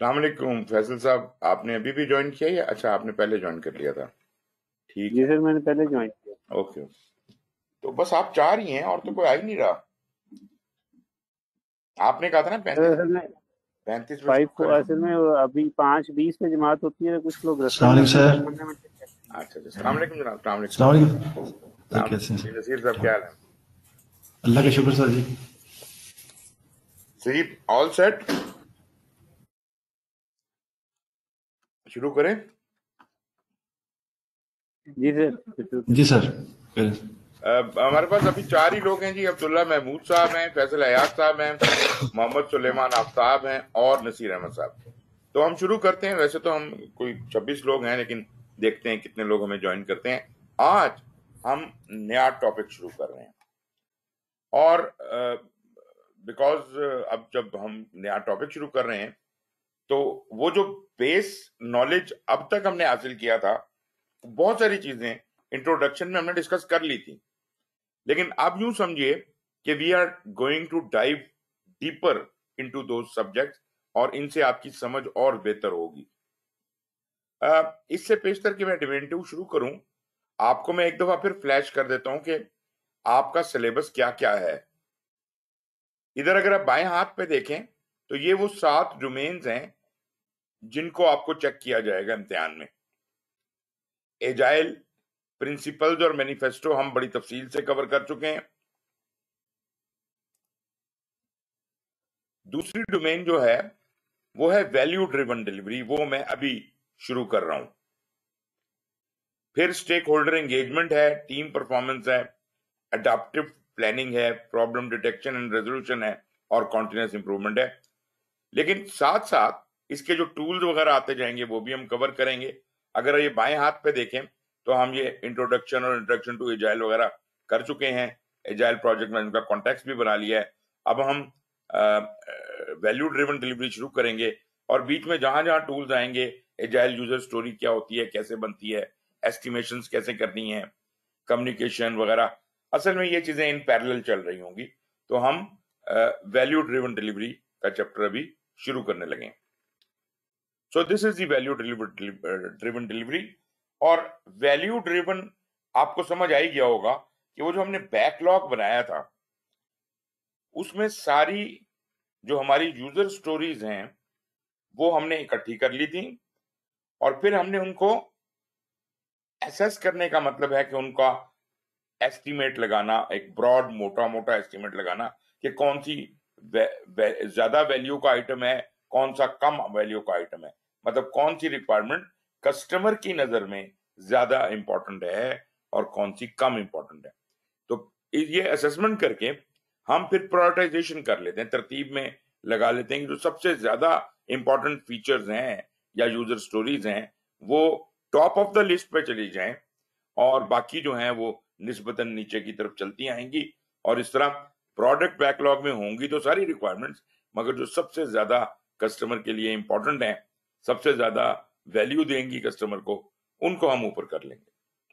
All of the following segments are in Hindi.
अस्सलाम वालेकुम फैसल साहब, आपने अभी भी ज्वाइन किया या अच्छा आपने पहले ज्वाइन कर लिया था? ठीक जी है। सर, मैंने पहले ज्वाइन किया। ओके। तो बस आप चार ही हैं और तो कोई आ ही नहीं रहा। आपने कहा था ना सर 35 असल में 35 पे शुरू फाइव करें। असल में अभी 5:20 पे जमात होती है, कुछ लोग रस्ते अस्सलाम में वालेकुम होते हैं, सर। 10-15 मिनट तक कहते हैं। अच्छा अच्छा, अस्सलाम वालेकुम जनाब, अस्सलाम वालेकुम। अस्सलाम वालेकुम सर, सलाम कैसे हैं जी, सर? नसीर साहब क्या हाल है? अल्लाह का शुक्र सर जी। सही, ऑल सेट। शुरू करें। जी सर, शुरू जी करें। सर, करें। हमारे पास अभी चार ही लोग हैं जी। अब्दुल्ला महमूद साहब हैं, फैसल हयात साहब हैं, मोहम्मद सुलेमान आफ्ताब हैं और नसीर अहमद साहब। तो हम शुरू करते हैं। वैसे तो हम कोई 26 लोग हैं, लेकिन देखते हैं कितने लोग हमें ज्वाइन करते हैं। आज हम नया टॉपिक शुरू कर रहे हैं और बिकॉज अब जब हम नया टॉपिक शुरू कर रहे हैं तो वो जो बेस नॉलेज अब तक हमने हासिल किया था, बहुत सारी चीजें इंट्रोडक्शन में हमने डिस्कस कर ली थी, लेकिन अब यूं समझिए कि we are going to dive deeper into those subjects और इनसे आपकी समझ और बेहतर होगी। इससे पेशतर कि मैं डिवेंटिव शुरू करूं, आपको मैं एक दफा फिर फ्लैश कर देता हूं कि आपका सिलेबस क्या क्या है। इधर अगर आप बाएं हाथ पे देखें तो ये वो 7 डोमेन्स हैं जिनको आपको चेक किया जाएगा इम्तिहान में। एजाइल प्रिंसिपल्स और मैनिफेस्टो हम बड़ी तफसील से कवर कर चुके हैं। दूसरी डोमेन जो है वो है वैल्यू ड्रिवन डिलीवरी, वो मैं अभी शुरू कर रहा हूं। फिर स्टेक होल्डर एंगेजमेंट है, टीम परफॉर्मेंस है, अडेप्टिव प्लानिंग है, प्रॉब्लम डिटेक्शन एंड रेजोल्यूशन है और कॉन्टिन्यूस इंप्रूवमेंट है। लेकिन साथ साथ इसके जो टूल्स वगैरह आते जाएंगे वो भी हम कवर करेंगे। अगर ये बाएं हाथ पे देखें तो हम ये इंट्रोडक्शन और इंट्रोडक्शन टू एजाइल वगैरह कर चुके हैं। एजाइल प्रोजेक्ट मैनेजमेंट का कॉन्टेक्स्ट भी बना लिया है। अब हम वैल्यू ड्रिवन डिलीवरी शुरू करेंगे और बीच में जहां जहां टूल्स आएंगे, एजाइल यूजर स्टोरी क्या होती है, कैसे बनती है, एस्टिमेशंस कैसे करनी है, कम्युनिकेशन वगैरह, असल में ये चीजें इन पैरेलल चल रही होंगी। तो हम वैल्यू ड्रिवन डिलीवरी का चैप्टर अभी शुरू करने लगे। So this is the value driven delivery. और वैल्यू ड्रिवन आपको समझ आ ही गया होगा कि वो जो हमने बैकलॉग बनाया था उसमें सारी जो हमारी यूजर स्टोरीज हैं वो हमने इकट्ठी कर ली थी और फिर हमने उनको एसेस करने का मतलब है कि उनका एस्टिमेट लगाना, एक ब्रॉड मोटा मोटा एस्टिमेट लगाना कि कौन सी ज्यादा वैल्यू का आइटम है, कौन सा कम वैल्यू का आइटम है, मतलब कौन सी रिक्वायरमेंट कस्टमर की नजर में ज्यादा इंपॉर्टेंट है और कौन सी कम इंपॉर्टेंट है। तो ये असेसमेंट करके हम फिर प्रायोरिटाइजेशन कर लेते हैं, तरतीब में लगा लेते हैं कि जो सबसे ज्यादा इंपॉर्टेंट फीचर्स हैं या यूजर स्टोरीज हैं वो टॉप ऑफ द लिस्ट पे चली जाएं और बाकी जो हैं वो निस्बतन नीचे की तरफ चलती आएंगी। और इस तरह प्रोडक्ट बैकलॉग में होंगी तो सारी रिक्वायरमेंट्स, मगर जो सबसे ज्यादा कस्टमर के लिए इंपॉर्टेंट है, सबसे ज्यादा वैल्यू देंगी कस्टमर को, उनको हम ऊपर कर लेंगे।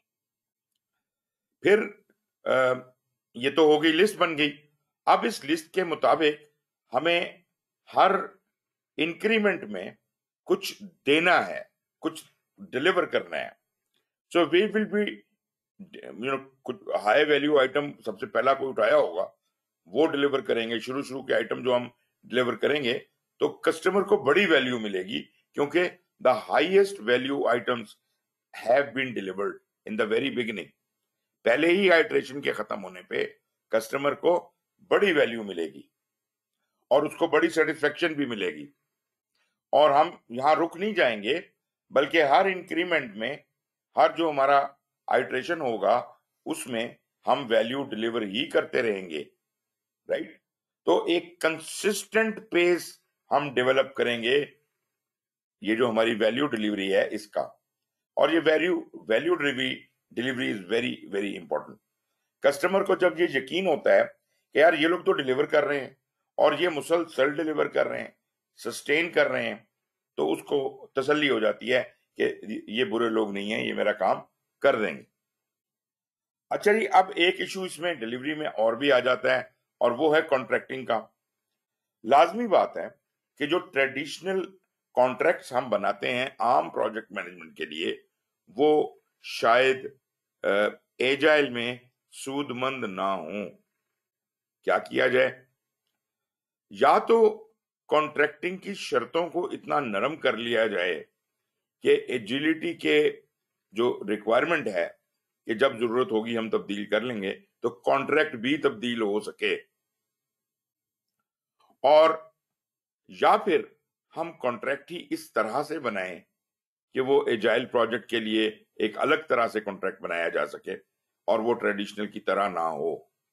फिर ये तो हो गई, लिस्ट बन गई। अब इस लिस्ट के मुताबिक हमें हर इंक्रीमेंट में कुछ देना है, कुछ डिलीवर करना है। सो वी विल बी कुछ हाई वैल्यू आइटम सबसे पहला कोई उठाया होगा वो डिलीवर करेंगे। शुरू शुरू के आइटम जो हम डिलीवर करेंगे तो कस्टमर को बड़ी वैल्यू मिलेगी, क्योंकि the highest value items have been delivered in the very beginning. पहले ही आइट्रेशन के खत्म होने पे कस्टमर को बड़ी वैल्यू मिलेगी और उसको बड़ी सेटिस्फेक्शन भी मिलेगी। और हम यहां रुक नहीं जाएंगे, बल्कि हर इंक्रीमेंट में, हर जो हमारा आइट्रेशन होगा उसमें हम वैल्यू डिलीवर ही करते रहेंगे, राइट। तो एक कंसिस्टेंट पेस हम डेवलप करेंगे, ये जो हमारी वैल्यू डिलीवरी है इसका। और ये value delivery is very very important. Customer को जब ये यकीन होता है कि यार ये लोग तो डिलीवर कर रहे हैं और ये मुसलसल डिलीवर कर रहे हैं, सस्टेन कर रहे हैं, तो उसको तसल्ली हो जाती है कि ये बुरे लोग नहीं हैं, ये मेरा काम कर देंगे। अच्छा जी, अब एक इशू इसमें डिलीवरी में और भी आ जाता है और वो है कॉन्ट्रैक्टिंग का। लाजमी बात है कि जो ट्रेडिशनल कॉन्ट्रैक्ट्स हम बनाते हैं आम प्रोजेक्ट मैनेजमेंट के लिए, वो शायद एजाइल में सूदमंद ना हो। क्या किया जाए? या तो कॉन्ट्रैक्टिंग की शर्तों को इतना नरम कर लिया जाए कि एजिलिटी के जो रिक्वायरमेंट है कि जब जरूरत होगी हम तब्दील कर लेंगे, तो कॉन्ट्रैक्ट भी तब्दील हो सके। और या फिर हम कॉन्ट्रैक्ट ही इस तरह से बनाएं कि वो एजाइल प्रोजेक्ट के लिए एक अलग तरह से कॉन्ट्रैक्ट बनाया जा सके और वो ट्रेडिशनल की तरह ना हो।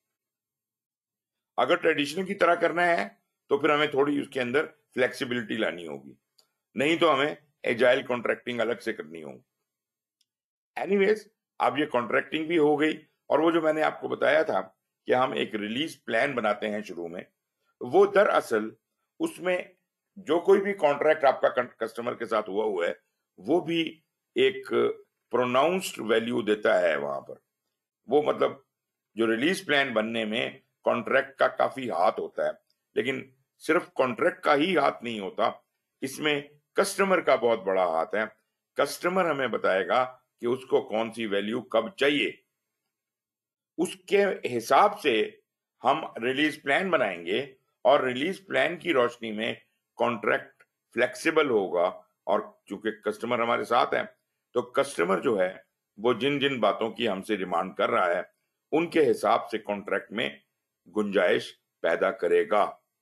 अगर ट्रेडिशनल की तरह करना है तो फिर हमें थोड़ी उसके अंदर फ्लेक्सिबिलिटी लानी होगी, नहीं तो हमें एजाइल कॉन्ट्रैक्टिंग अलग से करनी होगी। एनीवेज, अब ये कॉन्ट्रैक्टिंग भी हो गई, और वो जो मैंने आपको बताया था कि हम एक रिलीज प्लान बनाते हैं शुरू में, वो दरअसल उसमें जो कोई भी कॉन्ट्रैक्ट आपका कस्टमर के साथ हुआ है वो भी एक प्रोनाउंस्ड वैल्यू देता है वहां पर। वो मतलब जो रिलीज प्लान बनने में कॉन्ट्रैक्ट का काफी हाथ होता है, लेकिन सिर्फ कॉन्ट्रैक्ट का ही हाथ नहीं होता, इसमें कस्टमर का बहुत बड़ा हाथ है। कस्टमर हमें बताएगा कि उसको कौन सी वैल्यू कब चाहिए, उसके हिसाब से हम रिलीज प्लान बनाएंगे, और रिलीज प्लान की रोशनी में कॉन्ट्रैक्ट फ्लेक्सिबल होगा। और चूंकि कस्टमर हमारे साथ है, तो कस्टमर जो है वो जिन जिन बातों की हमसे डिमांड कर रहा है उनके हिसाब से कॉन्ट्रैक्ट में गुंजाइश पैदा करेगा।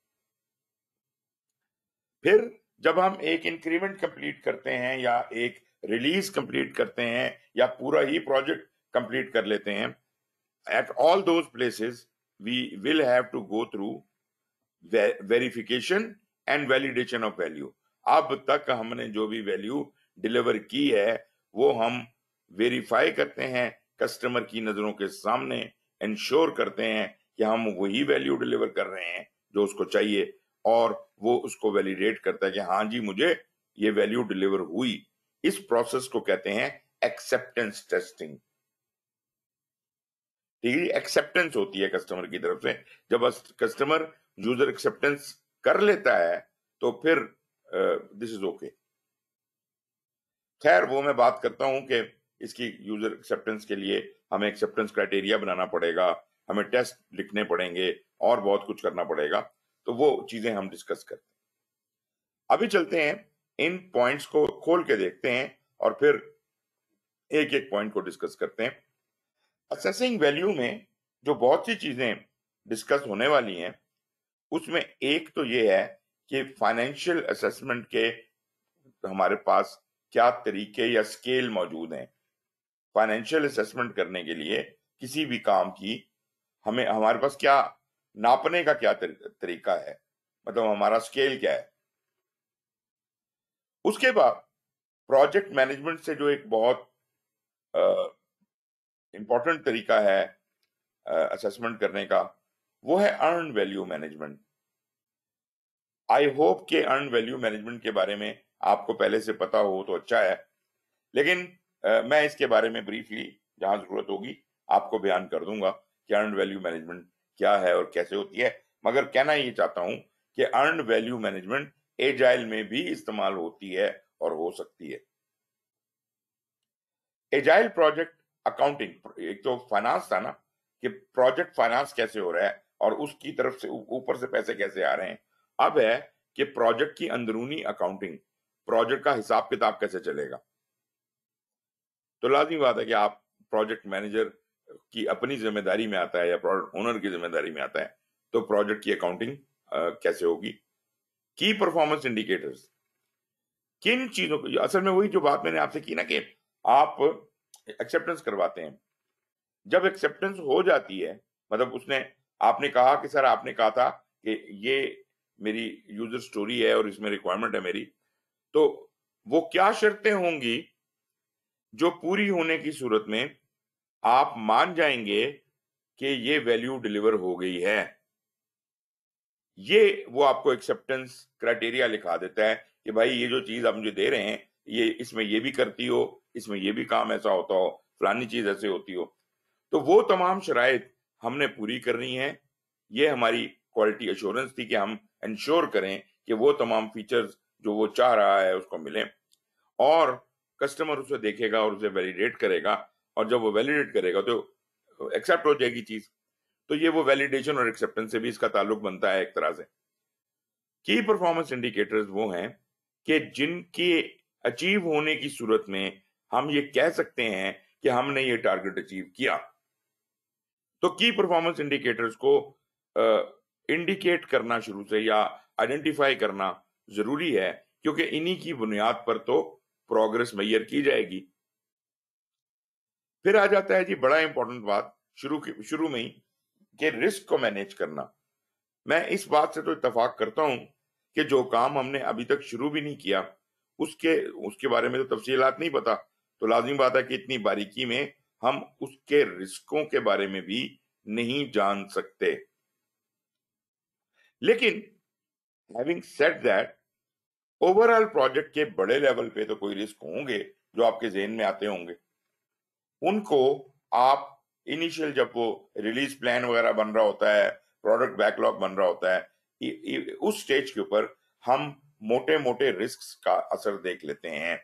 फिर जब हम एक इंक्रीमेंट कंप्लीट करते हैं या एक रिलीज कंप्लीट करते हैं या पूरा ही प्रोजेक्ट कंप्लीट कर लेते हैं, at all those places we will have to go through verification and validation of value। अब तक हमने जो भी वैल्यू डिलीवर की है वो हम वेरीफाई करते हैं कस्टमर की नजरों के सामने, इंश्योर करते हैं कि हम वही वैल्यू डिलीवर कर रहे हैं जो उसको चाहिए, और वो उसको वैलिडेट करता है कि हाँ जी मुझे ये वैल्यू डिलीवर हुई। इस प्रोसेस को कहते हैं एक्सेप्टेंस टेस्टिंग। ठीक है, एक्सेप्टेंस होती है कस्टमर की तरफ से। जब कस्टमर यूजर एक्सेप्टेंस कर लेता है तो फिर दिस इज ओके। खैर वो मैं बात करता हूं कि इसकी यूजर एक्सेप्टेंस के लिए हमें एक्सेप्टेंस क्राइटेरिया बनाना पड़ेगा, हमें टेस्ट लिखने पड़ेंगे और बहुत कुछ करना पड़ेगा, तो वो चीजें हम डिस्कस करते हैं। अभी चलते हैं, इन पॉइंट्स को खोल के देखते हैं और फिर एक एक पॉइंट को डिस्कस करते हैं। असेसिंग वैल्यू में जो बहुत सी चीजें डिस्कस होने वाली हैं, उसमें एक तो ये है कि फाइनेंशियल असेसमेंट के हमारे पास क्या तरीके या स्केल मौजूद हैं। फाइनेंशियल असेसमेंट करने के लिए किसी भी काम की हमें हमारे पास क्या नापने का क्या तरीका है, मतलब हमारा स्केल क्या है। उसके बाद प्रोजेक्ट मैनेजमेंट से जो एक बहुत इंपॉर्टेंट तरीका है असेसमेंट करने का, वो है earned value management. I hope के अर्न वैल्यू मैनेजमेंट के बारे में आपको पहले से पता हो तो अच्छा है, लेकिन मैं इसके बारे में ब्रीफली जहां जरूरत होगी आपको बयान कर दूंगा कि अर्न वैल्यू मैनेजमेंट क्या है और कैसे होती है। मगर कहना ये चाहता हूं कि अर्न वैल्यू मैनेजमेंट एजाइल में भी इस्तेमाल होती है और हो सकती है। एजाइल प्रोजेक्ट अकाउंटिंग, एक तो फाइनेंस था ना कि प्रोजेक्ट फाइनेंस कैसे हो रहा है और उसकी तरफ से ऊपर से पैसे कैसे आ रहे हैं। अब है कि प्रोजेक्ट की अंदरूनी अकाउंटिंग, प्रोजेक्ट का हिसाब किताब कैसे चलेगा। तो लाजमी बात है कि आप प्रोजेक्ट मैनेजर की अपनी जिम्मेदारी में आता है या प्रोजेक्ट ओनर की जिम्मेदारी में आता है, तो प्रोजेक्ट की अकाउंटिंग कैसे होगी। की परफॉर्मेंस इंडिकेटर्स, किन चीजों को, असल में वही जो बात मैंने आपसे की ना कि आप एक्सेप्टेंस करवाते हैं, जब एक्सेप्टेंस हो जाती है, मतलब उसने, आपने कहा कि सर आपने कहा था कि ये मेरी यूजर स्टोरी है और इसमें रिक्वायरमेंट है मेरी, तो वो क्या शर्तें होंगी जो पूरी होने की सूरत में आप मान जाएंगे कि ये वैल्यू डिलीवर हो गई है। ये वो आपको एक्सेप्टेंस क्राइटेरिया लिखा देता है कि भाई ये जो चीज आप मुझे दे रहे हैं, ये इसमें ये भी करती हो, इसमें ये भी काम ऐसा होता हो, फलानी चीज ऐसे होती हो। तो वो तमाम शराइत हमने पूरी करनी है। ये हमारी क्वालिटी एश्योरेंस थी कि हम इंश्योर करें कि वो तमाम फीचर्स जो वो चाह रहा है उसको मिले, और कस्टमर उसे देखेगा और उसे वैलिडेट करेगा, और जब वो वैलिडेट करेगा तो एक्सेप्ट हो जाएगी चीज। तो ये वो वैलिडेशन और एक्सेप्टेंस से भी इसका ताल्लुक बनता है एक तरह से। की परफॉर्मेंस इंडिकेटर्स वो हैं कि जिनके अचीव होने की सूरत में हम ये कह सकते हैं कि हमने ये टारगेट अचीव किया। तो की परफॉर्मेंस इंडिकेटर्स को इंडिकेट करना शुरू से या आइडेंटिफाई करना जरूरी है, क्योंकि इन्हीं की बुनियाद पर तो प्रोग्रेस मेजर की जाएगी। फिर आ जाता है जी बड़ा इंपॉर्टेंट बात शुरू में ही, कि रिस्क को मैनेज करना। मैं इस बात से तो इत्तेफाक करता हूं कि जो काम हमने अभी तक शुरू भी नहीं किया उसके उसके बारे में तो तफसीलात नहीं पता, तो लाजिम बात है कि इतनी बारीकी में हम उसके रिस्कों के बारे में भी नहीं जान सकते। लेकिन having said that, overall project के बड़े लेवल पे तो कोई रिस्क होंगे जो आपके जेहन में आते होंगे। उनको आप इनिशियल, जब वो रिलीज प्लान वगैरह बन रहा होता है, प्रोडक्ट बैकलॉग बन रहा होता है, उस स्टेज के ऊपर हम मोटे मोटे रिस्क का असर देख लेते हैं।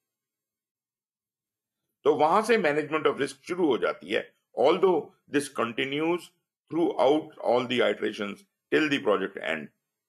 तो वहां से मैनेजमेंट ऑफ रिस्क शुरू हो जाती है, although this continues throughout all the iterations till the project end.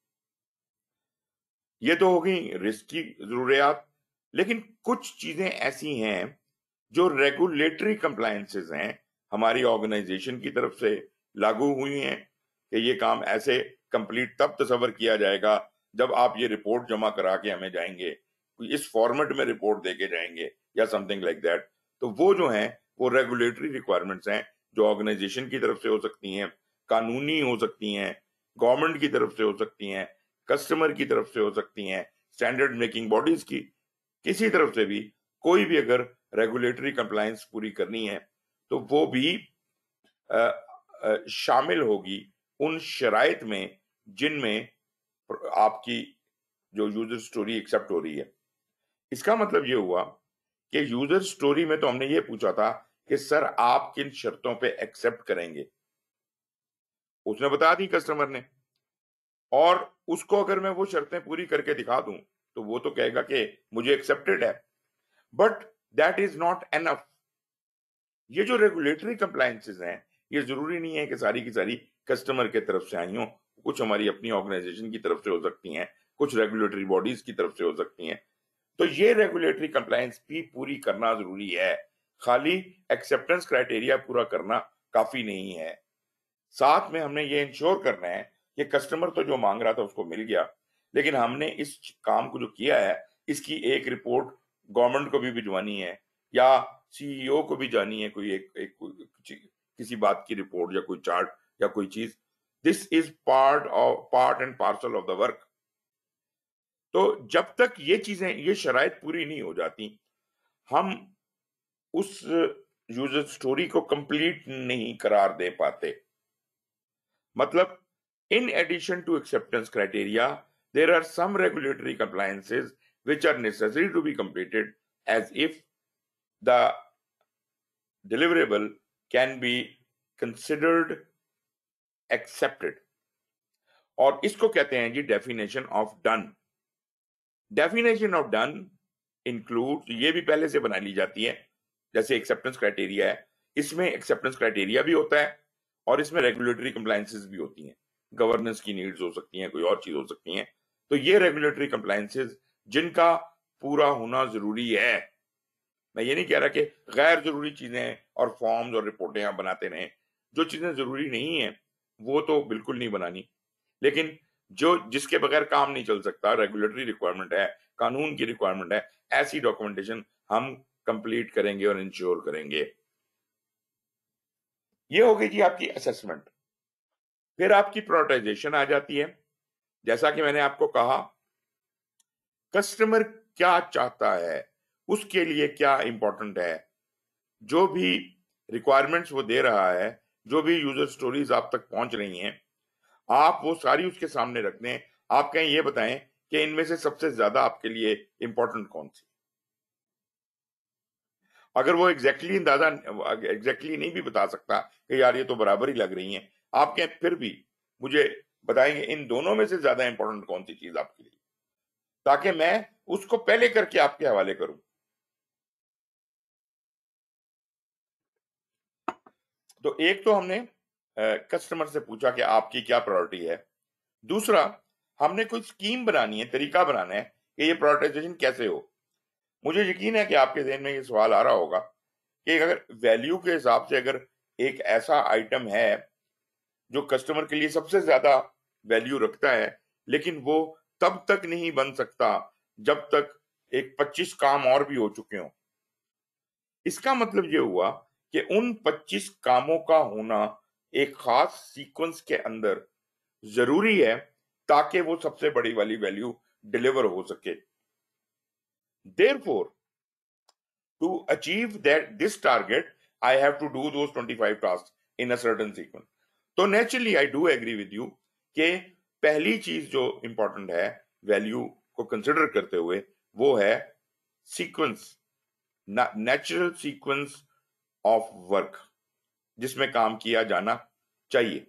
ये तो हो गई रिस्क की जरूरियात। लेकिन कुछ चीजें ऐसी हैं जो रेगुलेटरी कंप्लायंसेस हैं, हमारी ऑर्गेनाइजेशन की तरफ से लागू हुई हैं कि ये काम ऐसे कंप्लीट तब तस्वर किया जाएगा जब आप ये रिपोर्ट जमा करा के हमें जाएंगे, इस फॉर्मेट में रिपोर्ट देके जाएंगे या समथिंग लाइक दैट। तो वो जो है वो रेगुलेटरी रिक्वायरमेंट्स हैं जो ऑर्गेनाइजेशन की तरफ से हो सकती हैं, कानूनी हो सकती हैं, गवर्नमेंट की तरफ से हो सकती हैं, कस्टमर की तरफ से हो सकती हैं, स्टैंडर्ड मेकिंग बॉडीज की, किसी तरफ से भी कोई भी अगर रेगुलेटरी कंप्लायंस पूरी करनी है तो वो भी शामिल होगी उन शराइत में जिनमें आपकी जो यूजर स्टोरी एक्सेप्ट हो रही है। इसका मतलब ये हुआ कि यूजर स्टोरी में तो हमने ये पूछा था कि सर आप किन शर्तों पे एक्सेप्ट करेंगे, उसने बता दी कस्टमर ने, और उसको अगर मैं वो शर्तें पूरी करके दिखा दूं तो वो तो कहेगा कि मुझे एक्सेप्टेड है। But that is not enough. ये जो रेगुलेटरी कंप्लायंसेस हैं, ये जरूरी नहीं है कि सारी की सारी कस्टमर के तरफ से आई हो, कुछ हमारी अपनी ऑर्गेनाइजेशन की तरफ से हो सकती हैं, कुछ रेगुलेटरी बॉडीज की तरफ से हो सकती हैं। तो ये रेगुलेटरी कंप्लायंस भी पूरी करना जरूरी है, खाली एक्सेप्टेंस क्राइटेरिया पूरा करना काफी नहीं है। साथ में हमने ये इंश्योर करना है कि कस्टमर तो जो मांग रहा था उसको मिल गया, लेकिन हमने इस काम को जो किया है इसकी एक रिपोर्ट गवर्नमेंट को भी भिजवानी है या सीईओ को भी जानी है, किसी बात की रिपोर्ट या कोई चार्ट या कोई चीज। This is part and parcel of the work. तो जब तक ये चीजें, ये शराइत पूरी नहीं हो जाती, हम उस यूजर स्टोरी को कंप्लीट नहीं करार दे पाते। मतलब, in addition to acceptance criteria, there are some regulatory compliances which are necessary to be completed as if the deliverable can be considered accepted. और इसको कहते हैं जी definition of done. Definition of done include, ये भी पहले से बना ली जाती है, जैसे एक्सेप्टेंस क्राइटेरिया है, इसमें एक्सेप्टेंस क्राइटेरिया भी होता है और इसमें रेगुलेटरी कंप्लायंसेस भी होती हैं, गवर्नेंस की नीड्स हो सकती हैं, कोई और चीज हो सकती हैं। तो ये रेगुलेटरी कंप्लायंसेस जिनका पूरा होना जरूरी है। मैं ये नहीं कह रहा कि गैर जरूरी चीजें और फॉर्म्स और रिपोर्टें आप बनाते रहें, जो चीजें जरूरी नहीं है वो तो बिल्कुल नहीं बनानी, लेकिन जो जिसके बगैर काम नहीं चल सकता, रेगुलेटरी रिक्वायरमेंट है, कानून की रिक्वायरमेंट है, ऐसी डॉक्यूमेंटेशन हम कंप्लीट करेंगे और इंश्योर करेंगे। ये हो गई जी आपकी असेसमेंट। फिर आपकी प्रायोरिटाइजेशन आ जाती है। जैसा कि मैंने आपको कहा, कस्टमर क्या चाहता है, उसके लिए क्या इंपॉर्टेंट है, जो भी रिक्वायरमेंट्स वो दे रहा है, जो भी यूजर स्टोरीज आप तक पहुंच रही हैं, आप वो सारी उसके सामने रख दें। आप कहें ये बताएं कि इनमें से सबसे ज्यादा आपके लिए इंपॉर्टेंट कौन सी। अगर वो एग्जैक्टली नहीं भी बता सकता कि यार ये तो बराबर ही लग रही हैं, आप कहें फिर भी मुझे बताएंगे इन दोनों में से ज्यादा इंपॉर्टेंट कौन सी चीज आपके लिए। ताकि मैं उसको पहले करके आपके हवाले करूं। तो एक तो हमने कस्टमर से पूछा कि आपकी क्या प्रायोरिटी है। दूसरा, हमने कोई स्कीम बनानी है, तरीका बनाना है कि ये प्रायोरिटाइजेशन कैसे हो। मुझे यकीन है कि आपके ज़हन में ये सवाल आ रहा होगा कि अगर वैल्यू के हिसाब से अगर एक ऐसा आइटम है जो कस्टमर के लिए सबसे ज्यादा वैल्यू रखता है, लेकिन वो तब तक नहीं बन सकता जब तक एक 25 काम और भी हो चुके हों। इसका मतलब ये हुआ कि उन 25 कामों का होना एक खास सीक्वेंस के अंदर जरूरी है ताकि वो सबसे बड़ी वाली वैल्यू डिलीवर हो सके। Therefore, to achieve this target, I have to do those 25 tasks in a certain sequence. तो naturally I do agree with you कि पहली चीज जो इंपॉर्टेंट है वैल्यू को कंसिडर करते हुए वो है sequence, natural sequence of work जिसमें काम किया जाना चाहिए।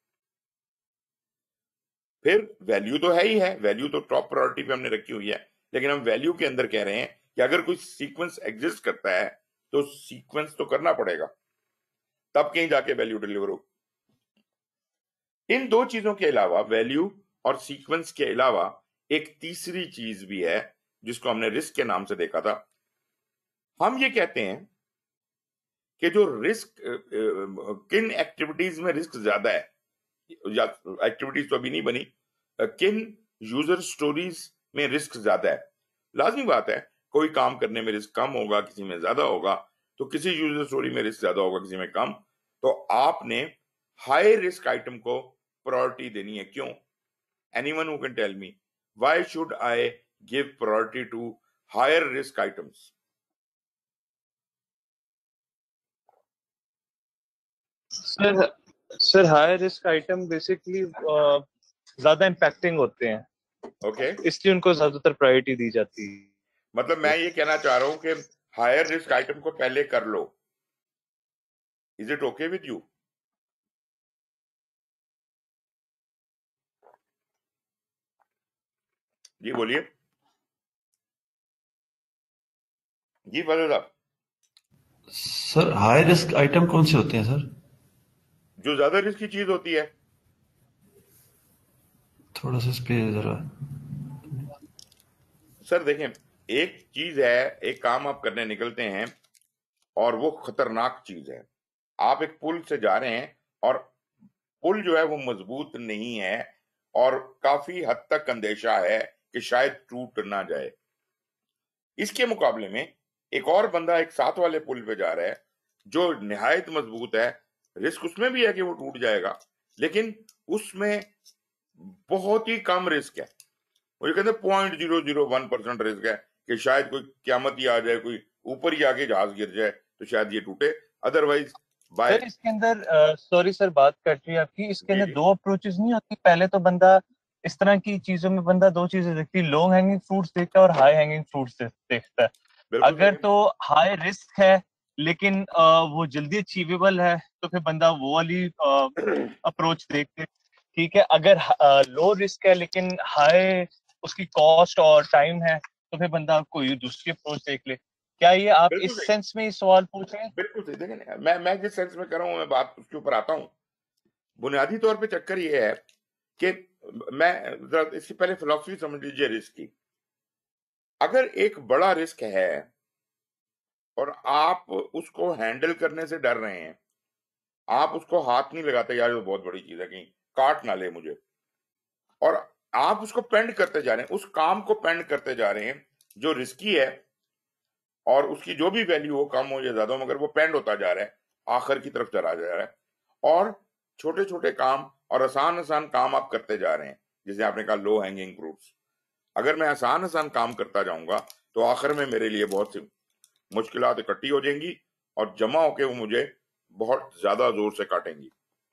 फिर वैल्यू तो है ही है, वैल्यू तो टॉप प्रायोरिटी पे हमने रखी हुई है, लेकिन हम वैल्यू के अंदर कह रहे हैं कि अगर कोई सीक्वेंस एग्जिस्ट करता है तो सीक्वेंस तो करना पड़ेगा, तब कहीं जाके वैल्यू डिलीवर हो। इन दो चीजों के अलावा, वैल्यू और सीक्वेंस के अलावा, एक तीसरी चीज भी है जिसको हमने रिस्क के नाम से देखा था। हम ये कहते हैं कि जो रिस्क, किन एक्टिविटीज में रिस्क ज्यादा है, या एक्टिविटीज तो अभी नहीं बनी, किन यूजर स्टोरीज में रिस्क ज्यादा है। लाजमी बात है, कोई काम करने में रिस्क कम होगा, किसी में ज्यादा होगा, तो किसी यूजर स्टोरी में रिस्क ज्यादा होगा, किसी में कम। तो आपने हाई रिस्क आइटम को प्रायोरिटी देनी है। क्यों? Anyone who can tell me why should I give priority to higher risk items? Sir sir high risk item basically ज्यादा इम्पैक्टिंग होते हैं, ओके, इसलिए उनको ज्यादातर प्रायोरिटी दी जाती है। मतलब मैं ये कहना चाह रहा हूं कि हायर रिस्क आइटम को पहले कर लो। Is it okay with you? जी बोलिए जी फजल साहब। सर हाई रिस्क आइटम कौन से होते हैं सर? जो ज्यादा रिस्क की चीज होती है। थोड़ा सा इस पे जरा। सर देखें, एक चीज है, एक काम आप करने निकलते हैं और वो खतरनाक चीज है। आप एक पुल से जा रहे हैं और पुल जो है वो मजबूत नहीं है और काफी हद तक अंदेशा है कि शायद टूट ना जाए। इसके मुकाबले में एक और बंदा एक साथ वाले पुल पे जा रहा है जो निहायत मजबूत है। रिस्क उसमें भी है कि वो टूट जाएगा, लेकिन उसमें बहुत ही कम रिस्क है। वो ये कहते हैं 0.001% रिस्क है कि शायद कोई क्यामत ही आ जाए, कोई ऊपर ही आके जहाज गिर जाए तो शायद ये टूटे, अदरवाइज बाय। सर इसके अंदर सॉरी सर बात कट रही है आपकी, इसके जी अंदर जी दो अप्रोचेस नहीं होती। पहले तो बंदा इस तरह की चीजों में बंदा दो चीजें देखती है, लो हैंगिंग फ्रूट्स देखता है और हाई हैंगिंग फ्रूट्स देखता है। बिल्कुल सही अगर है। तो हाई रिस्क है लेकिन वो जल्दी अचीवेबल है तो फिर बंदा वो वाली अप्रोच देखते, ठीक है। अगर लो रिस्क है लेकिन हाई उसकी कॉस्ट और टाइम है तो फिर बंदा कोई दूसरी अप्रोच देख ले। क्या ये आप बिल्कुल इस सही, सेंस में ये सवाल पूछ रहे हैं? बिल्कुल सही। देखें ना, मैं जिस सेंस में कर रहा हूं, मैं बात उसके ऊपर आता हूं। बुनियादी तौर पे चक्कर ये है कि मैं जरा इससे पहले फिलॉसफी समझ लीजिए रिस्क की। अगर एक बड़ा रिस्क है और आप उसको हैंडल करने से डर रहे हैं, आप उसको हाथ नहीं लगाते, यार ये बहुत बड़ी चीज है कहीं काट ना ले मुझे, और आप उसको पेंड करते जा रहे हैं, उस काम को पेंड करते जा रहे हैं जो रिस्की है, और उसकी जो भी वैल्यू हो, कम हो या ज्यादा हो, मगर वो पेंड होता जा रहा है, आखिर की तरफ चला जा रहा है, और छोटे छोटे काम और आसान आसान काम आप करते जा रहे हैं, जैसे आपने कहा लो हैंगिंग फ्रूट्स। अगर मैं आसान आसान काम करता जाऊंगा तो आखिर में मेरे लिए बहुत सी मुश्किलात इकट्ठी हो जाएंगी और जमा होके वो मुझे बहुत ज्यादा जोर से काटेंगी।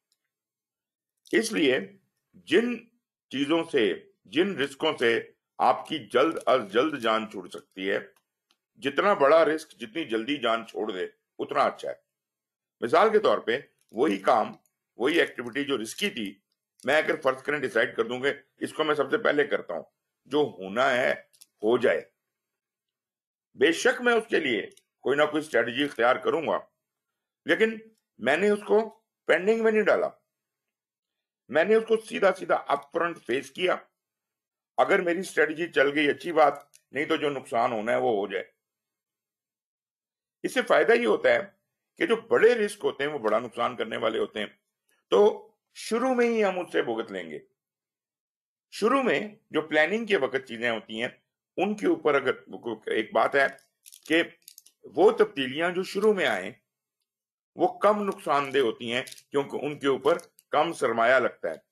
इसलिए जिन चीजों से, जिन रिस्कों से आपकी जल्द अज जल्द जान छूट सकती है, जितना बड़ा रिस्क जितनी जल्दी जान छोड़ दे उतना अच्छा है। मिसाल के तौर पे वही काम, वही एक्टिविटी जो रिस्की थी, मैं अगर फर्ज करें डिसाइड कर दूंगे इसको मैं सबसे पहले करता हूं, जो होना है हो जाए। बेशक मैं उसके लिए कोई ना कोई स्ट्रेटजी इख्तियार करूंगा, लेकिन मैंने उसको पेंडिंग में नहीं डाला, मैंने उसको सीधा सीधा अपफ्रंट फेस किया। अगर मेरी स्ट्रेटजी चल गई अच्छी बात, नहीं तो जो नुकसान होना है वो हो जाए। इससे फायदा ये होता है कि जो बड़े रिस्क होते हैं वो बड़ा नुकसान करने वाले होते हैं, तो शुरू में ही हम उससे भुगत लेंगे। शुरू में जो प्लानिंग के वक्त चीजें होती हैं उनके ऊपर अगर एक बात है कि वो तब्दीलियां जो शुरू में आए वो कम नुकसानदेह होती हैं, क्योंकि उनके ऊपर कम सरमाया लगता है।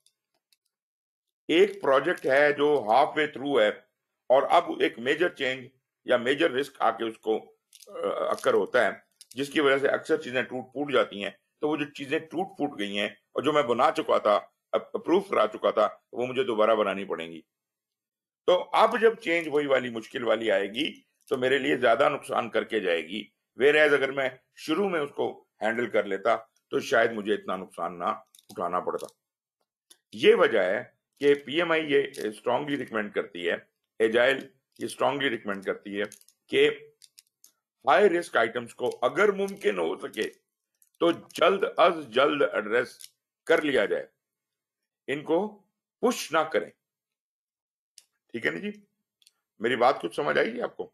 एक प्रोजेक्ट है जो हाफ वे थ्रू है और अब एक मेजर चेंज या मेजर रिस्क आके उसको अक्कर होता है, जिसकी वजह से अक्सर चीजें टूट फूट जाती हैं। तो वो जो चीजें टूट फूट गई हैं और जो मैं बना चुका था, अप्रूव करा चुका था, वो मुझे दोबारा बनानी पड़ेंगी। तो अब जब चेंज वही वाली मुश्किल वाली आएगी तो मेरे लिए ज्यादा नुकसान करके जाएगी। वेयर एज अगर मैं शुरू में उसको हैंडल कर लेता तो शायद मुझे इतना नुकसान ना उठाना पड़ता। ये वजह है कि पीएमआई ये स्ट्रांगली रिकमेंड करती है, एजाइल ये स्ट्रांगली रिकमेंड करती है कि हाई रिस्क आइटम्स को अगर मुमकिन हो सके तो जल्द अज जल्द एड्रेस कर लिया जाए, इनको पुश ना करें। ठीक है ना जी? मेरी बात कुछ समझ आएगी आपको?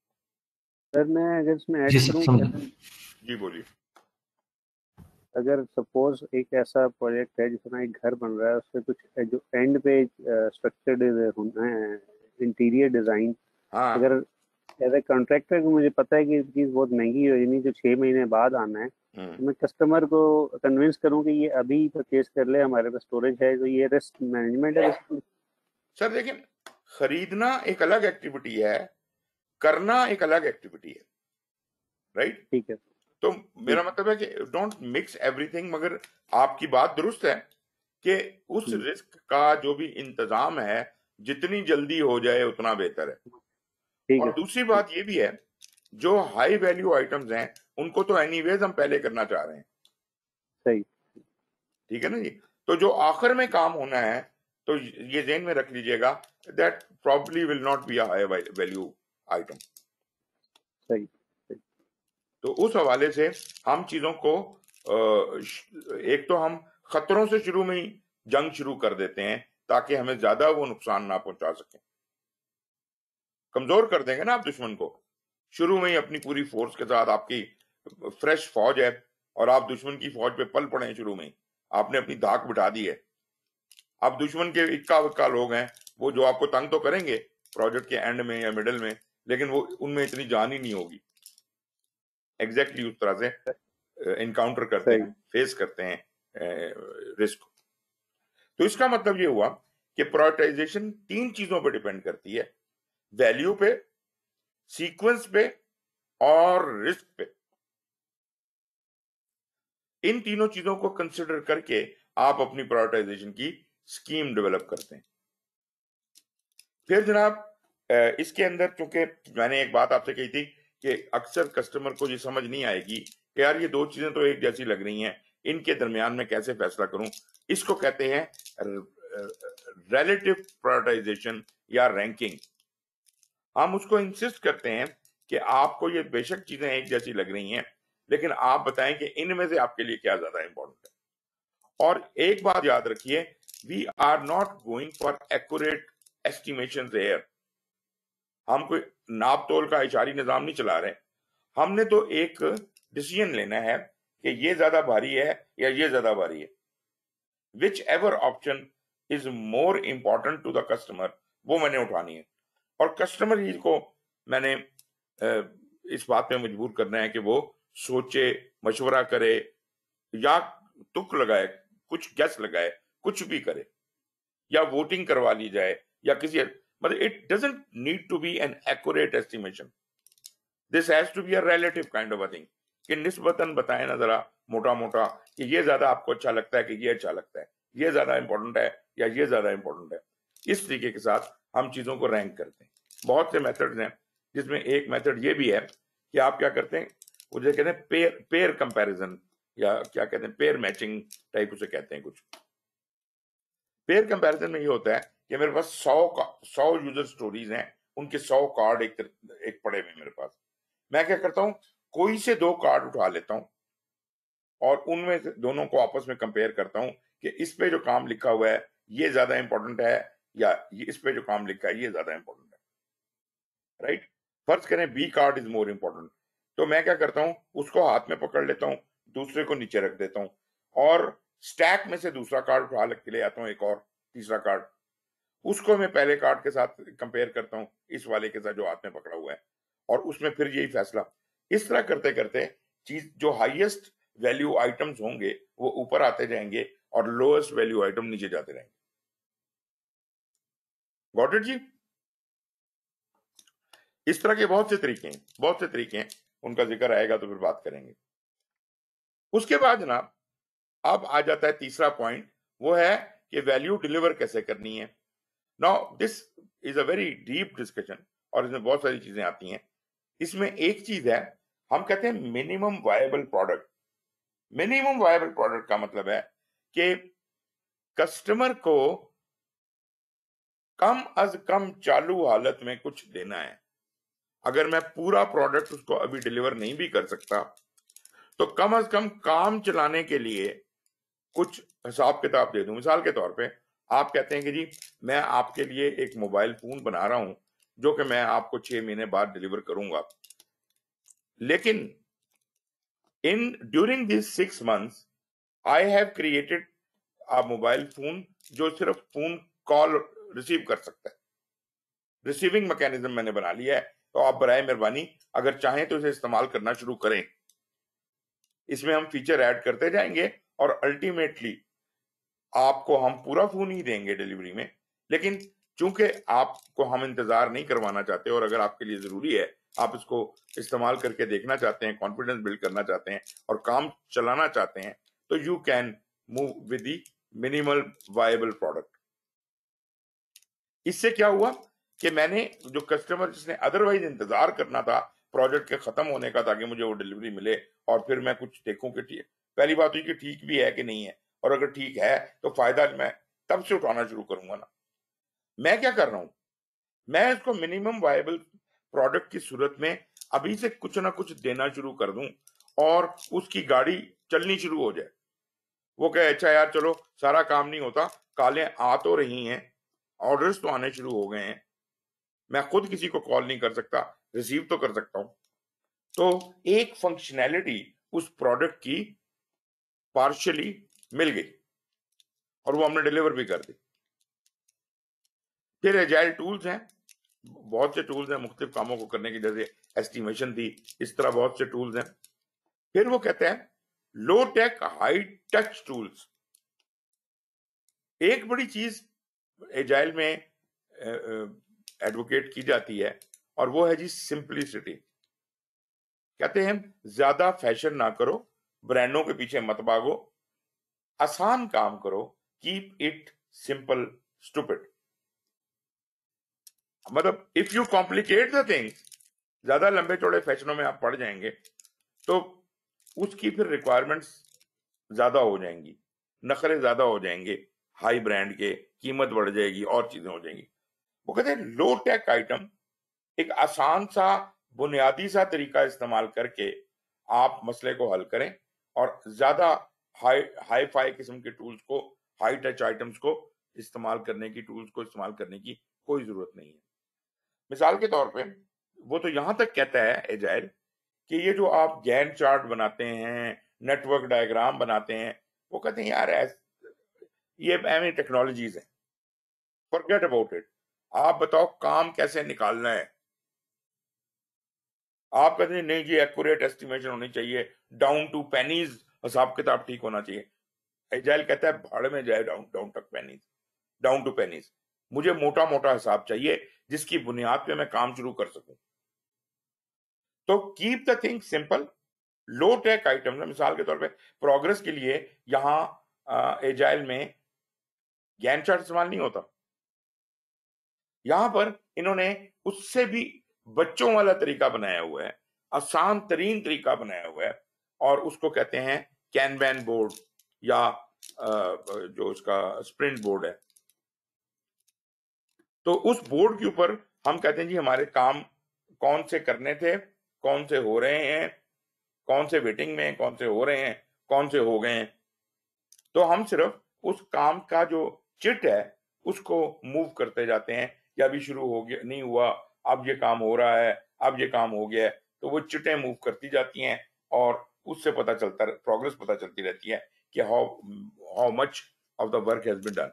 सर मैं अगर इसमें ऐड जी सर, करूं, समझ। जी बोलिए। अगर सपोज एक ऐसा प्रोजेक्ट है जिसमें एक घर बन रहा है, उससे कुछ जो एंड पे स्ट्रक्चर्ड होना है, इंटीरियर डिजाइन, हाँ अगर एज ए कॉन्ट्रैक्टर को मुझे पता है कि ये चीज़ बहुत महंगी है, यानी जो 6 महीने बाद आना है, तो मैं कस्टमर को कन्विंस करूं कि ये अभी परचेज कर ले, हमारे पास स्टोरेज है। तो ये रिस्क मैनेजमेंट है बेसिकली। सर देखिए, खरीदना एक अलग एक्टिविटी है, करना एक अलग एक्टिविटी है, राइट? ठीक है। तो मेरा मतलब है कि डोंट मिक्स एवरीथिंग, मगर आपकी बात दुरुस्त है कि उस रिस्क का जो भी इंतजाम है जितनी जल्दी हो जाए उतना बेहतर है। ठीक है। और दूसरी बात ये भी है, जो हाई वैल्यू आइटम्स हैं उनको तो एनीवेज हम पहले करना चाह रहे हैं। सही। ठीक है ना जी? तो जो आखिर में काम होना है, तो ये ध्यान में रख लीजिएगा, that probably will not be a high value item. सही। तो उस हवाले से हम चीजों को एक तो हम खतरों से शुरू में ही जंग शुरू कर देते हैं ताकि हमें ज्यादा वो नुकसान ना पहुंचा सके। कमजोर कर देंगे ना आप दुश्मन को, शुरू में ही अपनी पूरी फोर्स के साथ। आपकी फ्रेश फौज है और आप दुश्मन की फौज पे पल पड़े हैं, शुरू में ही आपने अपनी धाक बिठा दी है। अब दुश्मन के इक्का विक्का लोग हैं, वो जो आपको तंग तो करेंगे प्रोजेक्ट के एंड में या मिडिल में, लेकिन वो उनमें इतनी जान ही नहीं होगी। एग्जैक्टली उस तरह से इनकाउंटर करते हैं, फेस करते हैं रिस्क। तो इसका मतलब ये हुआ कि प्रायोरिटाइजेशन 3 चीजों पर डिपेंड करती है, वैल्यू पे, सीक्वेंस पे और रिस्क पे। इन तीनों चीजों को कंसिडर करके आप अपनी प्रायोरिटाइजेशन की स्कीम डेवलप करते हैं। फिर जनाब इसके अंदर, चूंकि मैंने एक बात आपसे कही थी कि अक्सर कस्टमर को ये समझ नहीं आएगी कि यार ये दो चीजें तो एक जैसी लग रही हैं, इनके दरमियान में कैसे फैसला करूं। इसको कहते हैं रिलेटिव प्रायोरिटाइजेशन या रैंकिंग। हम उसको इंसिस्ट करते हैं कि आपको ये बेशक चीजें एक जैसी लग रही हैं, लेकिन आप बताएं कि इनमें से आपके लिए क्या ज्यादा इंपॉर्टेंट है। और एक बात याद रखिए, we are not going for accurate estimation here. हम कोई नाप तोल का इशारी निजाम नहीं चला रहे। हमने तो एक डिसीजन लेना है कि ये ज्यादा भारी है या ये ज्यादा भारी है। Whichever option is more important to the customer, वो मैंने उठानी है। और कस्टमर ही को मैंने इस बात पे मजबूर करना है कि वो सोचे, मशवरा करे या तुक लगाए, कुछ गैस लगाए, कुछ भी करे, या वोटिंग करवा ली जाए, या किसी, मतलब it doesn't need to be an accurate estimation. This has to be a relative kind of a thing, कि निस्बतन बताएं ना जरा मोटा मोटा कि ये ज्यादा आपको अच्छा लगता है कि ये अच्छा लगता है, ये ज्यादा इंपॉर्टेंट है या ये ज्यादा इंपॉर्टेंट है। इस तरीके के साथ हम चीजों को रैंक करते हैं। बहुत से मेथड्स हैं, जिसमें एक मेथड ये भी है कि आप क्या करते हैं, मुझे कहते हैं पेयर पेयर कंपैरिजन, या क्या कहते हैं पेयर मैचिंग टाइप उसे कहते हैं कुछ। पेयर कंपैरिजन में ये होता है कि मेरे पास 100 यूजर स्टोरीज हैं उनके 100 कार्ड एक पड़े हुए मेरे पास। मैं क्या करता हूँ, कोई से 2 कार्ड उठा लेता हूँ और उनमें से दोनों को आपस में कंपेयर करता हूँ कि इस पे जो काम लिखा हुआ है ये ज्यादा इंपॉर्टेंट है या ये इस पे जो काम लिखा है ये ज्यादा इंपॉर्टेंट है, राइट। फर्ज करें B card is more important, तो मैं क्या करता हूँ, उसको हाथ में पकड़ लेता हूँ, दूसरे को नीचे रख देता हूँ और स्टैक में से दूसरा कार्ड उठा के ले आता हूँ, एक और तीसरा कार्ड, उसको मैं पहले कार्ड के साथ कंपेयर करता हूँ इस वाले के साथ जो हाथ में पकड़ा हुआ है, और उसमें फिर यही फैसला। इस तरह करते करते चीज जो हाईएस्ट वैल्यू आइटम्स होंगे वो ऊपर आते जाएंगे और लोएस्ट वैल्यू आइटम नीचे जाते रहेंगे। गॉट इट जी? इस तरह के बहुत से तरीके हैं, उनका जिक्र आएगा तो फिर बात करेंगे। उसके बाद जनाब अब आ जाता है तीसरा पॉइंट, वो है कि वैल्यू डिलीवर कैसे करनी है। Now this is a very deep discussion और इसमें बहुत सारी चीजें आती हैं। इसमें एक चीज है, हम कहते हैं minimum viable product. Minimum viable product का मतलब है कि कस्टमर को कम अज कम चालू हालत में कुछ देना है। अगर मैं पूरा प्रोडक्ट उसको अभी डिलीवर नहीं भी कर सकता तो कम अज कम काम चलाने के लिए कुछ हिसाब किताब दे दूं। मिसाल के तौर पे आप कहते हैं कि जी मैं आपके लिए एक मोबाइल फोन बना रहा हूं जो कि मैं आपको 6 महीने बाद डिलीवर करूंगा, लेकिन in during this 6 months I have created a mobile phone जो सिर्फ फोन कॉल रिसीव कर सकता है। रिसीविंग मैकेनिज्म मैंने बना लिया है, तो आप बराए मेहरबानी अगर चाहें तो इसे इस्तेमाल करना शुरू करें। इसमें हम फीचर ऐड करते जाएंगे और अल्टीमेटली आपको हम पूरा फोन ही देंगे डिलीवरी में, लेकिन चूंकि आपको हम इंतजार नहीं करवाना चाहते और अगर आपके लिए जरूरी है, आप इसको इस्तेमाल करके देखना चाहते हैं, कॉन्फिडेंस बिल्ड करना चाहते हैं और काम चलाना चाहते हैं, तो you can move with the minimal viable product. इससे क्या हुआ कि मैंने जो कस्टमर जिसने अदरवाइज इंतजार करना था प्रोजेक्ट के खत्म होने का ताकि मुझे वो डिलीवरी मिले और फिर मैं कुछ देखूं कि ठीक, पहली बात हुई कि ठीक भी है कि नहीं है, और अगर ठीक है तो फायदा मैं तब से उठाना शुरू करूंगा ना। मैं क्या कर रहा हूं, मैं इसको मिनिमम वायबल प्रोडक्ट की सूरत में अभी से कुछ ना कुछ देना शुरू कर दूं और उसकी गाड़ी चलनी शुरू हो जाए। वो कहे अच्छा यार चलो सारा काम नहीं होता, कालें आ तो रही हैं, ऑर्डर्स तो आने शुरू हो गए हैं, मैं खुद किसी को कॉल नहीं कर सकता, रिसीव तो कर सकता हूं। तो एक फंक्शनैलिटी उस प्रोडक्ट की पार्शियली मिल गई और वो हमने डिलीवर भी कर दी। फिर एजाइल टूल्स हैं, बहुत से टूल्स हैं मुख्तलिफ कामों को करने की, जैसे एस्टिमेशन थी, इस तरह बहुत से टूल्स हैं। फिर वो कहते हैं low tech high touch tools. एक बड़ी चीज एजाइल में एडवोकेट की जाती है और वो है जी सिंपलिसिटी। कहते हैं ज्यादा फैशन ना करो, ब्रांडों के पीछे मत भागो, आसान काम करो, कीप इट सिंपल स्टूपिड। मतलब if you complicate the things, ज्यादा लंबे चौड़े फैशनों में आप पड़ जाएंगे तो उसकी फिर रिक्वायरमेंट्स ज्यादा हो जाएंगी, नखरे ज्यादा हो जाएंगे, हाई ब्रांड के कीमत बढ़ जाएगी और चीजें हो जाएंगी। वो कहते हैं लो टेक आइटम, एक आसान सा बुनियादी सा तरीका इस्तेमाल करके आप मसले को हल करें और ज्यादा हाई फाई किस्म के टूल्स को, हाई टच आइटम्स को इस्तेमाल करने की, टूल्स को इस्तेमाल करने की कोई जरूरत नहीं है। मिसाल के तौर पे वो तो यहां तक कहता है एजाइल कि ये जो आप गैन चार्ट बनाते हैं, नेटवर्क डायग्राम बनाते हैं, वो कहते हैं यार ये एमी टेक्नोलॉजीज है, फॉरगेट अबाउट इट। आप बताओ काम कैसे निकालना है। आप कहते हैं नहीं जी एक्यूरेट एस्टिमेशन होनी चाहिए, डाउन टू पेनीज हिसाब किताब ठीक होना चाहिए। एजाइल कहता है भाड़ में जाए डाउन डाउन तक पेनीज, डाउन टू पेनीज। मुझे मोटा मोटा हिसाब चाहिए जिसकी बुनियाद पे मैं काम शुरू कर सकूं। तो keep the thing simple, low tech item. मिसाल के तौर पे प्रोग्रेस के लिए यहां एजाइल में गैन चार्ट इस्तेमाल नहीं होता, यहां पर इन्होंने उससे भी बच्चों वाला तरीका बनाया हुआ है, आसान तरीन तरीका बनाया हुआ है, और उसको कहते हैं कैनवैन बोर्ड या जो उसका स्प्रिंट बोर्ड है। तो उस बोर्ड के ऊपर हम कहते हैं जी हमारे काम कौन से करने थे, कौन से हो रहे हैं, कौन से वेटिंग में, कौन से हो रहे हैं, कौन से हो गए हैं। तो हम सिर्फ उस काम का जो चिट है उसको मूव करते जाते हैं कि अभी शुरू हो गया, नहीं हुआ, अब ये काम हो रहा है, अब ये काम हो गया है। तो वो चिटें मूव करती जाती हैं और उससे पता चलता, प्रोग्रेस पता चलती रहती है कि how much of the work has been done.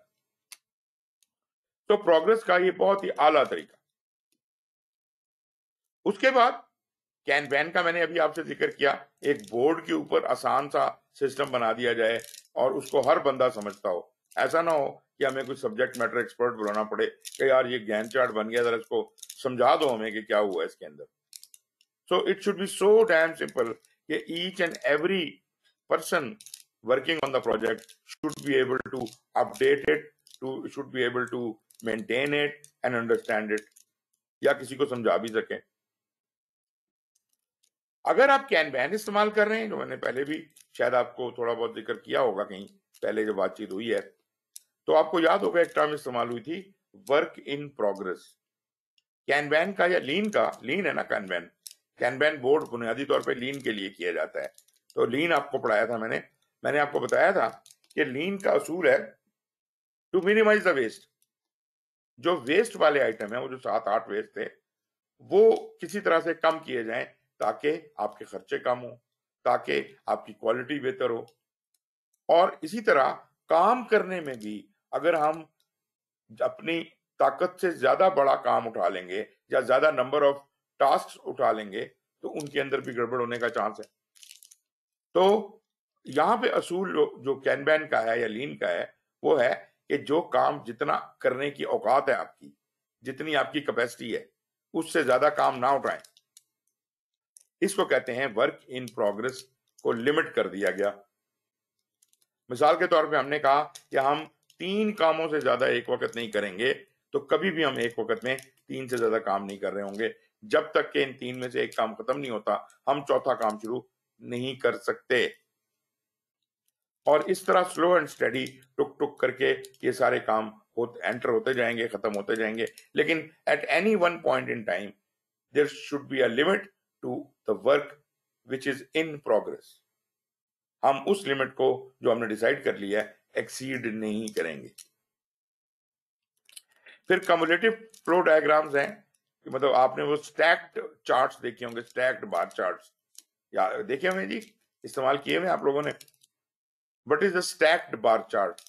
तो प्रोग्रेस का ये बहुत ही आला तरीका। उसके बाद कैनवैन का मैंने अभी आपसे जिक्र किया, एक बोर्ड के ऊपर आसान सा सिस्टम बना दिया जाए और उसको हर बंदा समझता हो। ऐसा ना हो कि हमें कुछ सब्जेक्ट मैटर एक्सपर्ट बुलाना पड़े कि यार ये गैन चार्ट बन गया, जरा इसको समझा दो हमें कि क्या हुआ इसके अंदर। So it should be so damn simple कि each and every person working on the project should be able to update it, should be able to maintain it and understand it, या किसी को समझा भी सके। अगर आप कैनवैन इस्तेमाल कर रहे हैं, जो मैंने पहले भी शायद आपको थोड़ा बहुत जिक्र किया होगा कहीं पहले जब बातचीत हुई है, तो आपको याद होगा एक टर्म इस्तेमाल हुई थी, वर्क इन प्रोग्रेस। कैनवैन का या लीन है ना कैनवैन, कैनवैन बोर्ड बुनियादी तौर पे लीन के लिए किया जाता है। तो लीन आपको पढ़ाया था मैंने आपको बताया था कि लीन का असूल है टू मिनिमाइज द वेस्ट। जो वेस्ट वाले आइटम है, वो जो 7-8 वेस्ट थे, वो किसी तरह से कम किए जाएं ताकि आपके खर्चे कम हो, ताकि आपकी क्वालिटी बेहतर हो। और इसी तरह काम करने में भी अगर हम अपनी ताकत से ज्यादा बड़ा काम उठा लेंगे या ज्यादा नंबर ऑफ टास्क उठा लेंगे तो उनके अंदर भी गड़बड़ होने का चांस है। तो यहाँ पे असूल जो कैनवैन का है या लीन का है वो है कि जो काम जितना करने की औकात है आपकी, जितनी आपकी कैपेसिटी है, उससे ज्यादा काम ना उठाएं। इसको कहते हैं वर्क इन प्रोग्रेस को लिमिट कर दिया गया। मिसाल के तौर पे हमने कहा कि हम 3 कामों से ज्यादा एक वक्त नहीं करेंगे, तो कभी भी हम एक वक्त में 3 से ज्यादा काम नहीं कर रहे होंगे। जब तक कि इन 3 में से एक काम खत्म नहीं होता, हम चौथा काम शुरू नहीं कर सकते। और इस तरह स्लो एंड स्टडी टुक टुक करके ये सारे काम एंटर होते जाएंगे, खत्म होते जाएंगे। लेकिन at any one point in time there should be a limit to the work which is in progress. हम उस लिमिट को जो हमने डिसाइड कर लिया है एक्सीड नहीं करेंगे। फिर कम्युलेटिव फ्लो डायग्राम्स हैं कि मतलब आपने वो स्टैक्ड चार्ट्स देखे होंगे, स्टैक्ड बार चार्ट्स, या देखे होंगे जी, इस्तेमाल किए हुए आप लोगों ने। What is the stacked bar chart?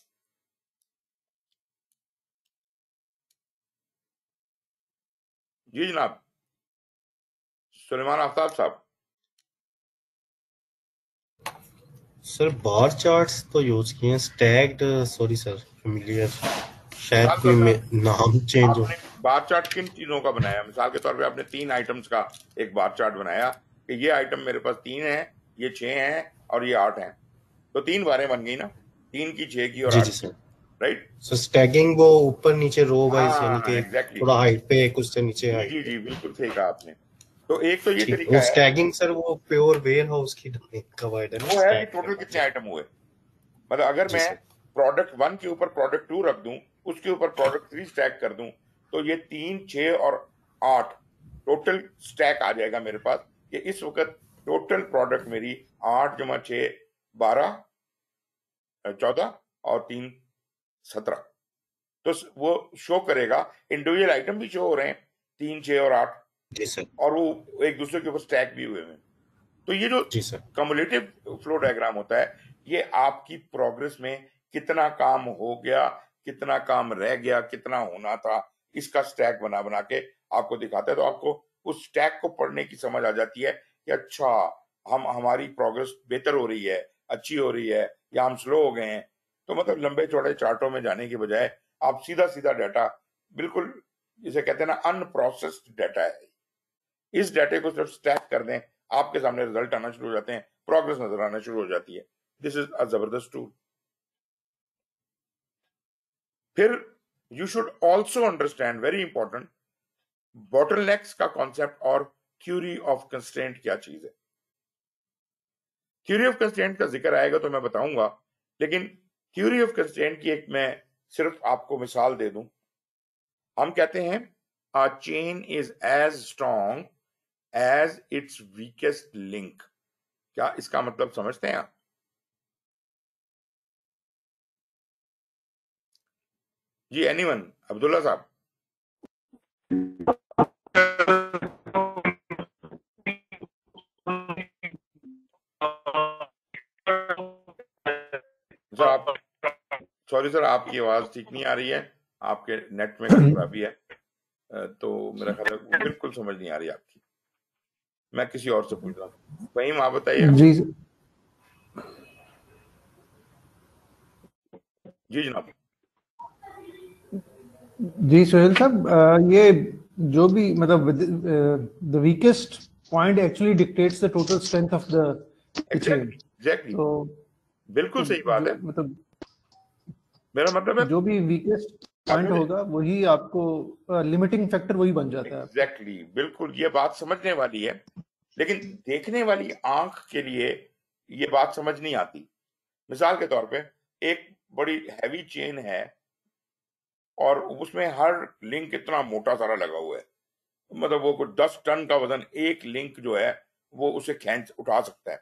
जी जनाब, सुलेमान आफ्ताब साहब। सर बार चार्ट्स तो यूज किए हैं, स्टैग्ड सॉरी सर फेमिलियर, शायद कोई नाम चेंज हो। आपने बार चार्ट किन चीजों का बनाया? मिसाल के तौर पे आपने 3 आइटम्स का एक बार चार्ट बनाया कि ये आइटम मेरे पास 3 है, ये 6 हैं और ये 8 हैं, तो 3 बारें बन गई ना, 3 की, 6 की और 8 की, राइट? सो स्टैगिंग वो ऊपर नीचे रो वाइज, यानी कि एग्जैक्टली, थोड़ा हाइट पे एक उससे नीचे हाइट। जी बिल्कुल सही कहा आपने। तो एक तो ये तरीका वो है, स्टैगिंग सर वो प्योर वेयर हाउस की कवर्ड है ना, वो है कि टोटल कितने आइटम हुए। मतलब अगर मैं प्रोडक्ट 1 के ऊपर प्रोडक्ट 2 रख दूं, उसके ऊपर प्रोडक्ट 3 स्टैक कर दूं, तो ये 3, 6 और 8 टोटल स्टैक आ जाएगा मेरे पास। ये इस वक्त टोटल प्रोडक्ट मेरी 8 + 6 12 14 और 3 17। तो वो शो करेगा, इंडिविजुअल आइटम भी शो हो रहे हैं 3, 6 और 8, और वो एक दूसरे के ऊपर स्टैक भी हुए हैं। तो ये जो कम्युलेटिव फ्लो डायग्राम होता है, ये आपकी प्रोग्रेस में कितना काम हो गया, कितना काम रह गया, कितना होना था, इसका स्टैक बना बना के आपको दिखाता है। तो आपको उस स्टैक को पढ़ने की समझ आ जाती है कि अच्छा, हमारी प्रोग्रेस बेहतर हो रही है, अच्छी हो रही है, या हम स्लो हो गए हैं। तो मतलब लंबे चौड़े चार्टों में जाने के बजाय आप सीधा सीधा डाटा, बिल्कुल जिसे कहते हैं ना अनप्रोसेस्ड डाटा है, इस डाटे को सिर्फ स्टैक कर दें, आपके सामने रिजल्ट आना शुरू हो जाते हैं, प्रोग्रेस नजर आना शुरू हो जाती है। दिस इज अ जबरदस्त टूल। फिर you should also understand, very important, bottlenecks का कॉन्सेप्ट और थ्योरी ऑफ कंस्ट्रेंट क्या चीज है। थ्योरी ऑफ कंस्ट्रेंट का जिक्र आएगा तो मैं बताऊंगा, लेकिन थ्योरी ऑफ कंस्ट्रेंट की एक मैं सिर्फ आपको मिसाल दे दूं। हम कहते हैं a chain is as strong as its weakest link. क्या इसका मतलब समझते हैं आप? जी एनीवन, अब्दुल्ला साहब। सर आप, सॉरी सर, आपकी आवाज ठीक नहीं आ रही है, आपके नेट में कोई खराबी है, तो मेरा ख्याल है बिल्कुल समझ नहीं आ रही आपकी। मैं किसी और से पूछ रहा हूँ। फहीम आप बताइएगा। जी जी जनाब। जी सोहेल साहब, ये जो भी मतलब the weakest point actually dictates the total strength of the chain. Exactly, तो बिल्कुल सही बात है। मतलब मेरा मतलब है जो भी वीकेस्ट पॉइंट होगा वही आपको लिमिटिंग फैक्टर वही बन जाता है। एग्जैक्टली, बिल्कुल ये बात समझने वाली है, लेकिन देखने वाली आंख के लिए ये बात समझ नहीं आती। मिसाल के तौर पे एक बड़ी हैवी चेन है और उसमें हर लिंक इतना मोटा सारा लगा हुआ है, मतलब वो कुछ 10 टन का वजन एक लिंक जो है वो उसे खींच उठा सकता है।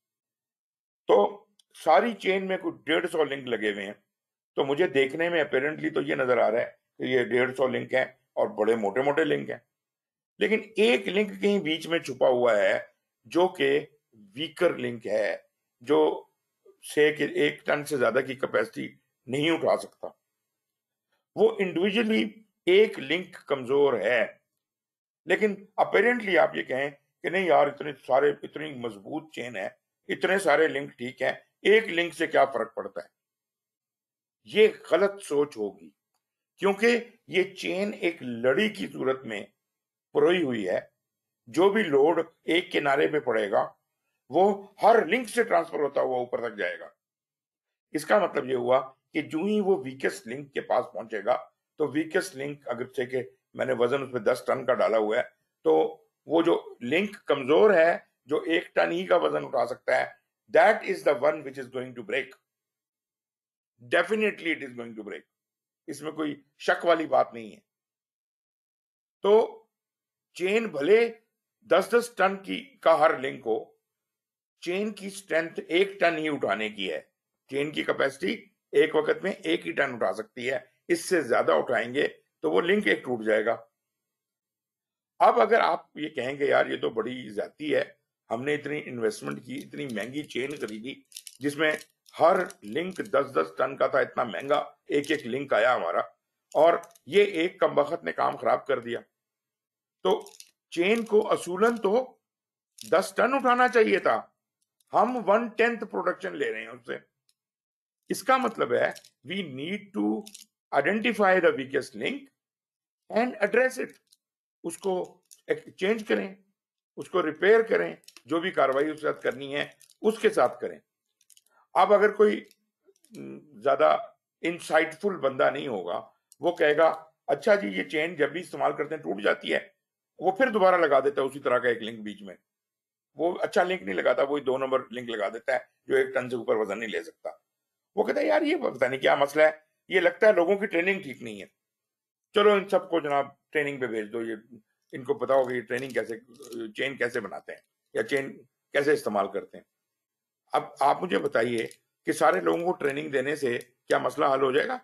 तो सारी चेन में कुछ 150 लिंक लगे हुए हैं, तो मुझे देखने में अपेरेंटली तो ये नजर आ रहा है कि ये 150 लिंक है और बड़े मोटे मोटे लिंक हैं, लेकिन एक लिंक कहीं बीच में छुपा हुआ है जो कि वीकर लिंक है, जो से कि 1 टन से ज्यादा की कैपेसिटी नहीं उठा सकता। वो इंडिविजुअली एक लिंक कमजोर है, लेकिन अपेरेंटली आप ये कहें कि नहीं यार इतनी मजबूत चेन है, इतने सारे लिंक ठीक है, एक लिंक से क्या फर्क पड़ता है, ये गलत सोच होगी। क्योंकि ये चेन एक लड़ी की सूरत में पुरोई हुई है, जो भी लोड एक किनारे पे पड़ेगा वो हर लिंक से ट्रांसफर होता हुआ ऊपर तक जाएगा। इसका मतलब ये हुआ कि जो ही वो वीकेस्ट लिंक के पास पहुंचेगा, तो वीकेस्ट लिंक अगर से कि मैंने वजन उसमें 10 टन का डाला हुआ है, तो वो जो लिंक कमजोर है जो 1 टन ही का वजन उठा सकता है, that is the one which is going to break. Definitely it is going to break, इसमें कोई शक वाली बात नहीं है। तो चेन भले 10-10 टन की का हर लिंक हो, चेन की स्ट्रेंथ 1 टन ही उठाने की है। चेन की कैपेसिटी एक वक्त में 1 ही टन उठा सकती है, इससे ज्यादा उठाएंगे तो वो लिंक एक टूट जाएगा। अब अगर आप ये कहेंगे यार ये तो बड़ी ज्यादती है, हमने इतनी इन्वेस्टमेंट की, इतनी महंगी चेन खरीदी जिसमें हर लिंक 10-10 टन का था, इतना महंगा एक एक लिंक आया हमारा, और ये एक कमबख्त ने काम खराब कर दिया, तो चेन को असूलन तो 10 टन उठाना चाहिए था, हम 1/10 प्रोडक्शन ले रहे हैं उससे। इसका मतलब है we need to identify the weakest link and address it, उसको चेंज करें, उसको रिपेयर करें, जो भी कार्रवाई उसके साथ करनी है उसके साथ करें। अब अगर कोई ज्यादा इंसाइटफुल बंदा नहीं होगा, वो कहेगा अच्छा जी ये चेन जब भी इस्तेमाल करते हैं टूट जाती है, वो फिर दोबारा लगा देता है उसी तरह का एक लिंक बीच में, वो अच्छा लिंक नहीं लगाता, वही 2 नंबर लिंक लगा देता है जो 1 टन से ऊपर वजन नहीं ले सकता। वो कहता है यार ये पता नहीं क्या मसला है, ये लगता है लोगों की ट्रेनिंग ठीक नहीं है, चलो इन सबको जनाब ट्रेनिंग पे भेज दो, ये इनको पता होगा ये ट्रेनिंग कैसे, चेन कैसे बनाते हैं या चेन कैसे इस्तेमाल करते हैं। अब आप मुझे बताइए कि सारे लोगों को ट्रेनिंग देने से क्या मसला हल हो जाएगा?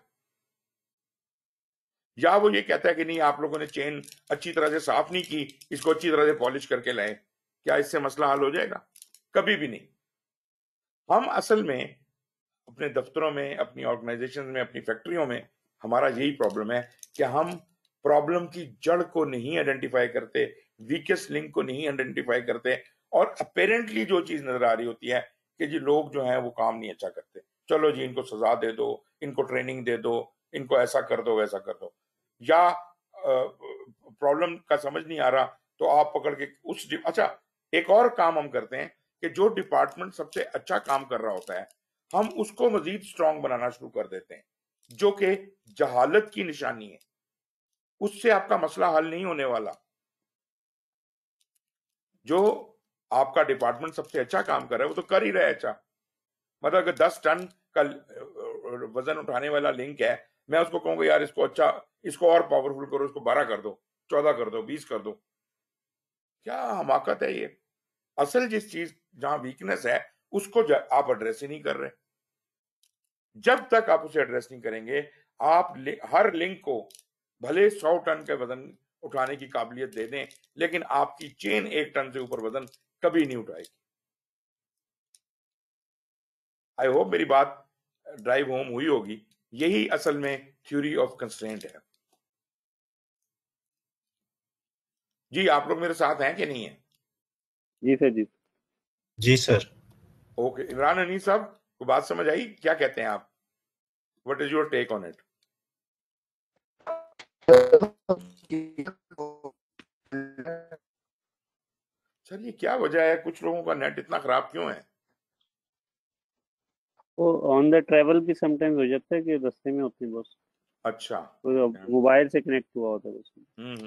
या वो ये कहता है कि नहीं आप लोगों ने चेन अच्छी तरह से साफ नहीं की, इसको अच्छी तरह से पॉलिश करके लाए, क्या इससे मसला हल हो जाएगा? कभी भी नहीं। हम असल में अपने दफ्तरों में, अपनी ऑर्गेनाइजेशन में, अपनी फैक्ट्रियों में हमारा यही प्रॉब्लम है कि हम प्रॉब्लम की जड़ को नहीं आइडेंटिफाई करते, वीकेस्ट लिंक को नहीं आइडेंटिफाई करते, और अपेरेंटली जो चीज नजर आ रही होती है कि जी लोग जो हैं वो काम नहीं अच्छा करते, चलो जी इनको सजा दे दो, इनको ट्रेनिंग दे दो, इनको ऐसा कर दो वैसा कर दो, या प्रॉब्लम का समझ नहीं आ रहा तो आप पकड़ के अच्छा एक और काम हम करते हैं कि जो डिपार्टमेंट सबसे अच्छा काम कर रहा होता है हम उसको मजीद स्ट्रांग बनाना शुरू कर देते हैं, जो कि जहालत की निशानी है, उससे आपका मसला हल नहीं होने वाला। जो आपका डिपार्टमेंट सबसे अच्छा काम कर रहा है वो तो कर ही रहा है अच्छा, मतलब अगर 10 टन का वजन उठाने वाला लिंक है, मैं उसको कहूंगा यार इसको अच्छा, इसको और पावरफुल करो, इसको 12 कर दो, 14 कर दो, 20 कर दो। क्या हमाकत है ये। असल जिस चीज जहां वीकनेस है उसको आप एड्रेस ही नहीं कर रहे। जब तक आप उसे एड्रेस नहीं करेंगे, आप हर लिंक को भले 100 टन के वजन उठाने की काबिलियत दे दें, लेकिन आपकी चेन 1 टन से ऊपर वजन कभी नहीं उठाएगी। आई होप मेरी बात ड्राइव होम हुई होगी। यही असल में थ्योरी ऑफ कंस्ट्रेंट है। जी आप लोग मेरे साथ हैं कि नहीं है? जी सर। जी जी सर। ओके, इमरान अनीस साहब को बात समझ आई? क्या कहते हैं आप? What is your take on it? Sir ये क्या वजह है, कुछ लोगों का नेट इतना खराब क्यों है? वो ऑन द ट्रेवल भी समटाइम्स हो जाता है कि रास्ते में होती है बस। अच्छा, मोबाइल से कनेक्ट हुआ होता है बस।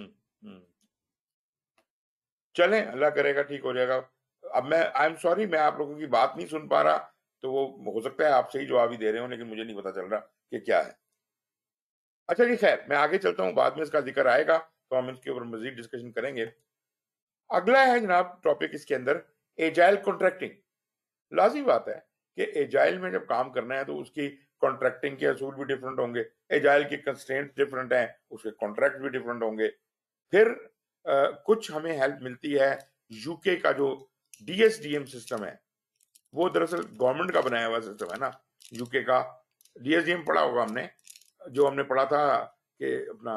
चलें, अल्लाह करेगा ठीक हो जाएगा। अब मैं आई एम सॉरी, मैं आप लोगों की बात नहीं सुन पा रहा, तो वो हो सकता है आप सही जवाब ही दे रहे हो, लेकिन मुझे नहीं पता चल रहा कि क्या है। अच्छा जी, खैर मैं आगे चलता हूँ, बाद में इसका जिक्र आएगा तो हम इसके ऊपर मजीद डिस्कशन करेंगे। अगला है जनाब टॉपिक इसके अंदर, एजाइल कॉन्ट्रैक्टिंग। लाज़मी बात है कि एजाइल में जब काम करना है तो उसकी कॉन्ट्रैक्टिंग के असूल भी डिफरेंट होंगे, एजाइल के कंस्ट्रेंट्स डिफरेंट हैं, उसके कॉन्ट्रैक्ट भी डिफरेंट होंगे। फिर कुछ हमें हेल्प मिलती है यूके का जो डीएसडीएम सिस्टम है, वो दरअसल गवर्नमेंट का बनाया हुआ सिस्टम है ना। यूके का डीएसडीएम पढ़ा होगा हमने, जो हमने पढ़ा था कि अपना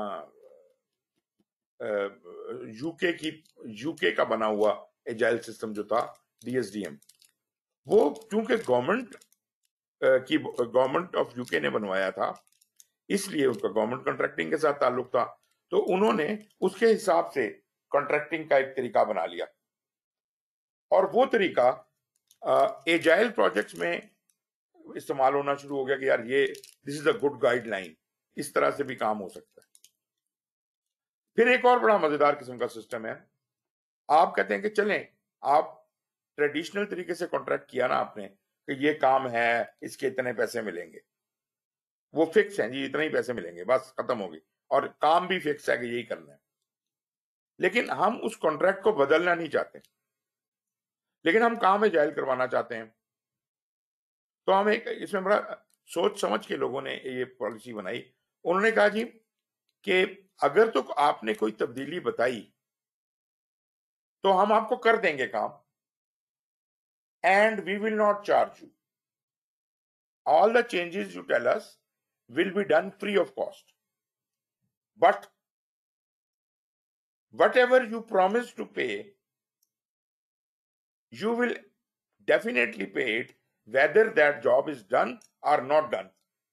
यूके का बना हुआ एजाइल सिस्टम जो था डीएसडीएम, वो चूंकि गवर्नमेंट ऑफ यूके ने बनवाया था, इसलिए उसका गवर्नमेंट कॉन्ट्रैक्टिंग के साथ ताल्लुक था, तो उन्होंने उसके हिसाब से कॉन्ट्रैक्टिंग का एक तरीका बना लिया। और वो तरीका एजाइल प्रोजेक्ट्स में इस्तेमाल होना शुरू हो गया कि यार ये this is a good guideline, इस तरह से भी काम हो सकता है। फिर एक और बड़ा मजेदार किस्म का सिस्टम है, आप कहते हैं कि चलें, आप ट्रेडिशनल तरीके से कॉन्ट्रैक्ट किया ना आपने कि ये काम है, इसके इतने पैसे मिलेंगे, वो फिक्स है जी, इतने ही पैसे मिलेंगे, बस खत्म होगी, और काम भी फिक्स है कि यही करना है। लेकिन हम उस कॉन्ट्रैक्ट को बदलना नहीं चाहते, लेकिन हम काम एजाइल करवाना चाहते हैं। तो हम एक इसमें बड़ा सोच समझ के लोगों ने ये पॉलिसी बनाई। उन्होंने कहा जी कि अगर तो आपने कोई तब्दीली बताई तो हम आपको कर देंगे काम, and we will not charge you, all the changes you tell us will be done free of cost, but whatever you promise to pay, you will definitely pay it whether that job is done or not done.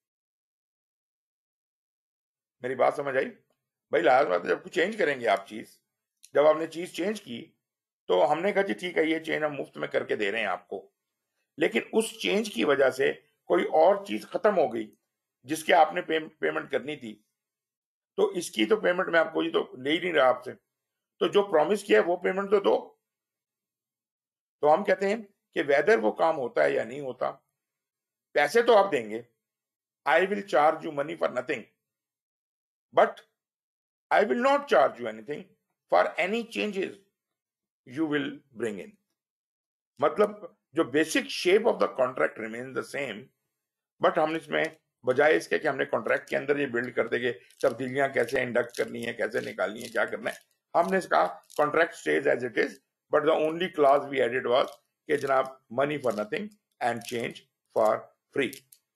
मेरी बात समझ आई भाई? लाजमी जब कुछ चेंज करेंगे आप चीज, जब आपने चीज चेंज की तो हमने कहा जी ठीक है, ये चेंज हम मुफ्त में करके दे रहे हैं आपको, लेकिन उस चेंज की वजह से कोई और चीज खत्म हो गई जिसके आपने पेमेंट करनी थी, तो इसकी तो पेमेंट मैं आपको ये तो ले ही नहीं रहा आपसे, तो जो प्रॉमिस किया है वो पेमेंट तो दो। तो हम कहते हैं कि वेदर वो काम होता है या नहीं होता, पैसे तो आप देंगे, I will charge you money for nothing, but I will not charge you anything for any changes you will bring in. मतलब जो basic shape of the contract remain the same, but हम इसमें बजाय इसके कि हमने कॉन्ट्रैक्ट के अंदर ये बिल्ड कर देंगे तब्दीलियां कैसे इंडक्ट करनी है, कैसे निकालनी है, क्या करना है, हमने इसका contract stage as it is, but the only clause we added was कि जनाब money for nothing and change for free.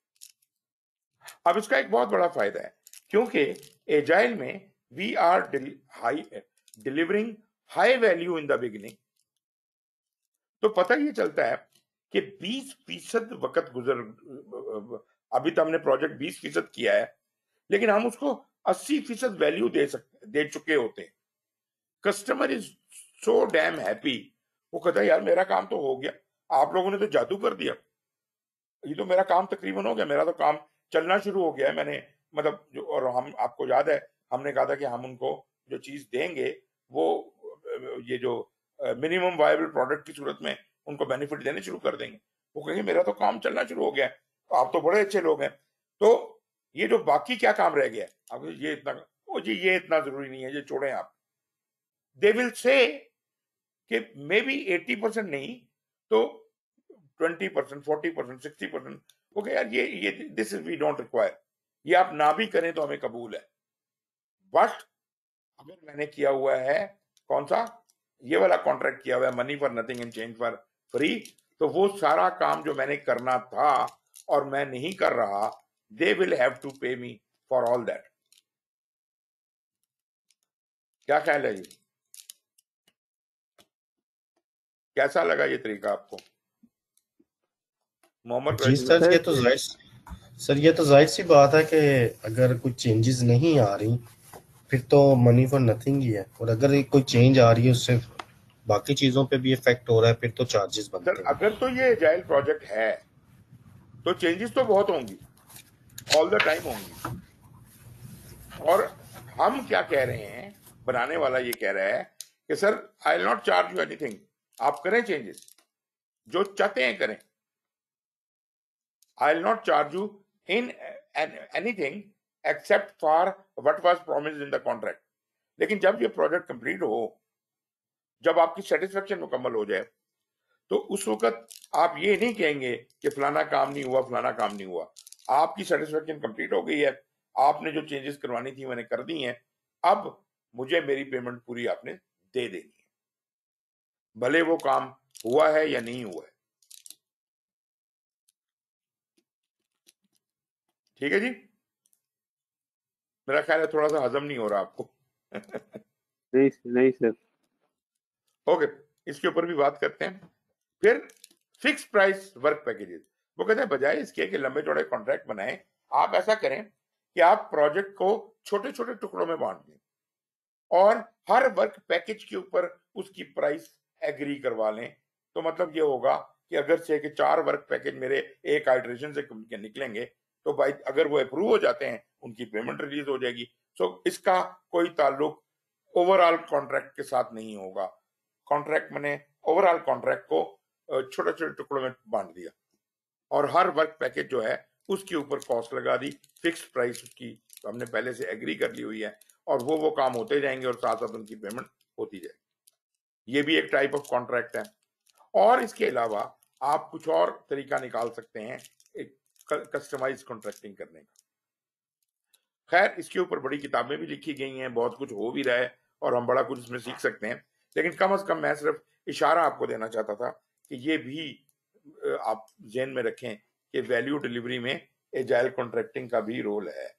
अब इसका एक बहुत बड़ा फायदा है, क्योंकि एजाइल में we are delivering high value in the beginning, तो पता ये चलता है कि 20% वक्त गुजर, अभी तो हमने प्रोजेक्ट 20% किया है, लेकिन हम उसको 80% वैल्यू दे चुके होते हैं। Customer is so damn happy, वो कहता है यार मेरा काम तो हो गया, आप लोगों ने तो जादू कर दिया, ये तो मेरा काम तकरीबन हो गया, मेरा तो काम चलना शुरू हो गया है। मैंने मतलब जो, और हम आपको याद है हमने कहा था कि हम उनको जो चीज देंगे वो ये जो मिनिमम वायबल प्रोडक्ट की सूरत में उनको बेनिफिट देने शुरू कर देंगे। वो कहेंगे मेरा तो काम चलना शुरू हो गया है, तो आप तो बड़े अच्छे लोग हैं, तो ये जो बाकी क्या काम रह गया है, अब ये इतना, ओ जी ये इतना जरूरी नहीं है, ये छोड़ें आप, दे विल से कि मे बी 80% नहीं तो 20%, 40%, 60%, ओके यार ये this is we don't require, ये आप ना भी करें तो हमें कबूल है। बट अगर मैंने किया हुआ है कौन सा, ये वाला कॉन्ट्रैक्ट किया हुआ है, money for nothing in change for free, तो वो सारा काम जो मैंने करना था और मैं नहीं कर रहा, दे विल हैव टू पे मी फॉर ऑल दैट। क्या ख्याल है जी, कैसा लगा ये तरीका आपको मोहम्मद? जी सर, ये तो जाहिर सी बात है कि अगर कोई चेंजेस नहीं आ रही फिर तो मनी फॉर नथिंग ही है, और अगर कोई चेंज आ रही है उससे बाकी चीजों पे भी इफेक्ट हो रहा है फिर तो चार्जेस बनते सर हैं। अगर तो ये एजाइल प्रोजेक्ट है तो चेंजेस तो बहुत होंगी, ऑल द टाइम होंगी। और हम क्या कह रहे हैं, बनाने वाला ये कह रहा है कि sir I will not charge you anything, आप करें चेंजेस जो चाहते हैं करें, I will not charge you in anything except for what was promised in the contract. लेकिन जब ये प्रोजेक्ट कंप्लीट हो, जब आपकी सेटिस्फेक्शन मुकम्मल हो जाए, तो उस वक्त आप ये नहीं कहेंगे कि फलाना काम नहीं हुआ, फलाना काम नहीं हुआ। आपकी सेटिस्फेक्शन कंप्लीट हो गई है, आपने जो चेंजेस करवानी थी मैंने कर दी हैं, अब मुझे मेरी पेमेंट पूरी आपने दे देनी है, भले वो काम हुआ है या नहीं हुआ है। ठीक है जी, मेरा ख्याल है थोड़ा सा हजम नहीं हो रहा आपको। नहीं सर। ओके, इसके ऊपर भी बात करते हैं। फिर फिक्स प्राइस वर्क पैकेजेस, वो कहते हैं बजाय इसके कि लंबे चौड़े कॉन्ट्रैक्ट बनाएं, आप ऐसा करें कि आप प्रोजेक्ट को छोटे छोटे टुकड़ों में बांट दें और हर वर्क पैकेज के ऊपर उसकी प्राइस एग्री करवा लें। तो मतलब ये होगा कि अगर से कि 4 वर्क पैकेज मेरे एक आइटरेशन से निकलेंगे, तो भाई अगर वो अप्रूव हो जाते हैं उनकी पेमेंट रिलीज हो जाएगी। सो इसका कोई ताल्लुक ओवरऑल कॉन्ट्रैक्ट के साथ नहीं होगा। कॉन्ट्रैक्ट मैंने ओवरऑल कॉन्ट्रैक्ट को छोटे छोटे टुकड़ों में बांट दिया और हर वर्क पैकेज जो है उसके ऊपर कॉस्ट लगा दी, फिक्स प्राइस उसकी हमने पहले से एग्री कर ली हुई है, और वो काम होते जाएंगे और साथ साथ उनकी पेमेंट होती जाएगी। ये भी एक टाइप ऑफ कॉन्ट्रैक्ट है। और इसके अलावा आप कुछ और तरीका निकाल सकते हैं एक कस्टमाइज कॉन्ट्रैक्टिंग करने का। खैर इसके ऊपर बड़ी किताबें भी लिखी गई हैं, बहुत कुछ हो भी रहा है और हम बड़ा कुछ इसमें सीख सकते हैं, लेकिन कम से कम मैं सिर्फ इशारा आपको देना चाहता था कि ये भी आप ज़हन में रखें कि वैल्यू डिलीवरी में एजाइल कॉन्ट्रैक्टिंग का भी रोल है।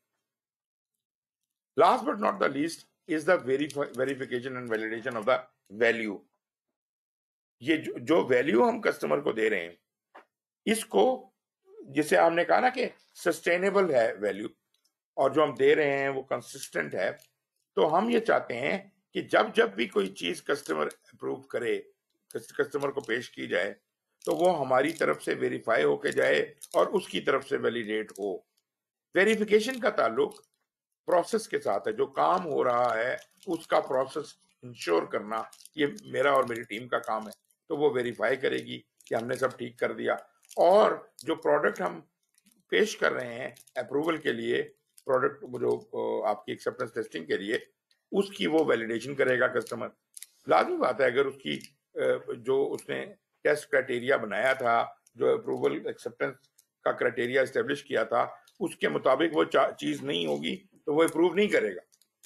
Last but not the least is the verification and validation of the value. ये जो वैल्यू हम कस्टमर को दे रहे हैं, इसको जिसे हमने कहा ना कि सस्टेनेबल है वैल्यू, और जो हम दे रहे हैं वो कंसिस्टेंट है, तो हम ये चाहते हैं कि जब जब भी कोई चीज कस्टमर अप्रूव करे, कस्टमर को पेश की जाए, तो वो हमारी तरफ से वेरीफाई होके जाए और उसकी तरफ से वैलिडेट हो। वेरिफिकेशन का ताल्लुक प्रोसेस के साथ है, जो काम हो रहा है उसका प्रोसेस इंश्योर करना ये मेरा और मेरी टीम का काम है। तो वो वेरीफाई करेगी कि हमने सब ठीक कर दिया, और जो प्रोडक्ट हम पेश कर रहे हैं अप्रूवल के लिए, प्रोडक्ट जो आपकी एक्सेप्टेंस टेस्टिंग के लिए, उसकी वो वैलिडेशन करेगा कस्टमर। लाजमी बात है, अगर उसकी जो उसने टेस्ट क्राइटेरिया बनाया था, जो अप्रूवल एक्सेप्टेंस का क्राइटेरिया एस्टेब्लिश किया था, उसके मुताबिक वो चीज नहीं होगी तो वो अप्रूव नहीं करेगा।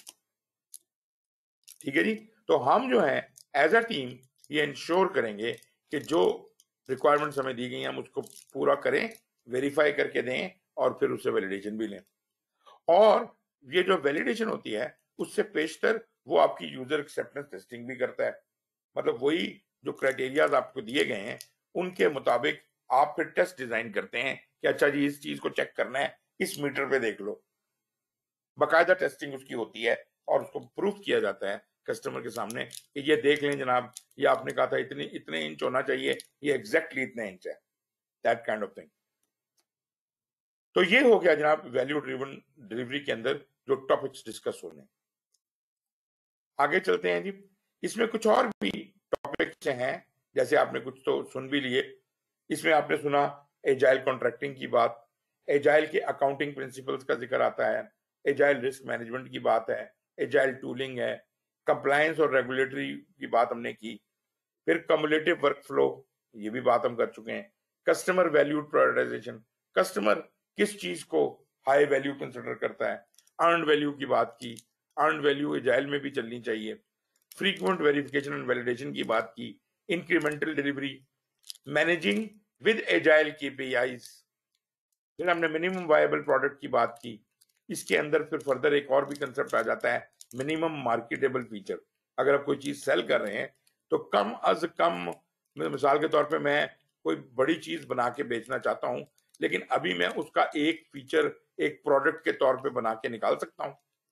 ठीक है जी, तो हम जो है एज अ टीम ये इंश्योर करेंगे कि जो रिक्वायरमेंट्स हमें दी गई हैं हम उसको पूरा करें, वेरीफाई करके दें और फिर उससे वैलिडेशन भी लें। और ये जो वैलिडेशन होती है उससे पेशतर वो आपकी यूजर एक्सेप्टेंस टेस्टिंग भी करता है। मतलब वही जो क्राइटेरियाज आपको दिए गए हैं उनके मुताबिक आप फिर टेस्ट डिजाइन करते हैं कि अच्छा जी इस चीज को चेक करना है, इस मीटर पे देख लो। बाकायदा टेस्टिंग उसकी होती है और उसको प्रूफ किया जाता है कस्टमर के सामने कि ये देख लें जनाब, ये आपने कहा था इतने इंच होना चाहिए, ये एग्जैक्टली इतने इंच है, दैट काइंड ऑफ थिंग। तो ये हो गया जनाब वैल्यू ड्रिवन डिलीवरी के अंदर जो टॉपिक्स डिस्कस होने। आगे चलते हैं जी, इसमें कुछ और भी टॉपिक्स हैं, जैसे आपने कुछ तो सुन भी लिए। इसमें आपने सुना एजाइल कॉन्ट्रैक्टिंग की बात, एजाइल के अकाउंटिंग प्रिंसिपल्स का जिक्र आता है, एजाइल रिस्क मैनेजमेंट की बात है, एजाइल टूलिंग है, कंप्लायंस और रेगुलेटरी की बात हमने की, फिर कम्युलेटिव वर्क फ्लो, ये भी बात हम कर चुके हैं, कस्टमर वैल्यू प्रायोरिटाइजेशन, कस्टमर किस चीज को हाई वैल्यू कंसिडर करता है, अर्न वैल्यू की बात की, अर्न वैल्यू एजाइल में भी चलनी चाहिए, फ्रीक्वेंट वेरिफिकेशन एंड वैलिडेशन की बात की, incremental delivery, managing with agile KPIs, फिर हमने मिनिमम वायबल प्रोडक्ट की बात की। इसके अंदर फिर फर्दर एक और भी कंसेप्ट आ जाता है, मिनिमम मार्केटेबल फीचर। अगर आप कोई चीज सेल कर रहे हैं तो कम अज कम, मिसाल के तौर पे मैं कोई बड़ी चीज बना के बेचना चाहता हूं, लेकिन अभी मैं उसका एक फीचर एक प्रोडक्ट के तौर पे बना के निकाल सकता हूं,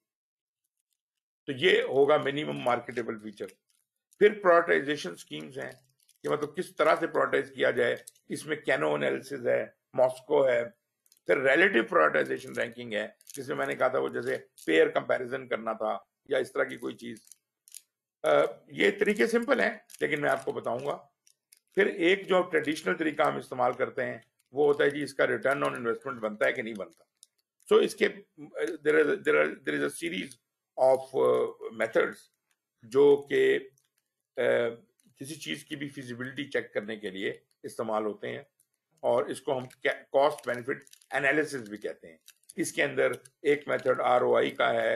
तो ये होगा मिनिमम मार्केटेबल फीचर। फिर प्रायोरिटाइजेशन स्कीम्स हैं कि मतलब किस तरह से प्रायोरिटाइज किया जाए, इसमें कैनो एनालिसिस है, मॉस्को है, फिर रिलेटिव प्रायोरिटाइजेशन रैंकिंग है, जिसमें मैंने कहा था वो जैसे पेयर कंपैरिजन करना था या इस तरह की कोई चीज। ये तरीके सिंपल हैं, लेकिन मैं आपको बताऊंगा। फिर एक जो ट्रेडिशनल तरीका हम इस्तेमाल करते हैं वो होता है जी इसका रिटर्न ऑन इन्वेस्टमेंट बनता है कि नहीं बनता। सो इसके there is a series of methods जो कि किसी चीज की भी फिजिबिलिटी चेक करने के लिए इस्तेमाल होते हैं, और इसको हम कॉस्ट बेनिफिट एनालिसिस भी कहते हैं। इसके अंदर एक मेथड आरओआई का है,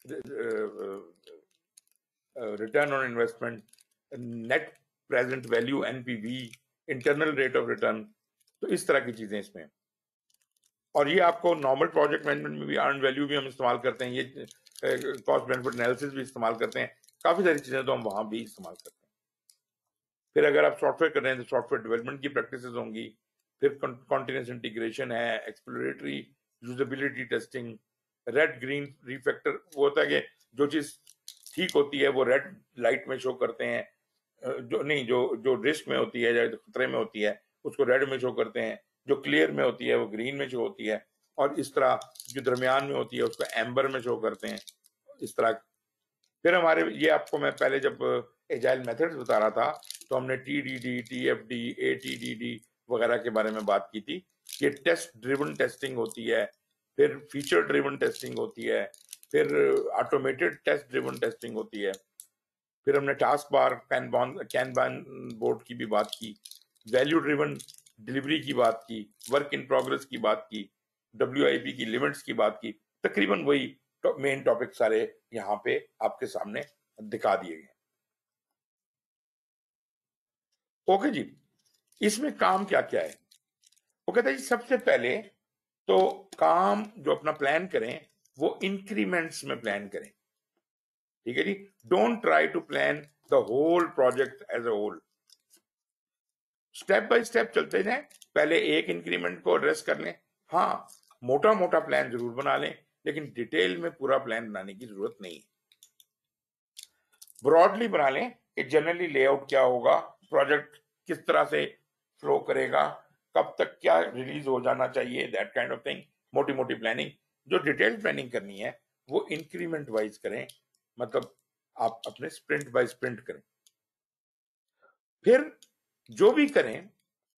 return on investment, net present value NPV, internal rate of return, तो इस तरह की चीजें इसमें। और ये आपको नॉर्मल प्रोजेक्ट मैनेजमेंट में भी अर्न वैल्यू भी हम इस्तेमाल करते हैं, ये कॉस्ट बेनिफिट एनालिसिस भी इस्तेमाल करते हैं, काफी सारी चीजें तो हम वहां भी इस्तेमाल करते हैं। फिर अगर आप सॉफ्टवेयर कर रहे हैं तो सॉफ्टवेयर डेवलपमेंट की प्रैक्टिसेस होंगी, फिर कॉन्टिन्यूस इंटीग्रेशन है, exploratory usability testing, red green refactor, वो होता है कि जो चीज ठीक होती है वो रेड लाइट में शो करते हैं, जो नहीं जो जो रिस्क में होती है या खतरे में होती है उसको रेड में शो करते हैं, जो क्लियर में होती है वो ग्रीन में शो होती है, और इस तरह जो दरमियान में होती है उसको एम्बर में शो करते हैं, इस तरह। फिर हमारे ये आपको मैं पहले जब एजाइल मेथड्स बता रहा था तो हमने TDD, TFD, ATDD वगैरह के बारे में बात की थी। ये टेस्ट ड्रिवन टेस्टिंग होती है, फिर फीचर ड्रिवन टेस्टिंग होती है, फिर ऑटोमेटेड टेस्ट ड्रिवन टेस्टिंग होती है, फिर हमने टास्क बार कैनबान बोर्ड की भी बात की, वैल्यू ड्रिवन डिलीवरी की बात की, वर्क इन प्रोग्रेस की बात की, WIP की लिमिट्स की बात की। तकरीबन वही मेन टॉपिक सारे यहाँ पे आपके सामने दिखा दिए गए। ओके जी, इसमें काम क्या क्या है? वो कहता है जी सबसे पहले तो काम जो अपना प्लान करें वो इंक्रीमेंट्स में प्लान करें, ठीक है जी। Don't try to plan the whole project as a whole, step by step चलते जाएं, पहले एक इंक्रीमेंट को एड्रेस कर लें। हाँ, मोटा मोटा प्लान जरूर बना लें, लेकिन डिटेल में पूरा प्लान बनाने की जरूरत नहीं है। ब्रॉडली बना लें कि जनरली लेआउट क्या होगा, प्रोजेक्ट किस तरह से फ्लो करेगा, कब तक क्या रिलीज हो जाना चाहिए, दैट काइंड ऑफ थिंग। मोटी मोटी प्लानिंग। जो डिटेल प्लानिंग करनी है वो इंक्रीमेंट वाइज करें, मतलब आप अपने स्प्रिंट बाय स्प्रिंट करें। फिर जो भी करें,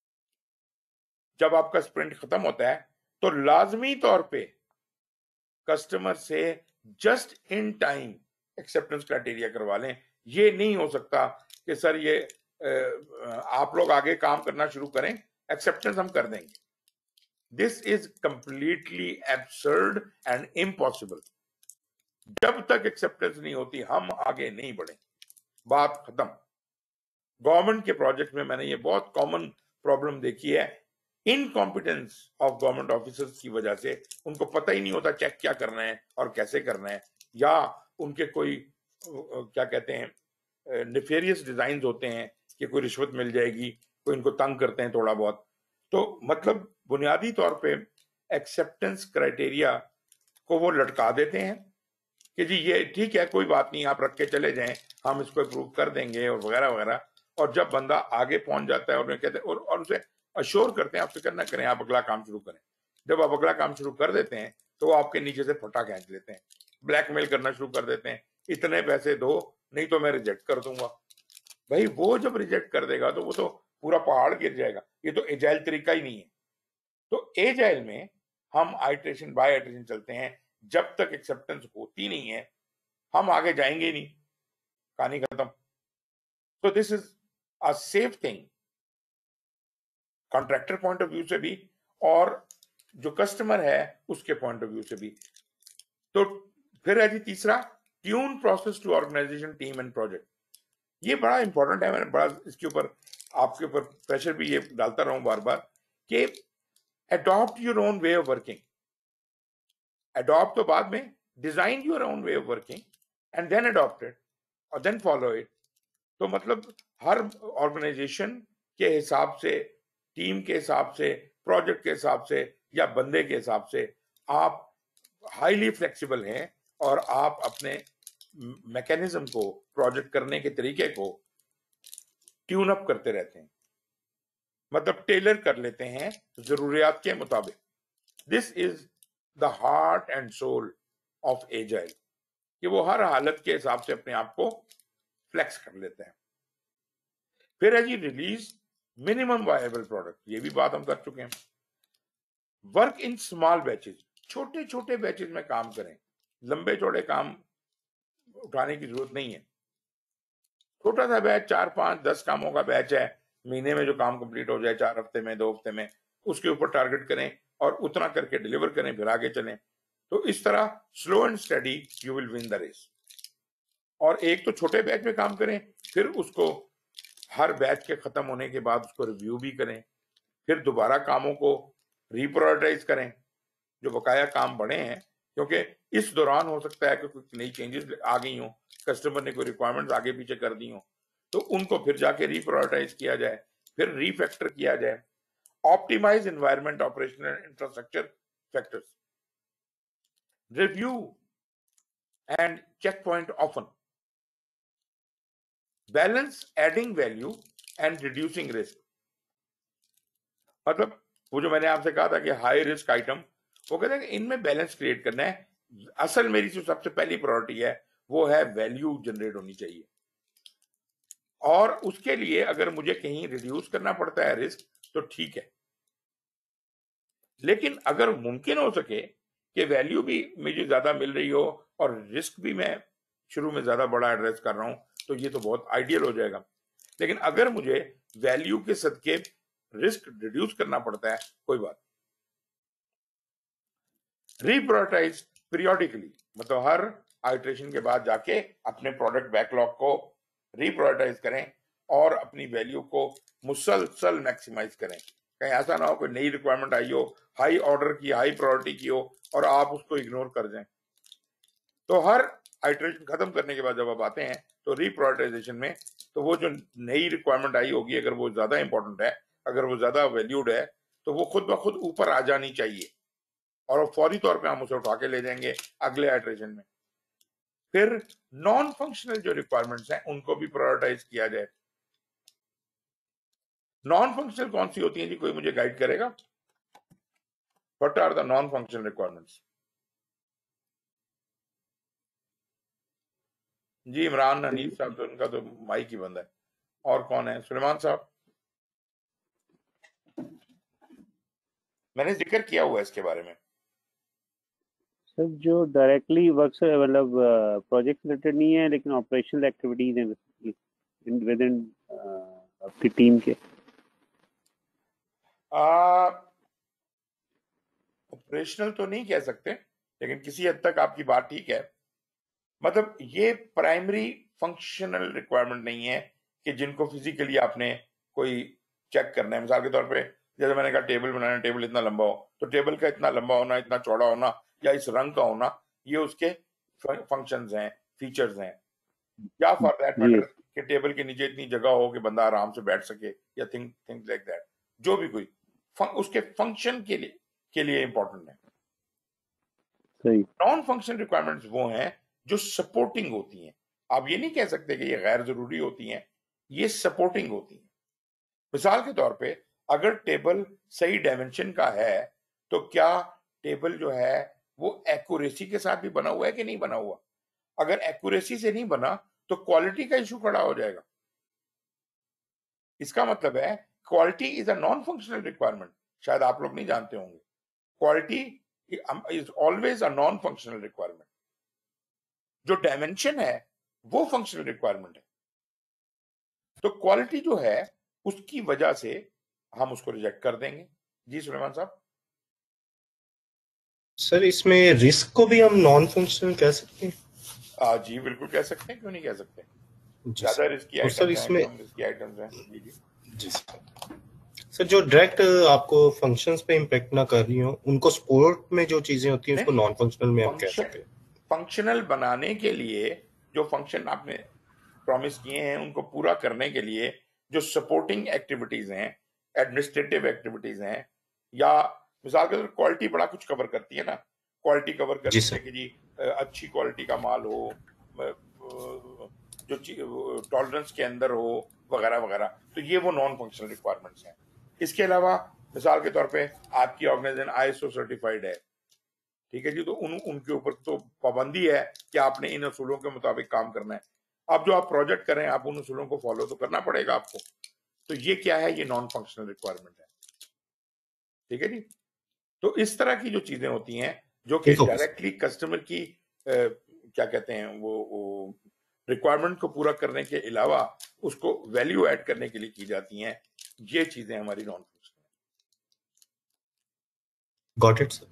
जब आपका स्प्रिंट खत्म होता है तो लाजमी तौर पे कस्टमर से just in time acceptance criteria करवा लें। ये नहीं हो सकता कि सर ये आप लोग आगे काम करना शुरू करें, एक्सेप्टेंस हम कर देंगे। This is completely absurd and impossible. जब तक एक्सेप्टेंस नहीं होती हम आगे नहीं बढ़े, बात खत्म। गवर्नमेंट के प्रोजेक्ट में मैंने ये बहुत कॉमन प्रॉब्लम देखी है, इनकॉम्पिटेंस ऑफ गवर्नमेंट ऑफिसर्स की वजह से उनको पता ही नहीं होता चेक क्या करना है और कैसे करना है, या उनके कोई क्या कहते हैं नेफेरियस डिजाइन होते हैं कि कोई रिश्वत मिल जाएगी, कोई इनको तंग करते हैं थोड़ा बहुत। तो मतलब बुनियादी तौर पे एक्सेप्टेंस क्राइटेरिया को वो लटका देते हैं कि जी ये ठीक है, कोई बात नहीं, आप रख के चले जाएं, हम इसको अप्रूव कर देंगे और वगैरह वगैरह। और जब बंदा आगे पहुंच जाता है और कहते हैं और उसे अश्योर करते हैं आप फिक्र ना करें, आप अगला काम शुरू करें। जब आप अगला काम शुरू कर देते हैं तो वो आपके नीचे से फटा खींच लेते हैं, ब्लैकमेल करना शुरू कर देते हैं, इतने पैसे दो नहीं तो मैं रिजेक्ट कर दूंगा। भाई वो जब रिजेक्ट कर देगा तो वो तो पूरा पहाड़ गिर जाएगा। ये तो एजाइल तरीका ही नहीं है। तो एजाइल में हम आइटरेशन बाय आइटरेशन चलते हैं, जब तक एक्सेप्टेंस होती नहीं है हम आगे जाएंगे नहीं। कहानी खत्म। तो this is a safe thing contractor point of view से भी और जो कस्टमर है उसके पॉइंट ऑफ व्यू से भी। तो फिर है जी तीसरा, tune process to organization team and project. ये बड़ा इंपॉर्टेंट है, मैंने बड़ा इसके ऊपर आपके ऊपर प्रेशर भी ये डालता रहूं बार बार कि adopt your own way of working. Adopt तो बाद में, design your own way of working and then adopt it और देन फॉलो इट। तो मतलब हर ऑर्गेनाइजेशन के हिसाब से, टीम के हिसाब से, प्रोजेक्ट के हिसाब से या बंदे के हिसाब से आप हाईली फ्लेक्सिबल हैं और आप अपने मैकेनिज्म को, प्रोजेक्ट करने के तरीके को ट्यून अप करते रहते हैं, मतलब टेलर कर लेते हैं जरूरियात के मुताबिक। This is the heart and soul of agile, कि वो हर हालत के हिसाब से अपने आप को फ्लेक्स कर लेते हैं। फिर है जी रिलीज मिनिमम वायबल प्रोडक्ट, ये भी बात हम कर चुके हैं। वर्क इन स्मॉल बैचेस, छोटे छोटे बैचेस में काम करें, लंबे चौड़े काम उठाने की जरूरत नहीं है। छोटा सा बैच, 4, 5, 10 कामों का बैच है, महीने में जो काम कंप्लीट हो जाए 4 हफ्ते में, 2 हफ्ते में, उसके ऊपर टारगेट करें और उतना करके डिलीवर करें, फिर आगे चलें। तो इस तरह slow and steady you will win the race. और एक तो छोटे बैच में काम करें, फिर उसको हर बैच के खत्म होने के बाद उसको रिव्यू भी करें, फिर दोबारा कामों को रिप्रायोरिटाइज करें जो बकाया काम बढ़े हैं, क्योंकि इस दौरान हो सकता है कि कुछ नई चेंजेस आ गई हों, कस्टमर ने कोई रिक्वायरमेंट्स आगे पीछे कर दी हों, तो उनको फिर जाके रिप्रायोरिटाइज किया जाए, फिर रीफैक्टर किया जाए। Optimize environment, operational infrastructure factors, review and checkpoint often, balance adding value and reducing risk. मतलब वो जो मैंने आपसे कहा था कि हाई रिस्क आइटम, वो कहते हैं कि इनमें बैलेंस क्रिएट करना है। असल मेरी जो सबसे पहली प्रायोरिटी है वो है वैल्यू जनरेट होनी चाहिए, और उसके लिए अगर मुझे कहीं रिड्यूस करना पड़ता है रिस्क तो ठीक है, लेकिन अगर मुमकिन हो सके कि वैल्यू भी मुझे ज्यादा मिल रही हो और रिस्क भी मैं शुरू में ज्यादा बड़ा एड्रेस कर रहा हूं, तो ये तो बहुत आइडियल हो जाएगा। लेकिन अगर मुझे वैल्यू के सदके रिस्क रिड्यूस करना पड़ता है, कोई बात। रिप्रायोरिटाइज पीरियोडिकली, मतलब हर आइटरेशन के बाद जाके अपने प्रोडक्ट बैकलॉग को रिप्रायोरिटाइज करें और अपनी वैल्यू को मुसलसल मैक्सिमाइज करें। कहीं ऐसा ना हो कोई नई रिक्वायरमेंट आई हो, हाई ऑर्डर की, हाई प्रायोरिटी की हो और आप उसको इग्नोर कर दें। तो हर आइटरेशन खत्म करने के बाद जब आप आते हैं तो रिप्रायोरिटाइजेशन में, तो वो जो नई रिक्वायरमेंट आई होगी, अगर वो ज्यादा इंपॉर्टेंट है, अगर वो ज्यादा वैल्यूड है, तो वो खुद ब खुद ऊपर आ जानी चाहिए और फौरी तौर पे हम उसे उठा के ले जाएंगे अगले आइटरेशन में। फिर नॉन फंक्शनल जो रिक्वायरमेंट्स हैं उनको भी प्रायोरिटाइज किया जाए। नॉन फंक्शनल कौन सी होती है जी, कोई मुझे गाइड करेगा? What are the non functional requirements? जी इमरान हनीफ साहब, तो उनका तो माइक ही बंद है। और कौन है? सुलेमान साहब, मैंने जिक्र किया हुआ है इसके बारे में। सर जो डायरेक्टली वर्क से मतलब प्रोजेक्ट रिलेटेड नहीं है, लेकिन ऑपरेशनल एक्टिविटीज हैं विद इन आपकी टीम के। ऑपरेशनल तो नहीं कह सकते, लेकिन किसी हद तक आपकी बात ठीक है। मतलब ये प्राइमरी फंक्शनल रिक्वायरमेंट नहीं है कि जिनको फिजिकली आपने कोई चेक करना है। मिसाल के तौर पे जैसे मैंने कहा टेबल बनाना, टेबल इतना लंबा हो, तो टेबल का इतना लंबा होना, इतना चौड़ा होना या इस रंग का होना, ये उसके फंक्शंस हैं, फीचर्स हैं। या फॉर दैट मैटर कि टेबल के नीचे इतनी जगह हो कि बंदा आराम से बैठ सके, या थिंग्स लाइक दैट। जो भी कोई उसके फंक्शन के लिए इंपॉर्टेंट है। नॉन फंक्शन रिक्वायरमेंट्स वो हैं जो सपोर्टिंग होती हैं। आप ये नहीं कह सकते कि ये गैर जरूरी होती हैं, ये सपोर्टिंग होती हैं। मिसाल के तौर पे अगर टेबल सही डायमेंशन का है, तो क्या टेबल जो है वो एक्यूरेसी के साथ भी बना हुआ है कि नहीं बना हुआ? अगर एक्यूरेसी से नहीं बना तो क्वालिटी का इशू खड़ा हो जाएगा। इसका मतलब है quality is a non functional requirement. शायद आप लोग नहीं जानते होंगे, quality is always a non functional requirement. जो डायमेंशन है वो फंक्शनल रिक्वायरमेंट है। तो क्वालिटी जो है उसकी वजह से हम उसको रिजेक्ट कर देंगे। जी सुलेमान साहब। सर इसमें रिस्क को भी हम नॉन फंक्शनल कह सकते हैं? जी बिल्कुल कह सकते हैं, क्यों नहीं कह सकते। जी ज्यादा सर। रिस्की और सर आइटम्स हैं, इसमें कम रिस्की आइटम्स हैं। जी जी जी सर जो डायरेक्ट आपको फंक्शंस पे इम्पेक्ट ना कर रही हो, उनको सपोर्ट में जो चीजें होती हैं उसको नॉन फंक्शनल में हम कह सकते हैं। फंक्शनल बनाने के लिए जो फंक्शन आपने प्रॉमिस किए हैं उनको पूरा करने के लिए जो सपोर्टिंग एक्टिविटीज हैं, एडमिनिस्ट्रेटिव एक्टिविटीज हैं, या मिसाल के तौर पर क्वालिटी बड़ा कुछ कवर करती है ना। क्वालिटी कवर जी करती है सर। कि जी अच्छी क्वालिटी का माल हो, जो टॉलरेंस के अंदर हो, वगैरह वगैरह। तो ये वो नॉन फंक्शनल रिक्वायरमेंट्स हैं। इसके अलावा मिसाल के तौर पे आपकी ऑर्गेनाइजेशन आईएसओ सर्टिफाइड है, ठीक है जी, तो उनके ऊपर तो पाबंदी है कि आपने इन असूलों के मुताबिक काम करना है। अब जो आप प्रोजेक्ट करें आप उन असूलों को फॉलो तो करना पड़ेगा आपको। तो ये क्या है, ये नॉन फंक्शनल रिक्वायरमेंट है, ठीक है जी। तो इस तरह की जो चीजें होती हैं जो कि डायरेक्टली कस्टमर की क्या कहते हैं वो रिक्वायरमेंट को पूरा करने के अलावा उसको वैल्यू ऐड करने के लिए की जाती हैं, ये चीजें हमारी non functional. Got it sir.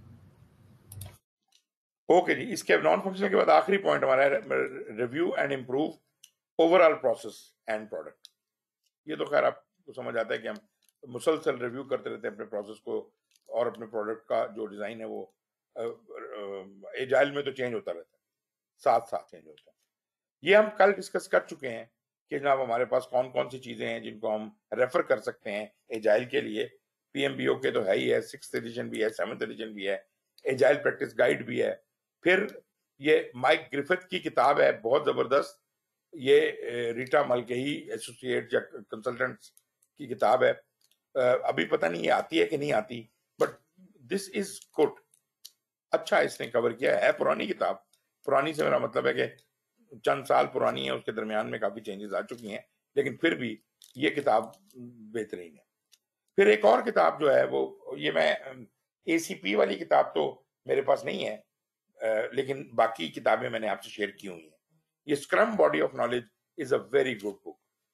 Okay जी। इसके नॉन फंक्शनल के बाद आखिरी पॉइंट हमारा है review and improve overall process and product. ये तो खैर आपको समझ आता है कि हम मुसलसल रिव्यू करते रहते हैं अपने प्रोसेस को, और अपने प्रोडक्ट का जो डिजाइन है वो एजाइल में तो चेंज होता रहता है, साथ साथ चेंज होता है। ये हम कल डिस्कस कर चुके हैं कि जनाब हमारे पास कौन कौन सी चीजें हैं जिनको हम रेफर कर सकते हैं एजाइल के लिए। पीएमबीओ के तो है ही है, 6th एडिशन भी है, 7th एडिशन भी है, एजाइल प्रैक्टिस गाइड भी है। फिर ये माइक ग्रिफिथ की किताब है, बहुत जबरदस्त, ये रीटा मलकेही एसोसिएट या कंसल्टेंट्स की किताब है। अभी पता नहीं ये आती है कि नहीं आती, बट दिस इज गुड। अच्छा इसने कवर किया है। पुरानी किताब, पुरानी से मेरा मतलब है कि चंद साल पुरानी है, उसके दरमियान में काफी चेंजेस आ चुकी हैं, लेकिन फिर भी ये किताब बेहतरीन है। फिर एक और किताब जो है वो, ये मैं एसीपी वाली किताब तो मेरे पास नहीं है, लेकिन बाकी किताबें मैंने आपसे शेयर की हुई हैं। ये scrum body of knowledge is a very good book.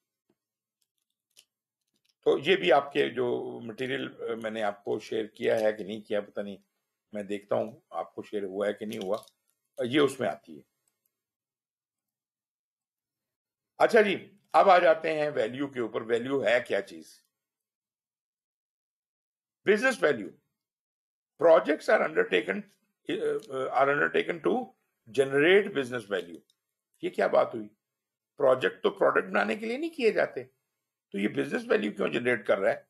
तो ये भी आपके जो मटेरियल मैंने आपको शेयर किया है कि नहीं किया पता नहीं, मैं देखता हूं आपको शेयर हुआ है कि नहीं हुआ, ये उसमें आती है। अच्छा जी, अब आ जाते हैं वैल्यू के ऊपर। वैल्यू है क्या चीज? Business value. Projects are undertaken to generate business value. ये क्या बात हुई? प्रोजेक्ट तो प्रोडक्ट बनाने के लिए नहीं किए जाते, तो ये बिजनेस वैल्यू क्यों जनरेट कर रहा है?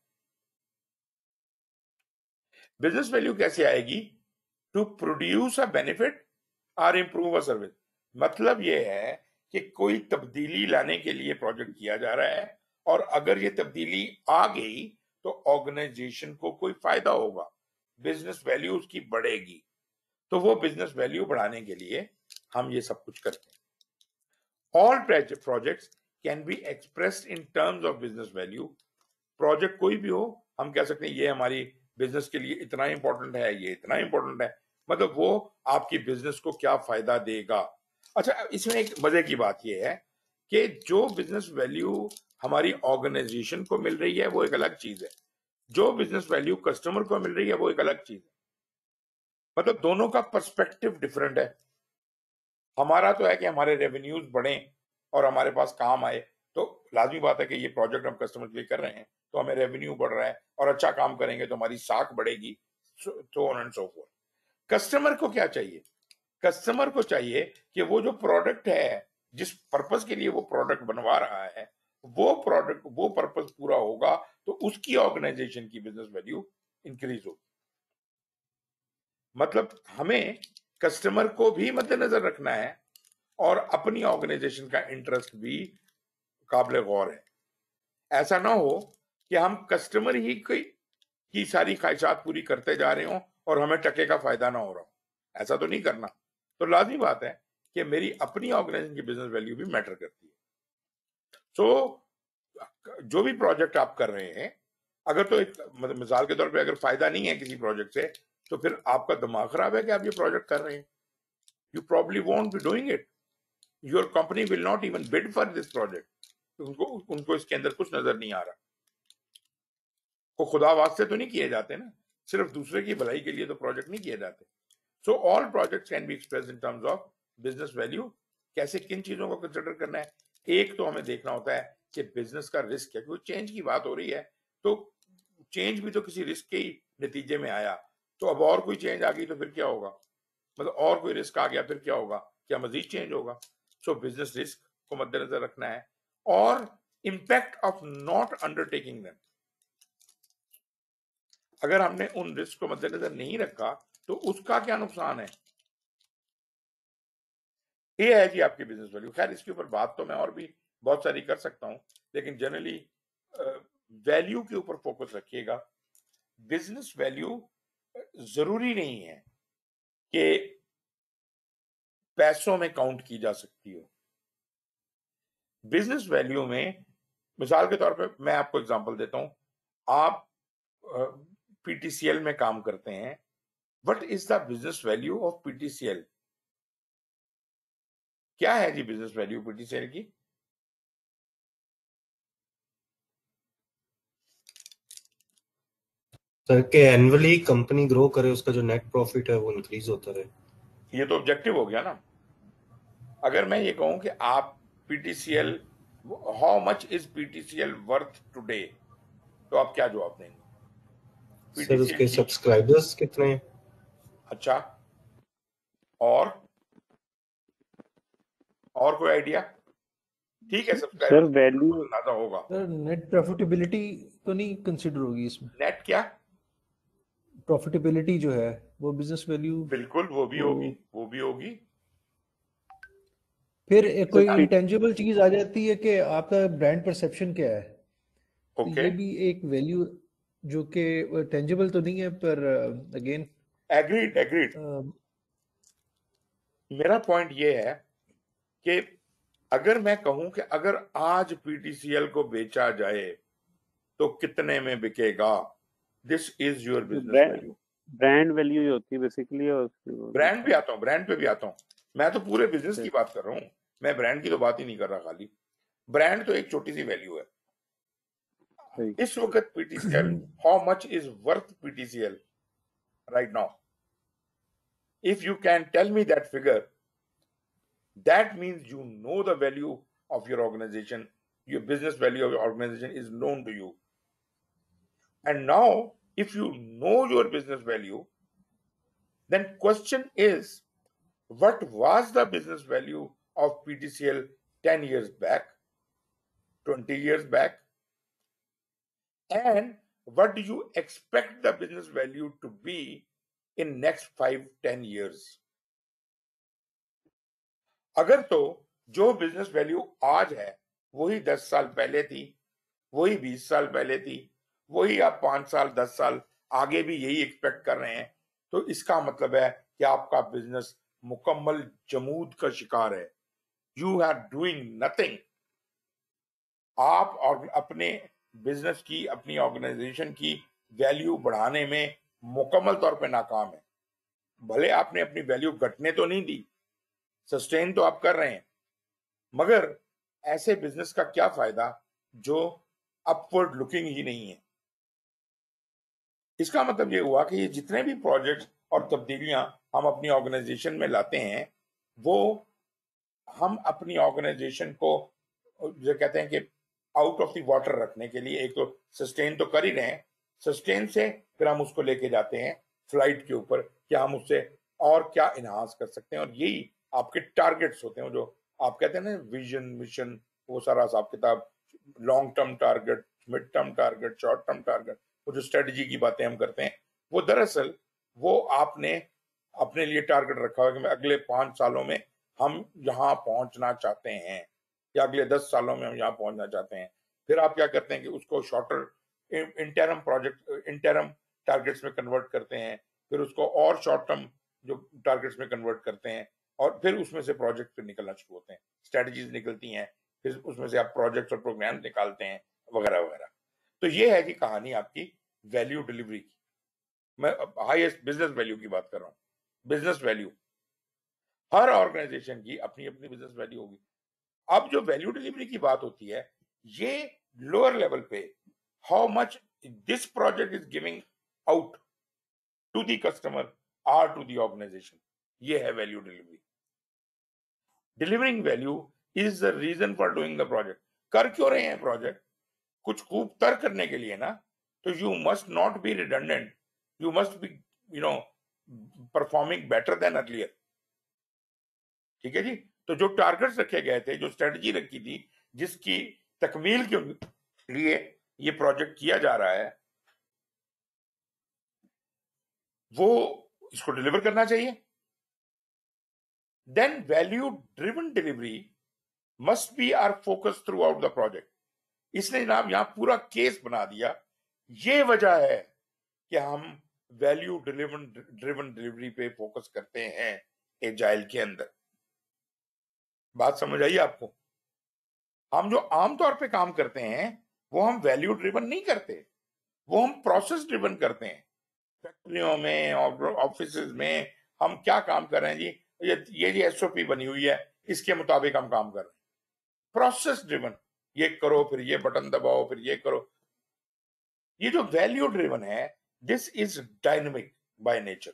बिजनेस वैल्यू कैसे आएगी? To produce a benefit or improve a service. मतलब ये है कि कोई तब्दीली लाने के लिए प्रोजेक्ट किया जा रहा है, और अगर ये तब्दीली आ गई तो ऑर्गेनाइजेशन को कोई फायदा होगा, बिजनेस वैल्यू उसकी बढ़ेगी। तो वो बिजनेस वैल्यू बढ़ाने के लिए हम ये सब कुछ करते हैं। All projects can be expressed in terms of business value. Project कोई भी हो, हम कह सकते हैं ये हमारी बिजनेस के लिए इतना इंपॉर्टेंट है, ये इतना इंपॉर्टेंट है, मतलब वो आपकी बिजनेस को क्या फायदा देगा। अच्छा, इसमें एक मजे की बात ये है कि जो बिजनेस वैल्यू हमारी ऑर्गेनाइजेशन को मिल रही है वो एक अलग चीज है, जो बिजनेस वैल्यू कस्टमर को मिल रही है वो एक अलग चीज है। मतलब दोनों का पर्सपेक्टिव डिफरेंट है। हमारा तो है कि हमारे रेवेन्यूज बढ़े और हमारे पास काम आए, तो लाजमी बात है कि ये प्रोजेक्ट हम कस्टमर के लिए कर रहे हैं तो हमें रेवेन्यू बढ़ रहा है, और अच्छा काम करेंगे तो हमारी साख बढ़ेगी, so on and so forth. Customer को क्या चाहिए? कस्टमर को चाहिए कि वो जो प्रोडक्ट है, जिस पर्पस के लिए वो प्रोडक्ट बनवा रहा है, वो प्रोडक्ट, वो पर्पस पूरा होगा तो उसकी ऑर्गेनाइजेशन की बिजनेस वैल्यू इंक्रीज होगी। मतलब हमें कस्टमर को भी मद्देनजर रखना है और अपनी ऑर्गेनाइजेशन का इंटरेस्ट भी काबिल गौर है। ऐसा ना हो कि हम कस्टमर ही की सारी ख्वाहिशात पूरी करते जा रहे हों और हमें टके का फायदा ना हो रहा हो। ऐसा तो नहीं करना। तो लाजमी बात है कि मेरी अपनी ऑर्गेनाइजेशन की बिजनेस वैल्यू भी मैटर करती है। सो जो भी प्रोजेक्ट आप कर रहे हैं, अगर तो एक मतलब मिसाल के तौर पे अगर फायदा नहीं है किसी प्रोजेक्ट से, तो फिर आपका दिमाग खराब है कि आप ये प्रोजेक्ट कर रहे हैं। You probably won't be doing it. Your company will not even bid for this project. उनको इसके अंदर कुछ नजर नहीं आ रहा। को खुदा वास्ते तो नहीं किए जाते ना, सिर्फ दूसरे की भलाई के लिए तो प्रोजेक्ट नहीं किए जाते। So all projects can be expressed in terms of business value. कैसे, किन चीजों को कंसिडर करना है? एक तो हमें देखना होता है कि बिजनेस का रिस्क है, क्योंकि चेंज की बात हो रही है, तो चेंज भी तो किसी रिस्क के ही नतीजे में आया। तो अब और कोई चेंज आ गई तो फिर क्या होगा, मतलब और कोई रिस्क आ गया फिर क्या होगा, क्या मजीद चेंज होगा? सो बिजनेस रिस्क को मद्देनजर रखना है, और impact of not undertaking them. अगर हमने उन रिस्क को मद्देनजर नहीं रखा तो उसका क्या नुकसान है, ये है जी आपकी बिजनेस वैल्यू। खैर इसके ऊपर बात तो मैं और भी बहुत सारी कर सकता हूं, लेकिन जनरली वैल्यू के ऊपर फोकस रखिएगा। बिजनेस वैल्यू जरूरी नहीं है कि पैसों में काउंट की जा सकती हो। बिजनेस वैल्यू में मिसाल के तौर पे मैं आपको एग्जांपल देता हूं। आप पीटीसीएल में काम करते हैं, what is the business value of PTCL? क्या है जी बिजनेस वैल्यू पीटीसीएल की? सर के एनुअली कंपनी ग्रो करे, उसका जो नेट प्रॉफिट है वो इंक्रीज होता रहे। ये तो ऑब्जेक्टिव हो गया ना। अगर मैं ये कहूं कि आप PTCL, how much is PTCL worth today, तो आप क्या जवाब देंगे? सर उसके सब्सक्राइबर्स कितने हैं? अच्छा, और कोई आइडिया? ठीक है, सर सब्सक्राइबर वैल्यू, अंदाजा होगा। सर नेट प्रॉफिटेबिलिटी तो नहीं कंसिडर होगी इसमें? नेट क्या? प्रॉफिटेबिलिटी जो है वो बिजनेस वैल्यू। बिल्कुल, वो भी होगी, वो भी होगी। फिर एक कोई सर इंटेंजिबल चीज आ जाती है कि आपका ब्रांड परसेप्शन क्या है, तो ओके, ये भी एक वैल्यू जो कि टेंजिबल तो नहीं है, पर अगेन एग्रीड एग्रीड। मेरा पॉइंट ये है कि अगर मैं कहूं कि अगर आज पीटीसीएल को बेचा जाए तो कितने में बिकेगा, this is your business value. Brand value ही होती है बेसिकली। और ब्रांड भी आता हूं, ब्रांड पे भी आता हूं। मैं तो पूरे बिजनेस की बात कर रहा हूं, मैं ब्रांड की तो बात ही नहीं कर रहा खाली। ब्रांड तो एक छोटी सी वैल्यू है। इस वक्त PTCL, how much is worth PTCL right now? If you can tell me that figure, that means you know the value of your organization, your business value of your organization is known to you. And now if you know your business value, then question is, what was the business value of PTCL 10 years back, 20 years back, and what do you expect the business value to be in next 5-10 years? अगर तो जो बिजनेस वैल्यू आज है वही 10 साल पहले थी, वही 20 साल पहले थी, वही आप 5 साल 10 साल आगे भी यही एक्सपेक्ट कर रहे हैं, तो इसका मतलब है कि आपका बिजनेस मुकम्मल जमूद का शिकार है। You are doing nothing. आप और अपने बिजनेस की, अपनी ऑर्गेनाइजेशन की वैल्यू बढ़ाने में मुकम्मल तौर पे नाकाम है। भले आपने अपनी वैल्यू घटने तो नहीं दी, सस्टेन तो आप कर रहे हैं, मगर ऐसे बिजनेस का क्या फायदा जो अपवर्ड लुकिंग ही नहीं है। इसका मतलब ये हुआ कि ये जितने भी प्रोजेक्ट्स और तब्दीलियां हम अपनी ऑर्गेनाइजेशन में लाते हैं, वो हम अपनी ऑर्गेनाइजेशन को जो कहते हैं कि आउट ऑफ द वाटर रखने के लिए, एक तो सस्टेन तो कर ही रहे हैं, सस्टेन से फिर हम उसको लेके जाते हैं फ्लाइट के ऊपर, क्या हम उससे और क्या इनहांस कर सकते हैं। और यही आपके टारगेट्स होते हैं, जो आप कहते हैं ना विजन, मिशन, वो सारा हिसाब किताब, long term target, mid term target, short term target, वो जो स्ट्रेटजी की बातें हम करते हैं, वो दरअसल वो आपने अपने लिए टारगेट रखा हुआ कि मैं अगले 5 सालों में हम यहाँ पहुंचना चाहते हैं, या अगले 10 सालों में हम यहाँ पहुंचना चाहते हैं। फिर आप क्या करते हैं कि उसको shorter interim project, interim targets में कन्वर्ट करते हैं, फिर उसको और शॉर्ट टर्म जो टारगेट्स में कन्वर्ट करते हैं, और फिर उसमें से प्रोजेक्ट फिर निकलना शुरू होते हैं, स्ट्रेटजीज निकलती हैं, फिर उसमें से आप प्रोजेक्ट्स और प्रोग्राम निकालते हैं, वगैरह वगैरह। तो ये है कि कहानी आपकी वैल्यू डिलीवरी की। मैं हाईएस्ट बिजनेस वैल्यू की बात कर रहा हूं, बिजनेस वैल्यू। हर ऑर्गेनाइजेशन की अपनी अपनी बिजनेस वैल्यू होगी। अब जो वैल्यू डिलीवरी की बात होती है, ये लोअर लेवल पे how much this project is giving out to the customer और टू द ऑर्गेनाइजेशन, ये है value delivery. Delivering value is the reason for doing the project. कर क्यों रहे हैं प्रोजेक्ट? कुछ खूब तर करने के लिए ना। तो you must not be redundant, you must be performing better than earlier. ठीक है जी। तो जो टारगेट्स रखे गए थे, जो स्ट्रेटजी रखी थी, जिसकी तकमील के लिए ये प्रोजेक्ट किया जा रहा है, वो इसको डिलीवर करना चाहिए। Then value driven delivery must be our focus throughout the project. इसने जनाब यहां पूरा केस बना दिया। ये वजह है कि हम वैल्यू ड्रिवन डिलीवरी पे फोकस करते हैं एजाइल के अंदर। बात समझ आई आपको? हम जो आमतौर पे काम करते हैं वो हम वैल्यू ड्रिवन नहीं करते, वो हम प्रोसेस ड्रिवन करते हैं। फैक्ट्रियों में और ऑफिस में हम क्या काम कर रहे हैं जी, ये जी एसओपी बनी हुई है, इसके मुताबिक हम काम कर रहे हैं। प्रोसेस ड्रिवन, ये करो, फिर ये बटन दबाओ, फिर ये करो। ये जो वैल्यू ड्रिवन है, this is dynamic by nature.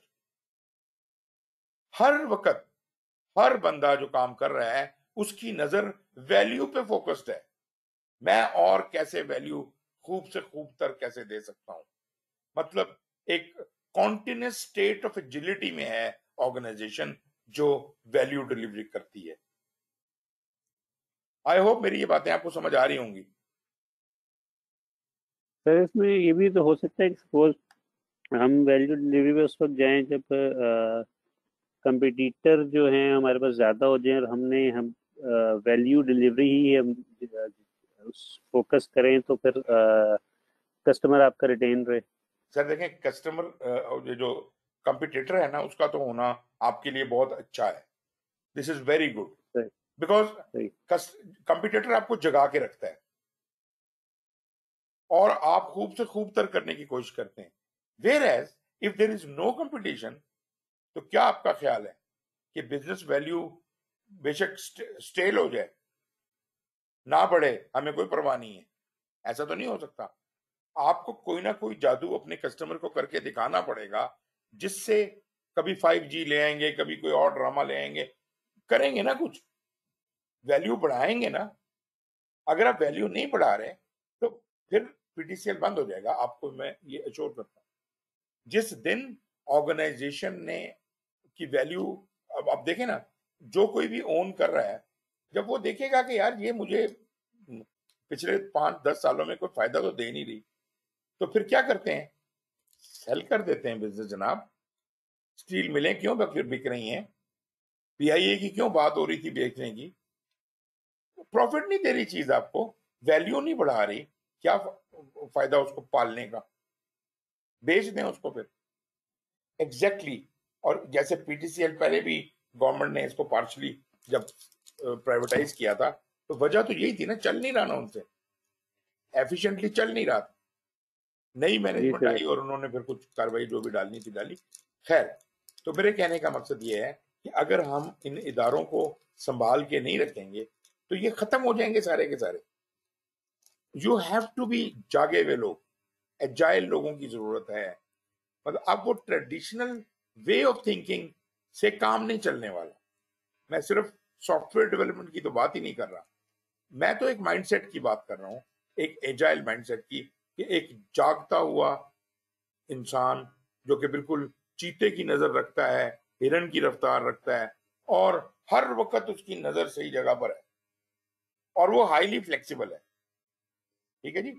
हर वक्त हर बंदा जो काम कर रहा है उसकी नजर वैल्यू पे फोकस्ड है। मैं और कैसे वैल्यू खूब से खूब तर कैसे दे सकता हूं, मतलब एक कॉन्टिन्यूस स्टेट ऑफ एजिलिटी में है ऑर्गेनाइजेशन जो वैल्यू डिलीवरी करती है। आई होप मेरी ये बातें आपको समझ आ रही होंगी। सर इसमें ये भी तो हो सकता है कि सपोज हम वैल्यू डिलीवरी पे उस वक्त जाएं जब कंपटीटर जो हैं हमारे पास ज़्यादा हो जाए और हम वैल्यू डिलीवरी ही हम फोकस करें, तो फिर कस्टमर आपका रिटेन रहे। सर देखें, कस्टमर जो कंपटीटर है ना, उसका तो होना आपके लिए बहुत अच्छा है। This is very good, because competitor आपको जगा के रखता है और आप खूब से खूब तर करने की कोशिश करते हैं। Whereas if there is no competition, तो क्या आपका ख्याल है कि बिजनेस वैल्यू बेशक स्टेल हो जाए, ना बढ़े, हमें कोई परवाह नहीं है? ऐसा तो नहीं हो सकता। आपको कोई ना कोई जादू अपने कस्टमर को करके दिखाना पड़ेगा, जिससे कभी 5G ले आएंगे, कभी कोई और ड्रामा ले आएंगे, करेंगे ना कुछ, वैल्यू बढ़ाएंगे ना। अगर आप वैल्यू नहीं बढ़ा रहे तो फिर पीटीसीएल बंद हो जाएगा, आपको मैं ये अश्योर करता हूं। जिस दिन ऑर्गेनाइजेशन ने की वैल्यू, अब आप देखें ना, जो कोई भी ओन कर रहा है, जब वो देखेगा कि यार ये मुझे पिछले 5-10 सालों में कोई फायदा तो दे नहीं रही, तो फिर क्या करते हैं? सेल कर देते हैं बिजनेस जनाब। स्टील मिलें क्यों फिर बिक रही हैं? पीआईए की क्यों बात हो रही थी बेचने की? प्रॉफिट नहीं दे रही चीज आपको, वैल्यू नहीं बढ़ा रही, क्या फायदा उसको पालने का? बेच दें उसको फिर। एग्जैक्टली और जैसे पीटीसीएल पहले भी गवर्नमेंट ने इसको पार्शली जब प्राइवेटाइज किया था, तो वजह तो यही थी ना, चल नहीं रहा ना उनसे, एफिशिएंटली चल नहीं रहा था। नई मैनेजमेंट आई और उन्होंने फिर कुछ कार्रवाई जो भी डालनी थी डाली। खैर, तो मेरे कहने का मकसद ये है कि अगर हम इन इदारों को संभाल के नहीं रखेंगे तो ये खत्म हो जाएंगे सारे के सारे। यू हैव टू बी जागे हुए लोग, एजाइल लोगों की जरूरत है। मतलब अब वो ट्रेडिशनल वे ऑफ थिंकिंग से काम नहीं चलने वाला। मैं सिर्फ सॉफ्टवेयर डेवलपमेंट की तो बात ही नहीं कर रहा, मैं तो एक माइंडसेट की बात कर रहा हूं, एक एजाइल माइंडसेट की, कि एक जागता हुआ इंसान जो कि बिल्कुल चीते की नजर रखता है, हिरन की रफ्तार रखता है, और हर वक्त उसकी नजर सही जगह पर है, और वो हाईली फ्लेक्सिबल है। ठीक है जी।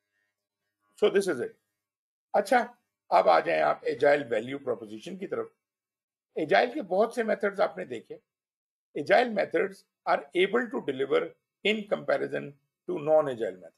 So this is it. अच्छा, अब आ जाएं आप एजाइल वैल्यू प्रोपोजिशन की तरफ। एजाइल के बहुत से मेथड्स आपने देखे। Agile methods are able to deliver in comparison to non agile method.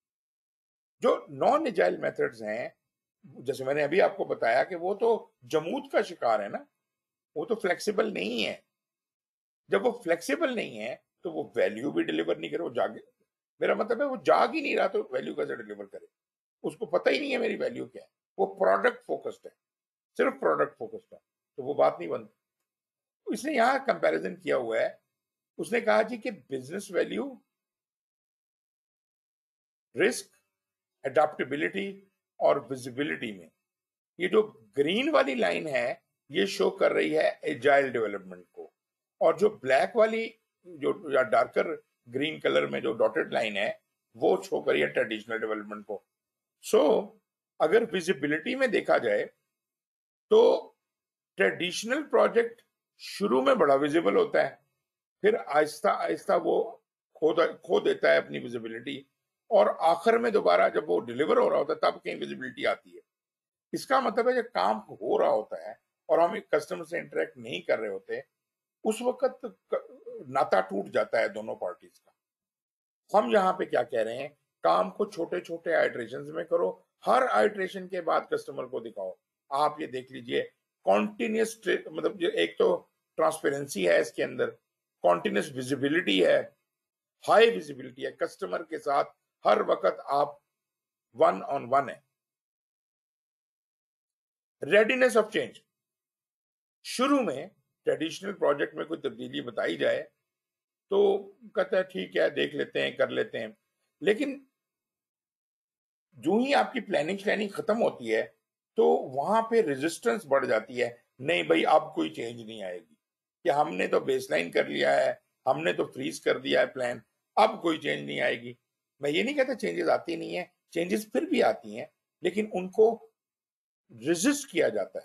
जो नॉन एजाइल मेथड्स हैं, जैसे मैंने अभी आपको बताया कि वो तो जमूत का शिकार है ना, वो तो फ्लेक्सिबल नहीं है। जब वो फ्लेक्सिबल नहीं है तो वो वैल्यू भी डिलीवर नहीं करे, वो जागे, मेरा मतलब है वो जाग ही नहीं रहा तो वैल्यू कैसे डिलीवर करे? उसको पता ही नहीं है मेरी वैल्यू क्या है, वो प्रोडक्ट फोकस्ड है, सिर्फ प्रोडक्ट फोकस्ड है, तो वो बात नहीं बनती। इसने यहां कंपैरिजन किया हुआ है, उसने कहा जी कि बिजनेस वैल्यू, रिस्क, एडाप्टेबिलिटी और विजिबिलिटी में ये जो ग्रीन वाली लाइन है ये शो कर रही है एजाइल डेवलपमेंट को, और जो ब्लैक वाली जो या डार्कर ग्रीन कलर में जो डॉटेड लाइन है वो शो कर रही है ट्रेडिशनल डेवलपमेंट को। सो अगर विजिबिलिटी में देखा जाए तो ट्रेडिशनल प्रोजेक्ट शुरू में बड़ा विजिबल होता है, फिर आहिस्ता आहिस्ता वो खो देता है अपनी विजिबिलिटी, और आखिर में दोबारा जब वो डिलीवर हो रहा होता है तब कहीं विजिबिलिटी आती है। इसका मतलब है जब काम हो रहा होता है और हम एक कस्टमर से इंटरेक्ट नहीं कर रहे होते उस वक्त नाता टूट जाता है दोनों पार्टीज का। हम यहाँ पे क्या कह रहे हैं, काम को छोटे छोटे आइटरेशन में करो, हर आइटरेशन के बाद कस्टमर को दिखाओ। आप ये देख लीजिए कॉन्टिन्यूस, मतलब एक तो ट्रांसपेरेंसी है इसके अंदर, कॉन्टिन्यूस विजिबिलिटी है, हाई विजिबिलिटी है, कस्टमर के साथ हर वक्त आप वन ऑन वन है। रेडीनेस ऑफ चेंज, शुरू में ट्रेडिशनल प्रोजेक्ट में कोई तब्दीली बताई जाए तो कहता है ठीक है देख लेते हैं कर लेते हैं, लेकिन जो ही आपकी प्लानिंग खत्म होती है तो वहां पे रेजिस्टेंस बढ़ जाती है, नहीं भाई अब कोई चेंज नहीं आएगी, कि हमने तो बेसलाइन कर लिया है, हमने तो फ्रीज कर दिया है प्लान, अब कोई चेंज नहीं आएगी। मैं ये नहीं कहता चेंजेस आती नहीं है, चेंजेस फिर भी आती हैं, लेकिन उनको रेजिस्ट किया जाता है।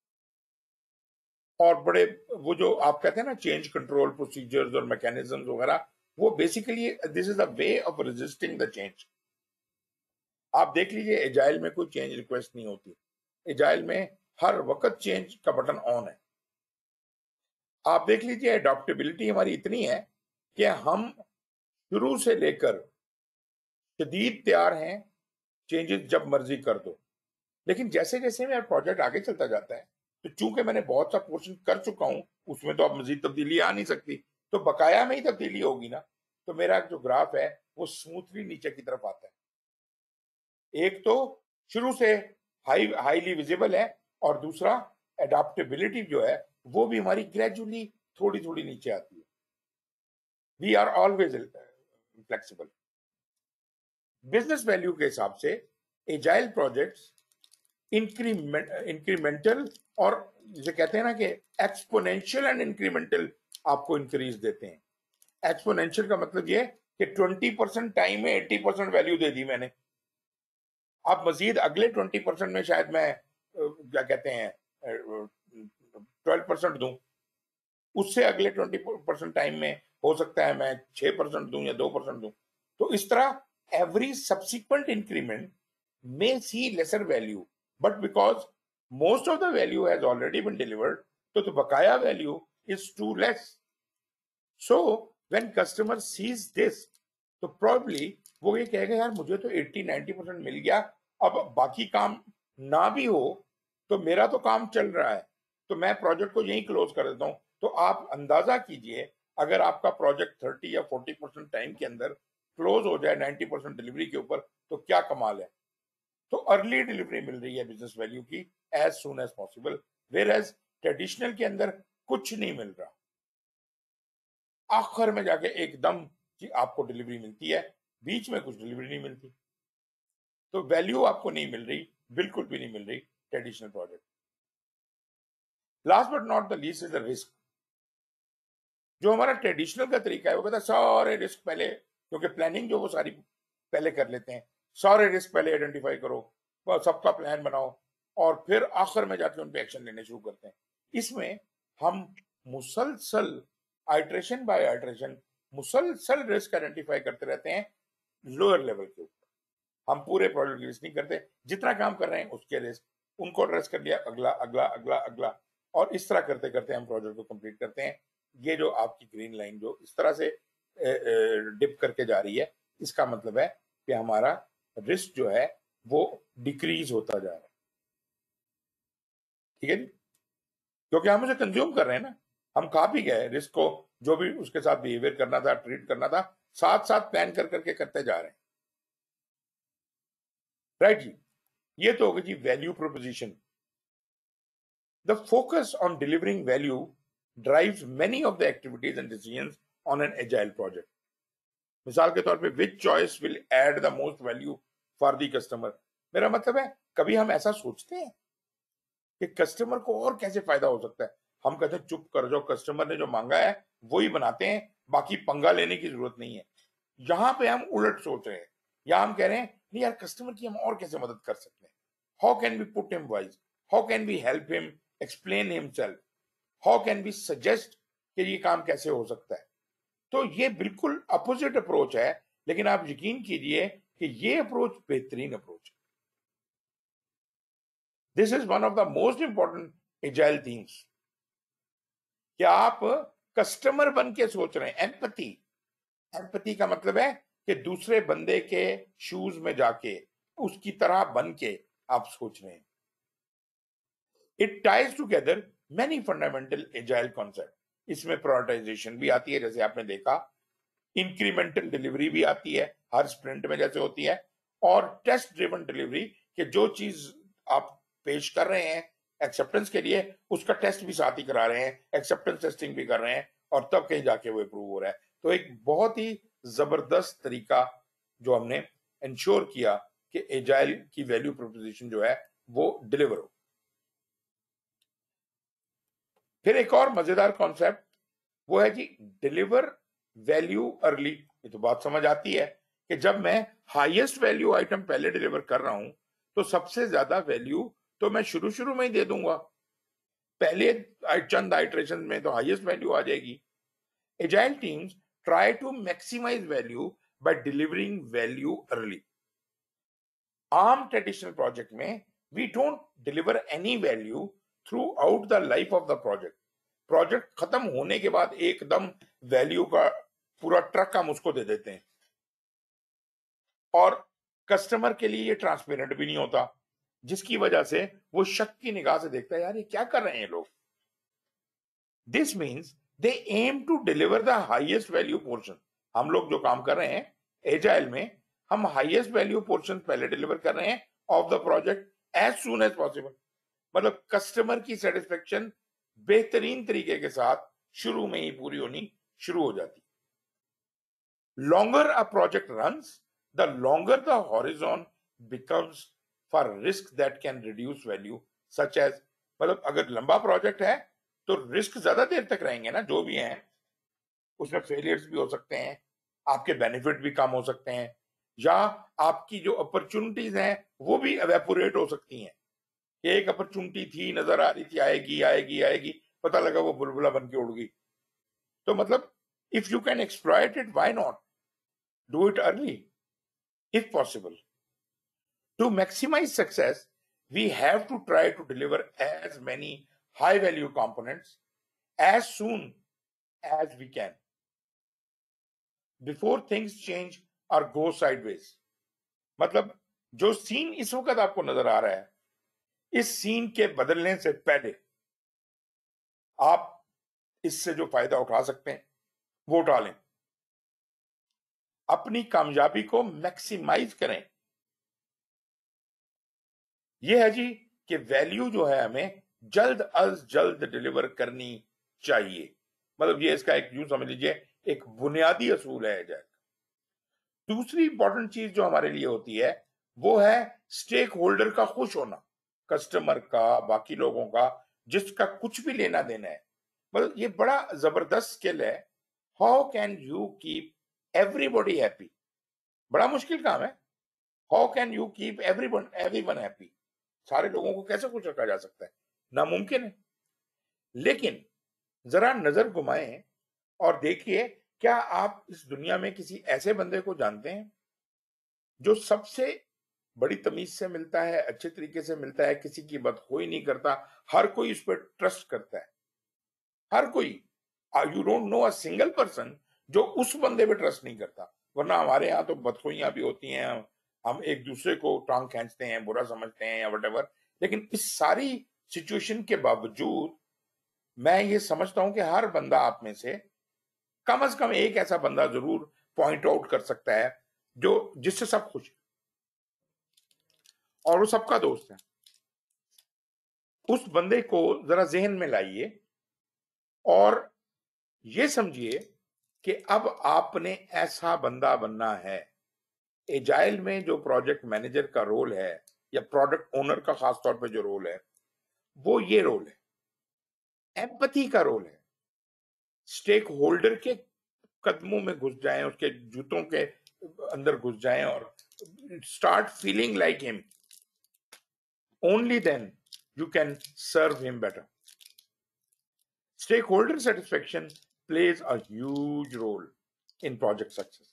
और बड़े वो जो आप कहते हैं ना चेंज कंट्रोल प्रोसीजर्स और मैकेनिज्म्स वगैरह, वो basically this is a way of resisting the change. आप देख लीजिए एजाइल में कोई चेंज रिक्वेस्ट नहीं होती, एजाइल में हर वक्त चेंज का बटन ऑन है। आप देख लीजिए अडॉप्टेबिलिटी हमारी इतनी है कि हम शुरू से लेकर शदीद तैयार हैं, चेंजेस जब मर्जी कर दो। लेकिन जैसे जैसे मेरा प्रोजेक्ट आगे चलता जाता है तो चूंकि मैंने बहुत सा पोर्शन कर चुका हूं, उसमें तो अब मजीद तब्दीली आ नहीं सकती, तो बकाया में ही तब्दीली होगी ना, तो मेरा जो ग्राफ है वो स्मूथली नीचे की तरफ आता है। एक तो शुरू से हाईली विजिबल है, और दूसरा एडाप्टेबिलिटी जो है वो भी हमारी ग्रेजुअली थोड़ी थोड़ी नीचे आती है। We are always flexible. Business value के हिसाब से एजाइल प्रोजेक्ट्स इंक्रीमेंटल और जिसे कहते हैं ना कि एक्सपोनेंशियल एंड इंक्रीमेंटल आपको इंक्रीज देते हैं। एक्सपोनेंशियल का मतलब ये कि 20% टाइम में 80% वैल्यू दे दी मैंने, अब मजीद अगले 20% में शायद मैं क्या कहते हैं 12% दूं, उससे अगले 20% टाइम में हो सकता है मैं 6% दूं या 2% दूं। तो इस तरह every subsequent increment may see lesser value, but because most of the value has already been delivered, so the bakaya value is too less. So when customer sees this, तो probably वो ये कहेगा यार मुझे तो 80-90% मिल गया, अब बाकी काम ना भी हो तो मेरा तो काम चल रहा है, तो मैं प्रोजेक्ट को यहीं क्लोज कर देता हूं। तो आप अंदाजा कीजिए अगर आपका प्रोजेक्ट 30 या 40% टाइम के अंदर क्लोज हो जाए 90% डिलीवरी के ऊपर, तो क्या कमाल है। तो अर्ली डिलीवरी मिल रही है बिजनेस वैल्यू की as soon as possible, whereas traditional के अंदर कुछ नहीं मिल रहा, आखिर में जाके एकदम आपको डिलीवरी मिलती है, बीच में कुछ डिलीवरी नहीं मिलती। तो वैल्यू आपको नहीं मिल रही, बिल्कुल भी नहीं मिल रही traditional project. Last but not the least is the risk. जो हमारा ट्रेडिशनल का तरीका है वो कहता है सारे रिस्क पहले, क्योंकि प्लानिंग जो वो सारी पहले कर लेते हैं, सारे रिस्क पहले आइडेंटिफाई करो, सबका प्लान बनाओ और फिर आखिर में जाके उन पे एक्शन लेने शुरू करते हैं। इसमें हम मुसलसल आइट्रेशन बाय आइट्रेशन मुसलसल रिस्क आइडेंटिफाई करते रहते हैं लोअर लेवल के ऊपर। हम पूरे प्रोजेक्ट की रिस्क नहीं करते, जितना काम कर रहे हैं उसके रिस्क, उनको एड्रेस कर लिया, अगला अगला अगला अगला, और इस तरह करते करते हम प्रोजेक्ट को कंप्लीट करते हैं। ये जो आपकी ग्रीन लाइन जो इस तरह से डिप करके जा रही है, इसका मतलब है कि हमारा रिस्क जो है वो डिक्रीज होता जा रहा है। ठीक है जी, क्योंकि हम उसे कंज्यूम कर रहे हैं ना, हम खा भी गए रिस्क को, जो भी उसके साथ बिहेवियर करना था, ट्रीट करना था, साथ साथ प्लान कर करके करते जा रहे हैं। राइट जी, ये तो होगी जी value proposition. The focus on delivering value drives many of the activities and decisions on an agile project. मिसाल के तौर पे which choice will add the most value for the customer. मेरा मतलब है कभी हम ऐसा सोचते हैं कि कस्टमर को और कैसे फायदा हो सकता है? हम कहते हैं चुप कर जाओ, कस्टमर ने जो मांगा है वही बनाते हैं, बाकी पंगा लेने की जरूरत नहीं है। यहां पे हम उलट सोच रहे हैं, या हम कह रहे हैं नहीं यार, कस्टमर की हम और कैसे मदद कर सकते हैं? How can we put him wise, how can we help him explain himself, how can we suggest कि ये काम कैसे हो सकता है? तो ये बिल्कुल अपोजिट अप्रोच है, लेकिन आप यकीन कीजिए कि ये अप्रोच बेहतरीन अप्रोच है। This is one of the most important agile things कि आप कस्टमर बन के सोच रहे हैं। एम्पैथी, एम्पैथी का मतलब है कि दूसरे बंदे के शूज में जाके उसकी तरह बन के आप सोच रहे हैं। It ties together many fundamental agile concept. इसमें प्रायोरिटाइजेशन भी आती है, जैसे आपने देखा, इंक्रीमेंटल डिलीवरी भी आती है हर स्प्रिंट में जैसे होती है, और टेस्ट ड्रिवन डिलीवरी कि जो चीज आप पेश कर रहे हैं एक्सेप्टेंस के लिए उसका टेस्ट भी साथ ही करा रहे हैं, एक्सेप्टेंस टेस्टिंग भी कर रहे हैं, और तब कहीं जाके वो अप्रूव हो रहा है। तो एक बहुत ही जबरदस्त तरीका जो हमने इंश्योर किया कि एजाइल की वैल्यू प्रोपोजिशन जो है वो डिलीवर हो। फिर एक और मजेदार कॉन्सेप्ट वो है कि डिलीवर वैल्यू अर्ली। ये तो बात समझ आती है कि जब मैं हाईएस्ट वैल्यू आइटम पहले डिलीवर कर रहा हूं तो सबसे ज्यादा वैल्यू तो मैं शुरू में ही दे दूंगा, पहले चंद आइटरेशन में तो हाईएस्ट वैल्यू आ जाएगी। Agile teams try to maximize value by delivering value early. आम ट्रेडिशनल प्रोजेक्ट में we don't deliver any value throughout the life of the project. Project खत्म होने के बाद एकदम वैल्यू का पूरा ट्रक हम उसको दे देते हैं, और कस्टमर के लिए ये ट्रांसपेरेंट भी नहीं होता, जिसकी वजह से वो शक की निगाह से देखता है यार ये क्या कर रहे हैं लोग। This means they aim to deliver the highest value portion. हम लोग जो काम कर रहे हैं एजाइल में, हम हाईएस्ट वैल्यू पोर्शन पहले डिलीवर कर रहे हैं of the project as soon as possible. मतलब कस्टमर की सेटिस्फेक्शन बेहतरीन तरीके के साथ शुरू में ही पूरी होनी शुरू हो जाती। Longer a project runs, the longer the horizon becomes for risk that can reduce value such as. मतलब अगर लंबा प्रोजेक्ट है तो रिस्क ज्यादा देर तक रहेंगे ना, जो भी हैं उसमें फेलियर्स भी हो सकते हैं, आपके बेनिफिट भी कम हो सकते हैं, या आपकी जो अपॉर्चुनिटीज हैं वो भी एवेपोरेट हो सकती हैं। एक अपॉर्चुनिटी थी, नजर आ रही थी आएगी आएगी आएगी, पता लगा वो बुलबुला बन के उड़ गई। तो मतलब if you can exploit it, why not do it early if possible. To maximize success, we have to try to deliver as many high value components as soon as we can before things change or go sideways. मतलब जो सीन इस वक्त आपको नजर आ रहा है, इस सीन के बदलने से पहले आप इससे जो फायदा उठा सकते हैं वो उठा लें, अपनी कामयाबी को मैक्सिमाइज करें। यह है जी कि वैल्यू जो है हमें जल्द अज जल्द डिलीवर करनी चाहिए। मतलब ये इसका एक यूं समझ लीजिए एक बुनियादी असूल है एजाइल। दूसरी इंपॉर्टेंट चीज जो हमारे लिए होती है वो है स्टेक होल्डर का खुश होना, कस्टमर का, बाकी लोगों का, जिसका कुछ भी लेना देना है। मतलब ये बड़ा जबरदस्त स्किल है। How can you keep everybody happy? बड़ा मुश्किल काम है। How can you keep everyone happy? सारे लोगों को कैसे खुश रखा जा सकता है? नामुमकिन है। लेकिन जरा नजर घुमाएं और देखिए, क्या आप इस दुनिया में किसी ऐसे बंदे को जानते हैं जो सबसे बड़ी तमीज से मिलता है, अच्छे तरीके से मिलता है, किसी की बदखोई नहीं करता, हर कोई उस पर ट्रस्ट करता है, हर कोई। You don't know a single person जो उस बंदे पे ट्रस्ट नहीं करता। वरना हमारे यहाँ तो बदखोइयां भी होती हैं, हम एक दूसरे को टांग खींचते हैं, बुरा समझते हैं या वटेवर। लेकिन इस सारी सिचुएशन के बावजूद मैं ये समझता हूं कि हर बंदा आप में से कम एक ऐसा बंदा जरूर पॉइंट आउट कर सकता है जो जिससे सब खुश है और वो सबका दोस्त है। उस बंदे को जरा जहन में लाइए और ये समझिए कि अब आपने ऐसा बंदा बनना है। एजाइल में जो प्रोजेक्ट मैनेजर का रोल है या प्रोडक्ट ओनर का खास तौर पे जो रोल है, वो ये रोल है, एम्पैथी का रोल है। स्टेक होल्डर के कदमों में घुस जाएं, उसके जूतों के अंदर घुस जाएं और start feeling like him. Only then you can serve him better. Stakeholder satisfaction plays a huge role in project success.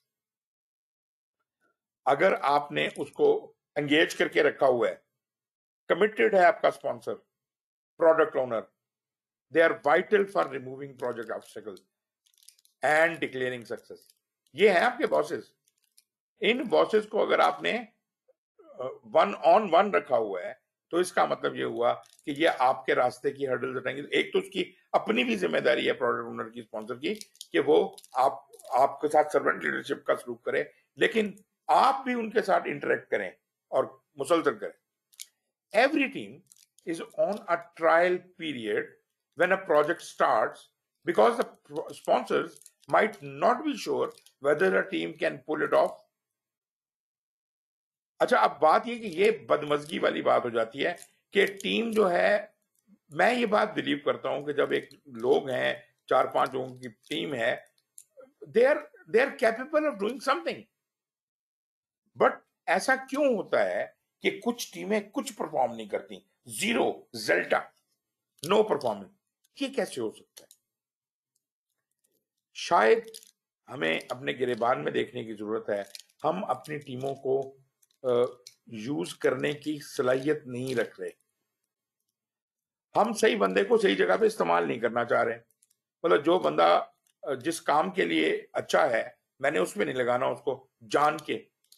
अगर आपने उसको एंगेज करके रखा हुआ है, कमिटेड है आपका sponsor, product owner, they are vital for removing project obstacle and declaring success. ये हैं आपके बॉसेस। इन बॉसेस को अगर आपने 1-on-1 रखा हुआ है, तो इसका मतलब ये हुआ कि ये आपके रास्ते की हर्डल्स हटाएंगे। एक तो उसकी अपनी भी जिम्मेदारी है प्रोडक्ट ओनर की, स्पॉन्सर की, कि वो आपके साथ सर्वेंट लीडरशिप का सलूक करे, लेकिन आप भी उनके साथ इंटरेक्ट करें और मुसलसल करें। Every team is on a trial period when a project starts because the sponsors might not be sure whether a team can pull it off. अच्छा, अब बात ये कि ये बदमजगी वाली बात हो जाती है कि टीम जो है, मैं ये बात बिलीव करता हूं कि जब एक लोग हैं, 4-5 लोगों की टीम है, they are capable of doing something. But ऐसा क्यों होता है कि कुछ टीमें कुछ परफॉर्म नहीं करती? जीरो, जेल्टा, नो परफॉर्मेंस, ये कैसे हो सकता है? शायद हमें अपने गिरेबान में देखने की जरूरत है। हम अपनी टीमों को यूज करने की सलाहियत नहीं रख रहे। हम सही बंदे को सही जगह पे इस्तेमाल नहीं करना चाह रहे। मतलब जो बंदा जिस काम के लिए अच्छा है, मैंने उसमें नहीं लगाना उसको जान के,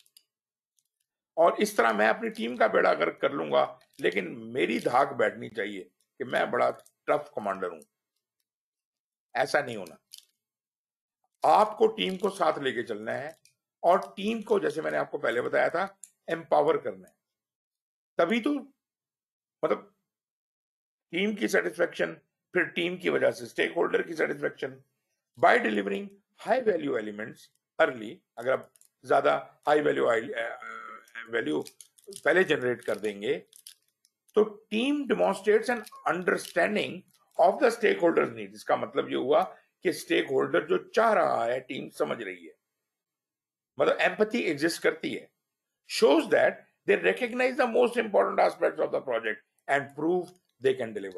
और इस तरह मैं अपनी टीम का बेड़ा गर्क कर लूंगा, लेकिन मेरी धाक बैठनी चाहिए कि मैं बड़ा टफ कमांडर हूं। ऐसा नहीं होना। आपको टीम को साथ लेके चलना है और टीम को, जैसे मैंने आपको पहले बताया था, एम्पावर करना है। तभी तो मतलब टीम की सेटिस्फेक्शन, फिर टीम की वजह से स्टेक होल्डर की satisfaction. By delivering high value elements early, अगर आप ज्यादा हाई वैल्यू पहले जनरेट कर देंगे, तो team demonstrates an understanding of the stakeholder need. इसका मतलब ये हुआ कि स्टेक होल्डर जो चाह रहा है, टीम समझ रही है, मतलब एम्पैथी एग्जिस्ट करती है। shows that they recognize the most important aspects of the project and prove they can deliver.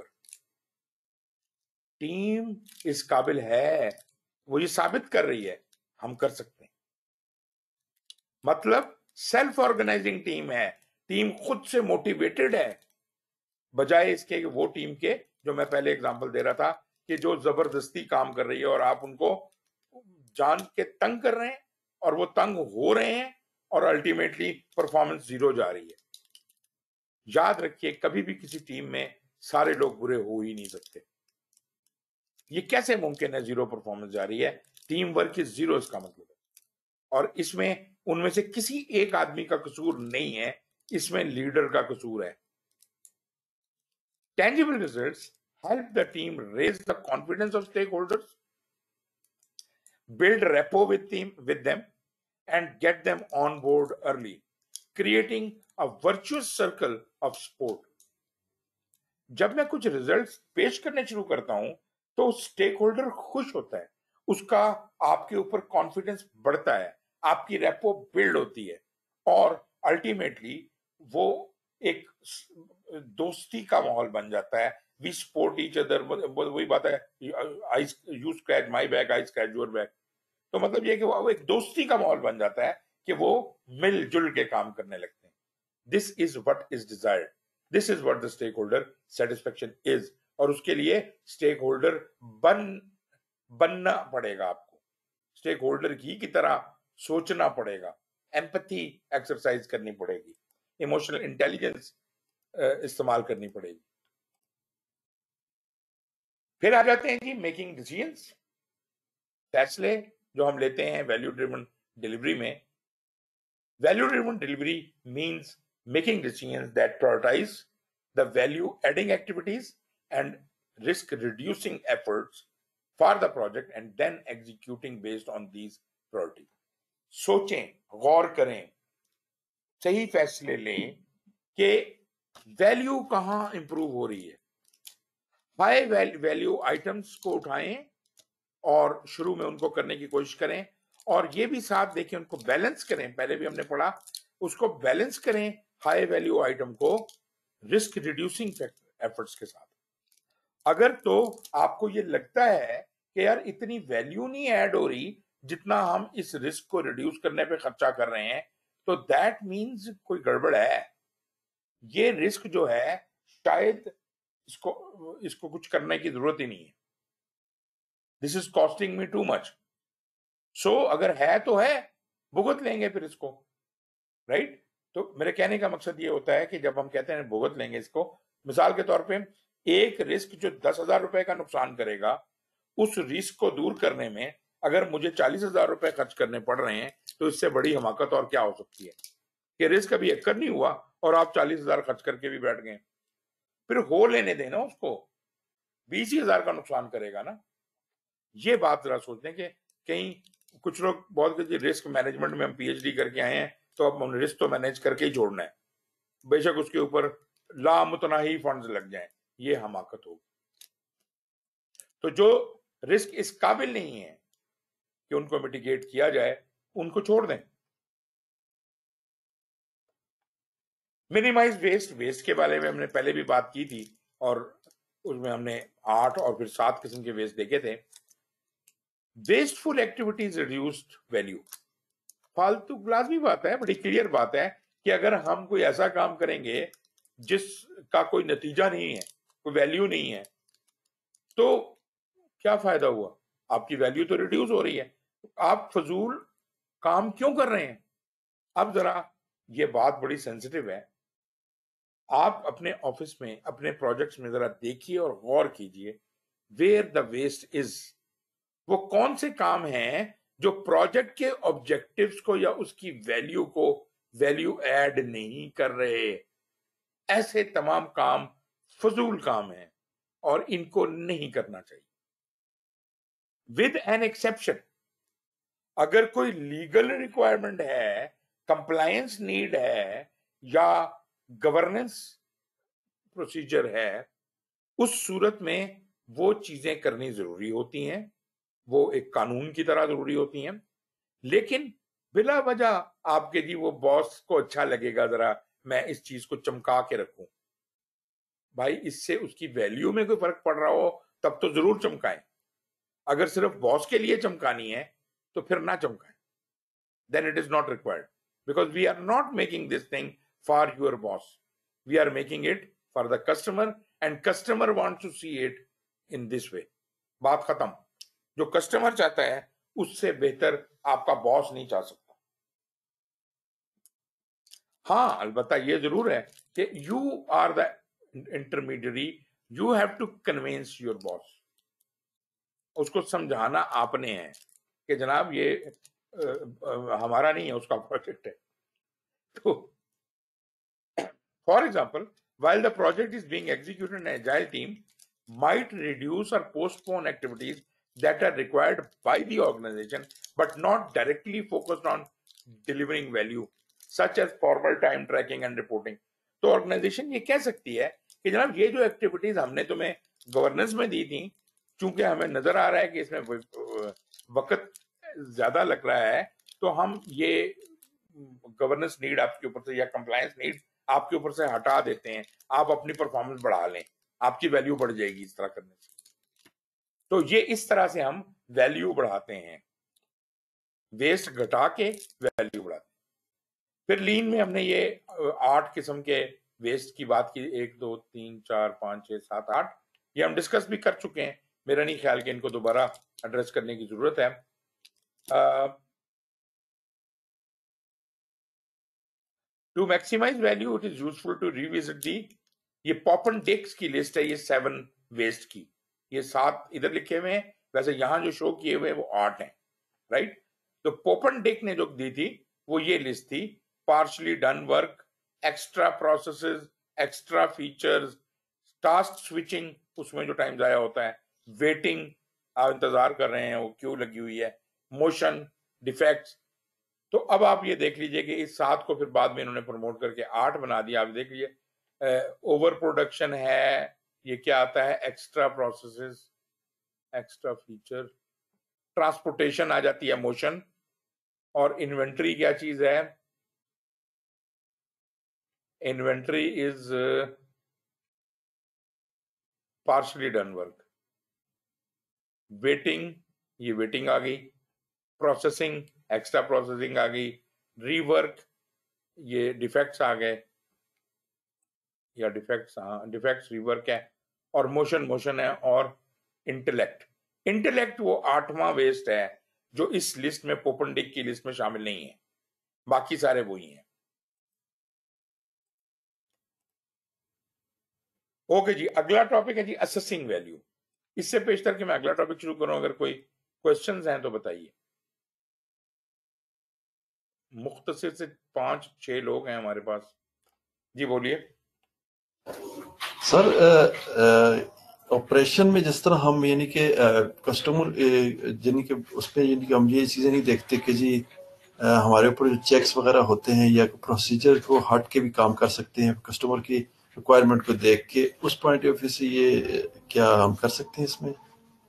Team इस काबिल है, वो ये साबित कर रही है हम कर सकते हैं। मतलब सेल्फ ऑर्गेनाइजिंग टीम है, टीम खुद से मोटिवेटेड है, बजाय इसके वो टीम के जो मैं पहले एग्जांपल दे रहा था कि जो जबरदस्ती काम कर रही है और आप उनको जान के तंग कर रहे हैं और वो तंग हो रहे हैं और अल्टीमेटली परफॉर्मेंस जीरो जा रही है। याद रखिए, कभी भी किसी टीम में सारे लोग बुरे हो ही नहीं सकते। ये कैसे मुमकिन है जीरो परफॉर्मेंस जा रही है? टीम वर्क इज जीरो, इसका मतलब है। और इसमें उनमें से किसी एक आदमी का कसूर नहीं है, इसमें लीडर का कसूर है। Tangible results help the team raise the confidence of stakeholders, build rapport with them, and get them on board early, creating a virtuous circle of support. जब मैं कुछ रिजल्ट्स पेश करने शुरू करता हूं तो स्टेक होल्डर खुश होता है, उसका आपके ऊपर कॉन्फिडेंस बढ़ता है, आपकी रेपो बिल्ड होती है और अल्टीमेटली वो एक दोस्ती का माहौल बन जाता है। वी सपोर्ट ईच अदर, वही बात है, you scratch my back, I scratch your back. तो मतलब ये कि वो एक दोस्ती का माहौल बन जाता है कि वो मिलजुल के काम करने लगते हैं। This is what is desired, this is what the stakeholder satisfaction is. और उसके लिए स्टेक होल्डर बनना पड़ेगा आपको, स्टेक होल्डर की तरह सोचना पड़ेगा, एम्पैथी एक्सरसाइज करनी पड़ेगी, इमोशनल इंटेलिजेंस इस्तेमाल करनी पड़ेगी। फिर आ जाते हैं जी मेकिंग डिसीजंस, फैसले जो हम लेते हैं वैल्यू ड्रिवन डिलीवरी में। Value driven delivery means making decisions that prioritize the value adding activities and risk reducing efforts for the project and then executing based on these priority. सोचें, गौर करें, सही फैसले लें कि वैल्यू कहां इंप्रूव हो रही है। हाई वैल्यू आइटम्स को उठाएं और शुरू में उनको करने की कोशिश करें, और ये भी साथ देखें, उनको बैलेंस करें। पहले भी हमने पढ़ा, उसको बैलेंस करें हाई वैल्यू आइटम को रिस्क रिड्यूसिंग एफर्ट्स के साथ। अगर तो आपको ये लगता है कि यार इतनी वैल्यू नहीं ऐड हो रही जितना हम इस रिस्क को रिड्यूस करने पे खर्चा कर रहे हैं, तो दैट मीन्स कोई गड़बड़ है। ये रिस्क जो है शायद इसको कुछ करने की जरूरत ही नहीं है। This is costing me too much. So अगर है तो है, भुगत लेंगे फिर इसको, राइट। तो मेरे कहने का मकसद ये होता है कि जब हम कहते हैं भुगत लेंगे इसको, मिसाल के तौर पे एक रिस्क जो 10,000 रुपए का नुकसान करेगा, उस रिस्क को दूर करने में अगर मुझे 40,000 रुपए खर्च करने पड़ रहे हैं, तो इससे बड़ी हमाकत और क्या हो सकती है कि रिस्क अभी अक्कर नहीं हुआ और आप 40,000 खर्च करके भी बैठ गए। फिर हो लेने देना उसको, 20,000 का नुकसान करेगा ना। ये बात जरा सोचते हैं कि कहीं कुछ लोग बहुत रिस्क मैनेजमेंट में हम पीएचडी करके आए हैं, तो अब रिस्क तो मैनेज करके ही छोड़ना है, बेशक उसके ऊपर लामतनाही फंड्स लग जाएं, ये हमाकत होगी। तो जो रिस्क इस काबिल नहीं है कि उनको मिटिगेट किया जाए, उनको छोड़ दें। मिनिमाइज वेस्ट, वेस्ट के बारे में हमने पहले भी बात की थी, और उसमें हमने 8 और फिर 7 किस्म के वेस्ट देखे थे। वेस्टफुल एक्टिविटीज रिड्यूस्ड वैल्यू, फालतू लाजमी बात है, बड़ी क्लियर बात है कि अगर हम कोई ऐसा काम करेंगे जिसका कोई नतीजा नहीं है, कोई वैल्यू नहीं है, तो क्या फायदा हुआ? आपकी वैल्यू तो रिड्यूस हो रही है, आप फजूल काम क्यों कर रहे हैं? अब जरा ये बात बड़ी सेंसिटिव है, आप अपने ऑफिस में, अपने प्रोजेक्ट्स में जरा देखिए और गौर कीजिए, वेयर द वेस्ट इज। वो कौन से काम हैं जो प्रोजेक्ट के ऑब्जेक्टिव्स को या उसकी वैल्यू को वैल्यू ऐड नहीं कर रहे। ऐसे तमाम काम फजूल काम हैं और इनको नहीं करना चाहिए, विद एन एक्सेप्शन। अगर कोई लीगल रिक्वायरमेंट है, कंप्लायंस नीड है या गवर्नेंस प्रोसीजर है, उस सूरत में वो चीजें करनी जरूरी होती हैं, वो एक कानून की तरह जरूरी होती हैं। लेकिन बिला वजह आपके जी वो बॉस को अच्छा लगेगा जरा मैं इस चीज को चमका के रखूं, भाई इससे उसकी वैल्यू में कोई फर्क पड़ रहा हो तब तो जरूर चमकाएं। अगर सिर्फ बॉस के लिए चमकानी है तो फिर ना चमकाएं, then it is not required, because we are not making this thing for your boss, we are making it for the customer and customer wants to see it in this way. बात खत्म। जो कस्टमर चाहता है उससे बेहतर आपका बॉस नहीं चाह सकता। हाँ, अलबत्ता ये जरूर है कि you are the intermediary, you have to convince your boss. उसको समझाना आपने है कि जनाब ये हमारा नहीं है, उसका प्रोजेक्ट है। तो for example, while the project is being executed, an agile team might reduce or postpone activities that are required by the organization but not directly focused on delivering value, such as formal time tracking and reporting. तो ऑर्गेनाइजेशन ये कह सकती है कि जनाब ये जो एक्टिविटीज हमने तुम्हें गवर्नेंस में दी थी, चूंकि हमें नजर आ रहा है कि इसमें वक्त ज्यादा लग रहा है, तो हम ये गवर्नेंस नीड आपके ऊपर से या कंप्लायंस नीड आपके ऊपर से हटा देते हैं, आप अपनी परफॉर्मेंस बढ़ा लें, आपकी वैल्यू बढ़ जाएगी इस तरह करने से। तो ये इस तरह से हम वैल्यू बढ़ाते हैं, वेस्ट घटा के वैल्यू बढ़ाते हैं। फिर लीन में हमने ये 8 किस्म के वेस्ट की बात की, 1 2 3 4 5 6 7 8, ये हम डिस्कस भी कर चुके हैं। मेरा नहीं ख्याल कि इनको दोबारा एड्रेस करने की जरूरत है। To maximize value it is useful to revisit the, ये पॉपन डेक्स की लिस्ट है, ये 7 वेस्ट की, ये 7 इधर लिखे हुए हैं, वैसे यहां जो शो किए हुए वो 8 हैं, राइट। तो पोपन डेक ने जो दी थी वो ये लिस्ट थी, partially done work, extra processes, extra features, task switching, उसमें जो टाइम जाया होता है, वेटिंग, आप इंतजार कर रहे हैं, वो क्यू लगी हुई है, मोशन, डिफेक्ट्स। तो अब आप ये देख लीजिए कि इस 7 को फिर बाद में इन्होंने प्रमोट करके 8 बना दिया। आप देख लीजिए ओवर प्रोडक्शन है, ये क्या आता है, extra processes, extra feature, transportation आ जाती है, मोशन, और इन्वेंट्री क्या चीज है, inventory is partially done work. Waiting, ये वेटिंग आ गई, प्रोसेसिंग, एक्स्ट्रा प्रोसेसिंग आ गई, रीवर्क, ये डिफेक्ट्स आ गए, या डिफेक्ट्स, हाँ डिफेक्ट्स रीवर्क है, और मोशन, मोशन है, और इंटेलेक्ट। इंटेलेक्ट वो 8वां वेस्ट है जो इस लिस्ट में, पोपनडिक की लिस्ट में शामिल नहीं है, बाकी सारे वही हैं। ओके जी, अगला टॉपिक है जी असेसिंग वैल्यू। इससे पेशतर कि मैं अगला टॉपिक शुरू करूं, अगर कोई क्वेश्चंस हैं तो बताइए। मुख्तसर से 5-6 लोग हैं हमारे पास, जी बोलिए। सर ऑपरेशन में जिस तरह हम यानी कि कस्टमर यानी कि उसमें यानी कि हम ये चीज़ें नहीं देखते कि जी हमारे ऊपर जो चेक्स वगैरह होते हैं या प्रोसीजर को हट के भी काम कर सकते हैं कस्टमर की रिक्वायरमेंट को देख के, उस पॉइंट ऑफ व्यू से ये क्या हम कर सकते हैं इसमें?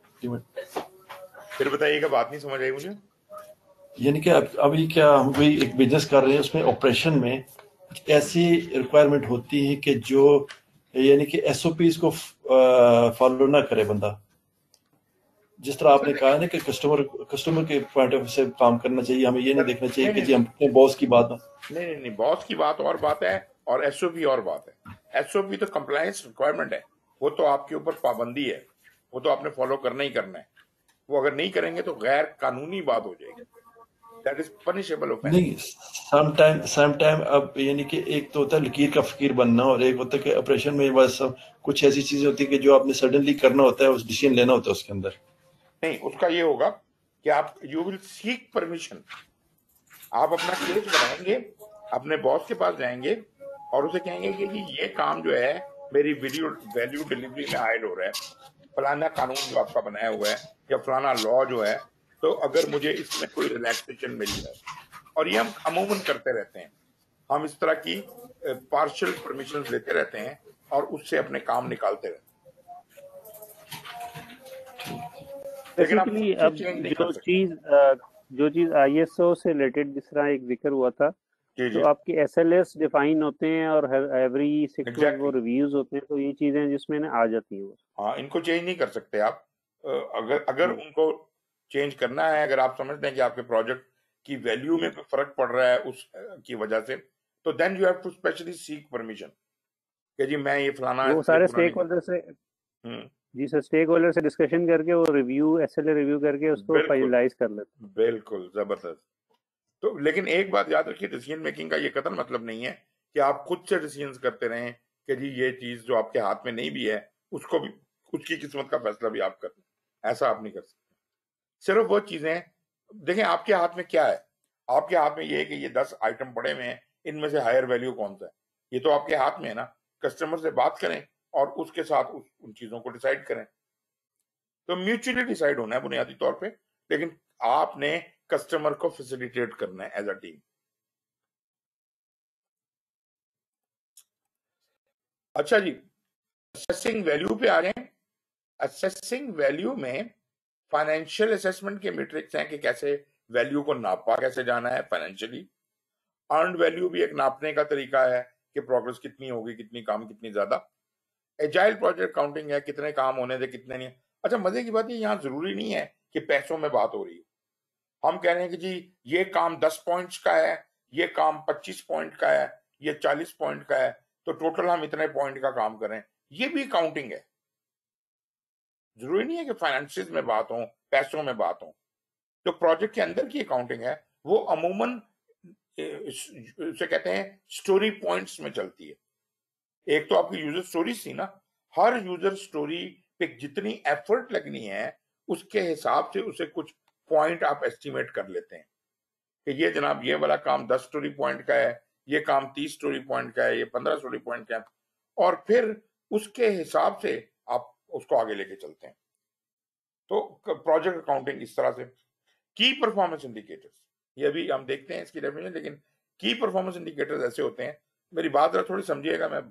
फिर बताइएगा, बात नहीं समझ आई मुझे। यानी कि अभी क्या हम कोई एक बिजनेस कर रहे हैं, उसमें ऑपरेशन में कुछ ऐसी रिक्वायरमेंट होती है कि जो यानी कि एसओपीज को फॉलो ना करे बंदा। जिस तरह आपने कहा ना कि कस्टमर के पॉइंट ऑफ व्यू से काम करना चाहिए, हमें ये नहीं देखना चाहिए कि जी हम अपने बॉस की बात नहीं, बॉस की बात और बात है और एसओपी और बात है। एसओपी तो कंप्लायंस रिक्वायरमेंट है, वो तो आपके ऊपर पाबंदी है, वो तो आपने फॉलो करना ही करना है। वो अगर नहीं करेंगे तो गैर कानूनी बात हो जाएगी, दैट इज पनिशेबल ऑफेंस। नहीं, समटाइम अब यानी कि एक तो होता है लकीर का फकीर बनना, और एक होता है कि ऑपरेशन में बस कुछ ऐसी चीजें होती है कि जो आपने सडनली करना होता है, उस डिसीजन लेना होता है उसके अंदर। नहीं, उसका ये होगा कि आप यू विल सीक परमिशन, आप अपना केस बनाएंगे, अपने बॉस के पास जाएंगे और उसे कहेंगे कि जी ये काम जो है मेरी वैल्यू डिलीवरी में हाइड हो रहा है, फलाना कानून जो आपका बनाया हुआ है या फलाना लॉ जो है, तो अगर मुझे इसमें कोई रिलैक्सेशन मिल जाए, और ये हम अमूमन करते रहते हैं, हम इस तरह की पार्शियल परमिशन लेते रहते हैं और उससे अपने काम निकालते रहते हैं। बेसिकली अब जो चीज आईएसओ से रिलेटेड जिस तरह एक जिक्र हुआ था, तो आपके एसएलएस डिफाइन होते हैं और एवरी 6 मंथ वो रिव्यूज होते हैं, तो ये चीजें जिसमें ना आ जाती हैं। हाँ, इनको चेंज नहीं कर सकते आप। अगर उनको चेंज करना है, अगर आप समझते हैं कि आपके प्रोजेक्ट की वैल्यू में कोई फर्क पड़ रहा है उस की वजह से, तो then you have to specially seek permission कि जी मैं ये फलाना, वो सारे स्टेक होल्डर से जी सर, स्टेक होल्डर से डिस्कशन करके वो रिव्यू, एसएलए रिव्यू करके उसको फाइनलाइज कर लेते हैं। बिल्कुल जबरदस्त। तो लेकिन एक बात याद रखिए, डिसीजन मेकिंग का ये कतई मतलब नहीं है कि आप खुद से डिसीजन करते रहें कि जी ये चीज जो आपके हाथ में नहीं भी है उसको भी, उसकी किस्मत का फैसला भी आप कर लें, ऐसा आप नहीं कर सकते। सिर्फ वो चीजें देखें आपके हाथ में क्या है। आपके हाथ में ये है कि ये 10 आइटम पड़े हुए हैं, इनमें से हायर वैल्यू कौन सा है, ये तो आपके हाथ में है ना। कस्टमर से बात करें और उसके साथ उन चीजों को डिसाइड करें। तो म्यूचुअली डिसाइड होना है बुनियादी तौर पे, लेकिन आपने कस्टमर को फैसिलिटेट करना है एज अ टीम। अच्छा जी, असेसिंग वैल्यू पे आ जाएं। असेसिंग वैल्यू में फाइनेंशियल असेसमेंट के मैट्रिक्स हैं कि कैसे वैल्यू को नापा कैसे जाना है फाइनेंशियली। अर्न्ड वैल्यू भी एक नापने का तरीका है कि प्रोग्रेस कितनी होगी, कितनी काम, कितनी ज्यादा। एजाइल प्रोजेक्ट काउंटिंग है, कितने काम होने दे कितने नहीं। अच्छा, मजे की बात ये यहाँ जरूरी नहीं है कि पैसों में बात हो रही है। हम कह रहे हैं कि जी ये काम 10 पॉइंट्स का है, ये काम 25 पॉइंट का है, ये 40 पॉइंट का है, तो टोटल हम इतने पॉइंट का काम करें, ये भी काउंटिंग है। जरूरी नहीं है कि फाइनेंसिस में बात हो, पैसों में बात हो। जो प्रोजेक्ट के अंदर की अकाउंटिंग है वो अमूमन उसे कहते हैं स्टोरी पॉइंट्स में चलती है। एक तो आपकी यूजर स्टोरीज थी ना, हर यूजर स्टोरी पे जितनी एफर्ट लगनी है उसके हिसाब से उसे कुछ पॉइंट आप एस्टिमेट कर लेते हैं कि ये जनाब ये वाला काम 10 स्टोरी पॉइंट का है, ये काम 30 स्टोरी पॉइंट का है, ये 15 स्टोरी पॉइंट का है, और फिर उसके हिसाब से आप उसको आगे लेके चलते हैं। तो प्रोजेक्ट अकाउंटिंग इस तरह से। की परफॉर्मेंस इंडिकेटर्स, ये अभी हम देखते हैं इसकी डेफिनेशन, लेकिन की परफॉर्मेंस इंडिकेटर्स ऐसे होते हैं, मेरी बात जरा थोड़ी समझिएगा, मैं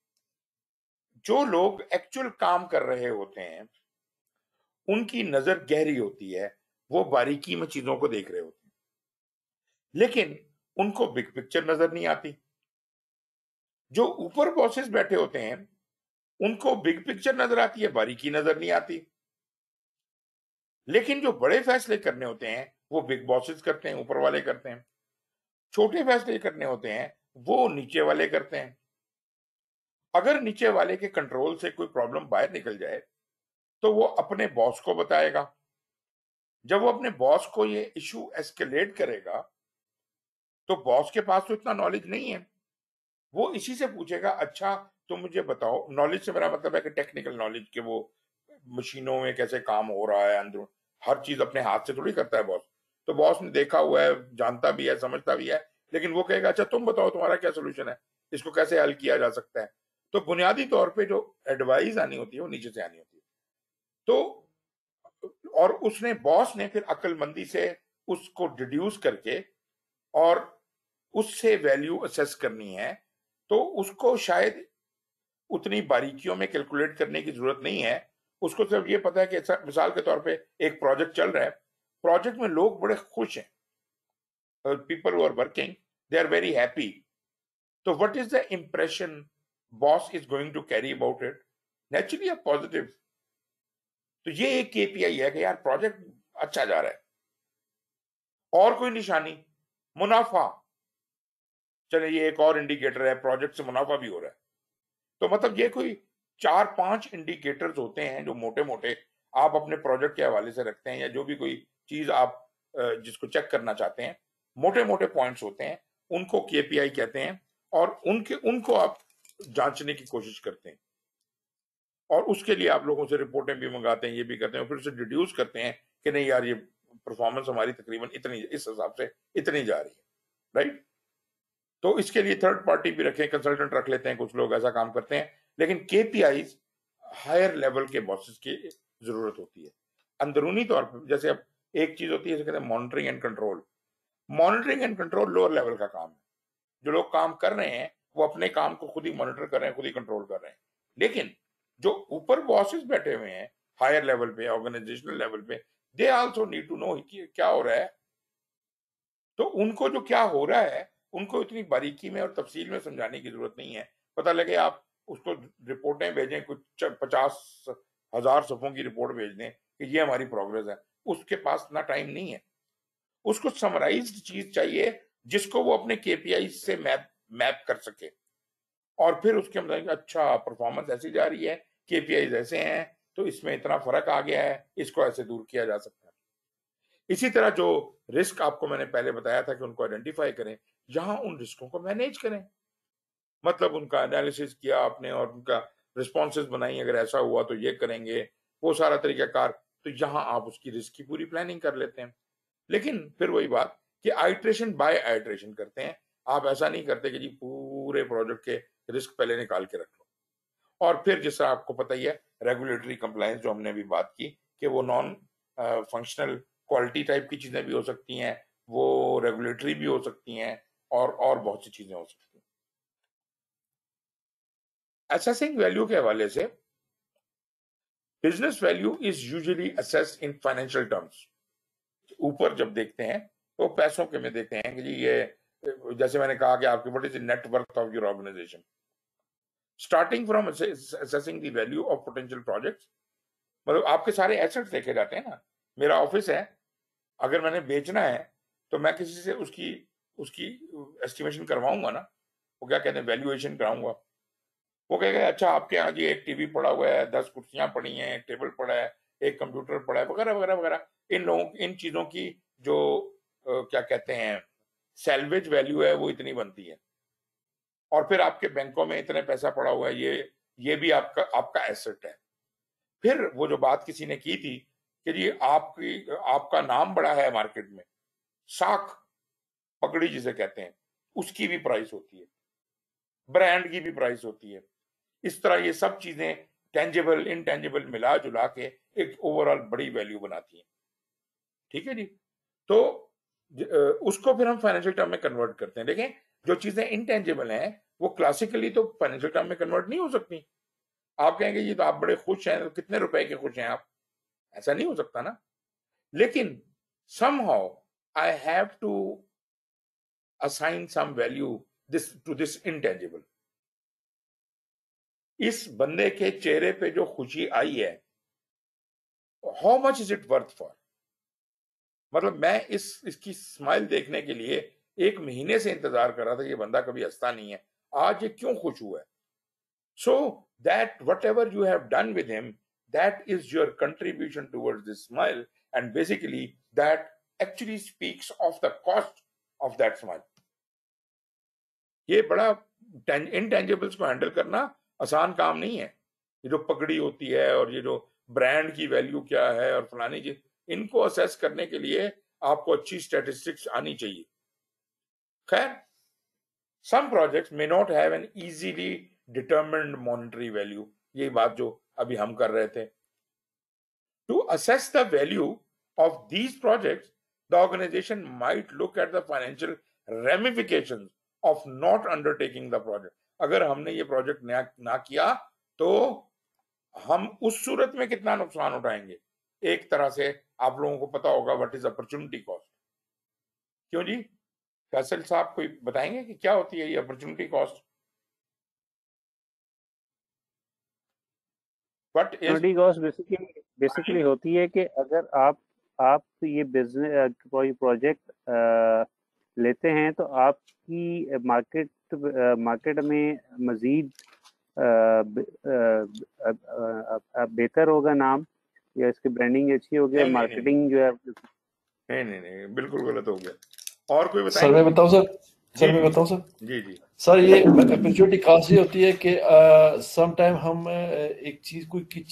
जो लोग एक्चुअल काम कर रहे होते हैं उनकी नजर गहरी होती है, वो बारीकी में चीजों को देख रहे होते हैं, लेकिन उनको बिग पिक्चर नजर नहीं आती। जो ऊपर बॉसेस बैठे होते हैं उनको बिग पिक्चर नजर आती है, बारीकी नजर नहीं आती। लेकिन जो बड़े फैसले करने होते हैं वो बिग बॉसेस करते हैं, ऊपर वाले करते हैं। छोटे फैसले करने होते हैं वो नीचे वाले करते हैं। अगर नीचे वाले के कंट्रोल से कोई प्रॉब्लम बाहर निकल जाए तो वो अपने बॉस को बताएगा। जब वो अपने बॉस को ये इशू एस्केलेट करेगा तो बॉस के पास तो इतना नॉलेज नहीं है, वो इसी से पूछेगा, अच्छा तो मुझे बताओ, नॉलेज से मेरा मतलब है कि टेक्निकल नॉलेज के, वो मशीनों में कैसे काम हो रहा है, अंदर हर चीज अपने हाथ से थोड़ी करता है बॉस। तो बॉस ने देखा हुआ है, जानता भी है, समझता भी है, लेकिन वो कहेगा अच्छा तुम बताओ तुम्हारा क्या सोल्यूशन है, इसको कैसे हल किया जा सकता है। तो बुनियादी तौर पे जो एडवाइस आनी होती है वो नीचे से आनी होती है। तो और उसने, बॉस ने फिर अक्लमंदी से उसको डिड्यूस करके और उससे वैल्यू असेस करनी है, तो उसको शायद उतनी बारीकियों में कैलकुलेट करने की जरूरत नहीं है। उसको सिर्फ ये पता है कि मिसाल के तौर पे एक प्रोजेक्ट चल रहा है, प्रोजेक्ट में लोग बड़े खुश हैं, people who are working, they are very happy. तो what is the impression boss is going to carry about it? Naturally a positive. तो ये एक केपीआई है कि यार प्रोजेक्ट अच्छा जा रहा है। और कोई निशानी, मुनाफा, चले ये एक और इंडिकेटर है, प्रोजेक्ट से मुनाफा भी हो रहा है। तो मतलब ये कोई 4-5 इंडिकेटर्स होते हैं जो मोटे मोटे आप अपने प्रोजेक्ट के हवाले से रखते हैं, या जो भी कोई चीज आप जिसको चेक करना चाहते हैं, मोटे मोटे पॉइंट्स होते हैं, उनको केपीआई कहते हैं। और उनको आप जांचने की कोशिश करते हैं, और उसके लिए आप लोगों से रिपोर्टें भी मंगाते हैं, ये भी करते हैं, फिर उसे डिड्यूस करते हैं कि नहीं यार ये परफॉर्मेंस हमारी तकरीबन इतनी, इस हिसाब से इतनी जा रही है, राइट। तो इसके लिए थर्ड पार्टी भी रखें, कंसल्टेंट रख लेते हैं, कुछ लोग ऐसा काम करते हैं। लेकिन केपीआईज हायर लेवल के बॉसेस की जरूरत होती है अंदरूनी तौर पर। जैसे अब एक चीज होती है जिसे कहते हैं monitoring and control. Monitoring and control lower level का काम है, जो लोग काम कर रहे हैं वो अपने काम को खुद ही मॉनिटर कर रहे हैं, खुद ही कंट्रोल कर रहे हैं। लेकिन जो ऊपर बॉसेस बैठे हुए हैं हायर लेवल पे, ऑर्गेनाइजेशनल लेवल पे, they also need to know क्या हो रहा है। तो उनको जो क्या हो रहा है उनको इतनी बारीकी में और तफसील में समझाने की जरूरत नहीं है। पता लगे आप उसको रिपोर्टें भेजें, कुछ 50,000 सफ़ों की रिपोर्ट भेज दें कि ये हमारी प्रोग्रेस है, उसके पास इतना टाइम नहीं है। उसको समराइज्ड चीज चाहिए जिसको वो अपने केपीआई से मैप कर सके, और फिर उसके मतलब अच्छा परफॉर्मेंस ऐसी जा रही है, केपीआई ऐसे हैं, तो इसमें इतना फर्क आ गया है, इसको ऐसे दूर किया जा सकता है। इसी तरह जो रिस्क आपको मैंने पहले बताया था कि उनको आइडेंटिफाई करें, यहां उन रिस्कों को मैनेज करें, मतलब उनका एनालिसिस किया आपने और उनका रिस्पॉन्सेज बनाई, अगर ऐसा हुआ तो ये करेंगे, वो सारा तरीकाकार। तो यहां आप उसकी रिस्क की पूरी प्लानिंग कर लेते हैं। लेकिन फिर वही बात कि आइट्रेशन बाय आइट्रेशन करते हैं। आप ऐसा नहीं करते कि जी पूरे प्रोजेक्ट के रिस्क पहले निकाल के रख लो। और फिर जिस तरह आपको पता ही है, रेगुलेटरी कंप्लायंस जो हमने अभी बात की कि वो नॉन फंक्शनल क्वालिटी टाइप की चीजें भी हो सकती हैं, वो रेगुलेटरी भी हो सकती हैं, और बहुत सी चीजें हो सकती हैं। असेसिंग वैल्यू के हवाले से, business value is usually assessed in financial terms. ऊपर जब देखते हैं तो पैसों के में देखते हैं कि जी ये, जैसे मैंने कहा कि आपकी what is the net worth of your organisation, starting from assessing the value of potential projects. मतलब आपके सारे एसेट्स देखे जाते हैं ना। मेरा ऑफिस है, अगर मैंने बेचना है तो मैं किसी से उसकी उसकी एस्टिमेशन करवाऊंगा ना, वो क्या कहते हैं, वैल्यूएशन कराऊंगा। वो कहेगा अच्छा आपके यहाँ जी एक टीवी पड़ा हुआ है, 10 कुर्सियां पड़ी हैं, एक टेबल पड़ा है, एक कंप्यूटर पड़ा है, वगैरह वगैरह वगैरह। इन चीजों की जो क्या कहते हैं सैल्वेज वैल्यू है वो इतनी बनती है, और फिर आपके बैंकों में इतने पैसा पड़ा हुआ है, ये भी आपका आपका एसेट है। फिर वो जो बात किसी ने की थी कि जी आपका नाम बड़ा है मार्केट में, साख पकड़ी जिसे कहते हैं, उसकी भी प्राइस होती है, ब्रांड की भी प्राइस होती है। इस तरह ये सब चीजें टेंजिबल इनटेंजिबल मिला जुला के एक ओवरऑल बड़ी वैल्यू बनाती है। ठीक है जी। तो उसको फिर हम फाइनेंशियल टर्म में कन्वर्ट करते हैं। देखें, जो चीजें इनटेंजिबल हैं वो क्लासिकली तो फाइनेंशियल टर्म में कन्वर्ट नहीं हो सकती। आप कहेंगे ये तो आप बड़े खुश हैं, तो कितने रुपए के खुश हैं आप, ऐसा नहीं हो सकता ना। लेकिन somehow I have to assign some value to this intangible. इस बंदे के चेहरे पे जो खुशी आई है, how much is it worth for? मतलब मैं इसकी स्माइल देखने के लिए 1 महीने से इंतजार कर रहा था, ये बंदा कभी हंसता नहीं है, आज ये क्यों खुश हुआ है? So that whatever you have done with him, that is your contribution towards this smile, and basically that actually speaks of the cost of that smile. ये बड़ा इंटेंजिबल्स को हैंडल करना आसान काम नहीं है। ये जो पगड़ी होती है और ये जो ब्रांड की वैल्यू क्या है और फलानी चीज, इनको असेस करने के लिए आपको अच्छी स्टैटिस्टिक्स आनी चाहिए। खैर, some projects may not have an easily determined monetary value, यही बात जो अभी हम कर रहे थे। To assess the value of these projects, the organization might look at the financial ramifications of not undertaking the project. अगर हमने ये प्रोजेक्ट ना किया तो हम उस सूरत में कितना नुकसान उठाएंगे। एक तरह से आप लोगों को पता होगा व्हाट इज अपॉर्चुनिटी कॉस्ट। क्यों जी, फैसल साहब कोई बताएंगे कि क्या होती है ये opportunity cost? Opportunity cost basically होती है कि अगर आप ये बिजनेस कोई प्रोजेक्ट लेते हैं तो आपकी मार्केट में मजीद बेहतर होगा नाम, या इसकी ब्रांडिंग अच्छी होगी और मार्केटिंग जो है। नहीं, बिल्कुल गलत हो गया। और कोई सर मैं बताऊं सर? जी सर, ये अपॉर्चुनिटी कॉस्ट ये होती है कि सम टाइम हम एक चीज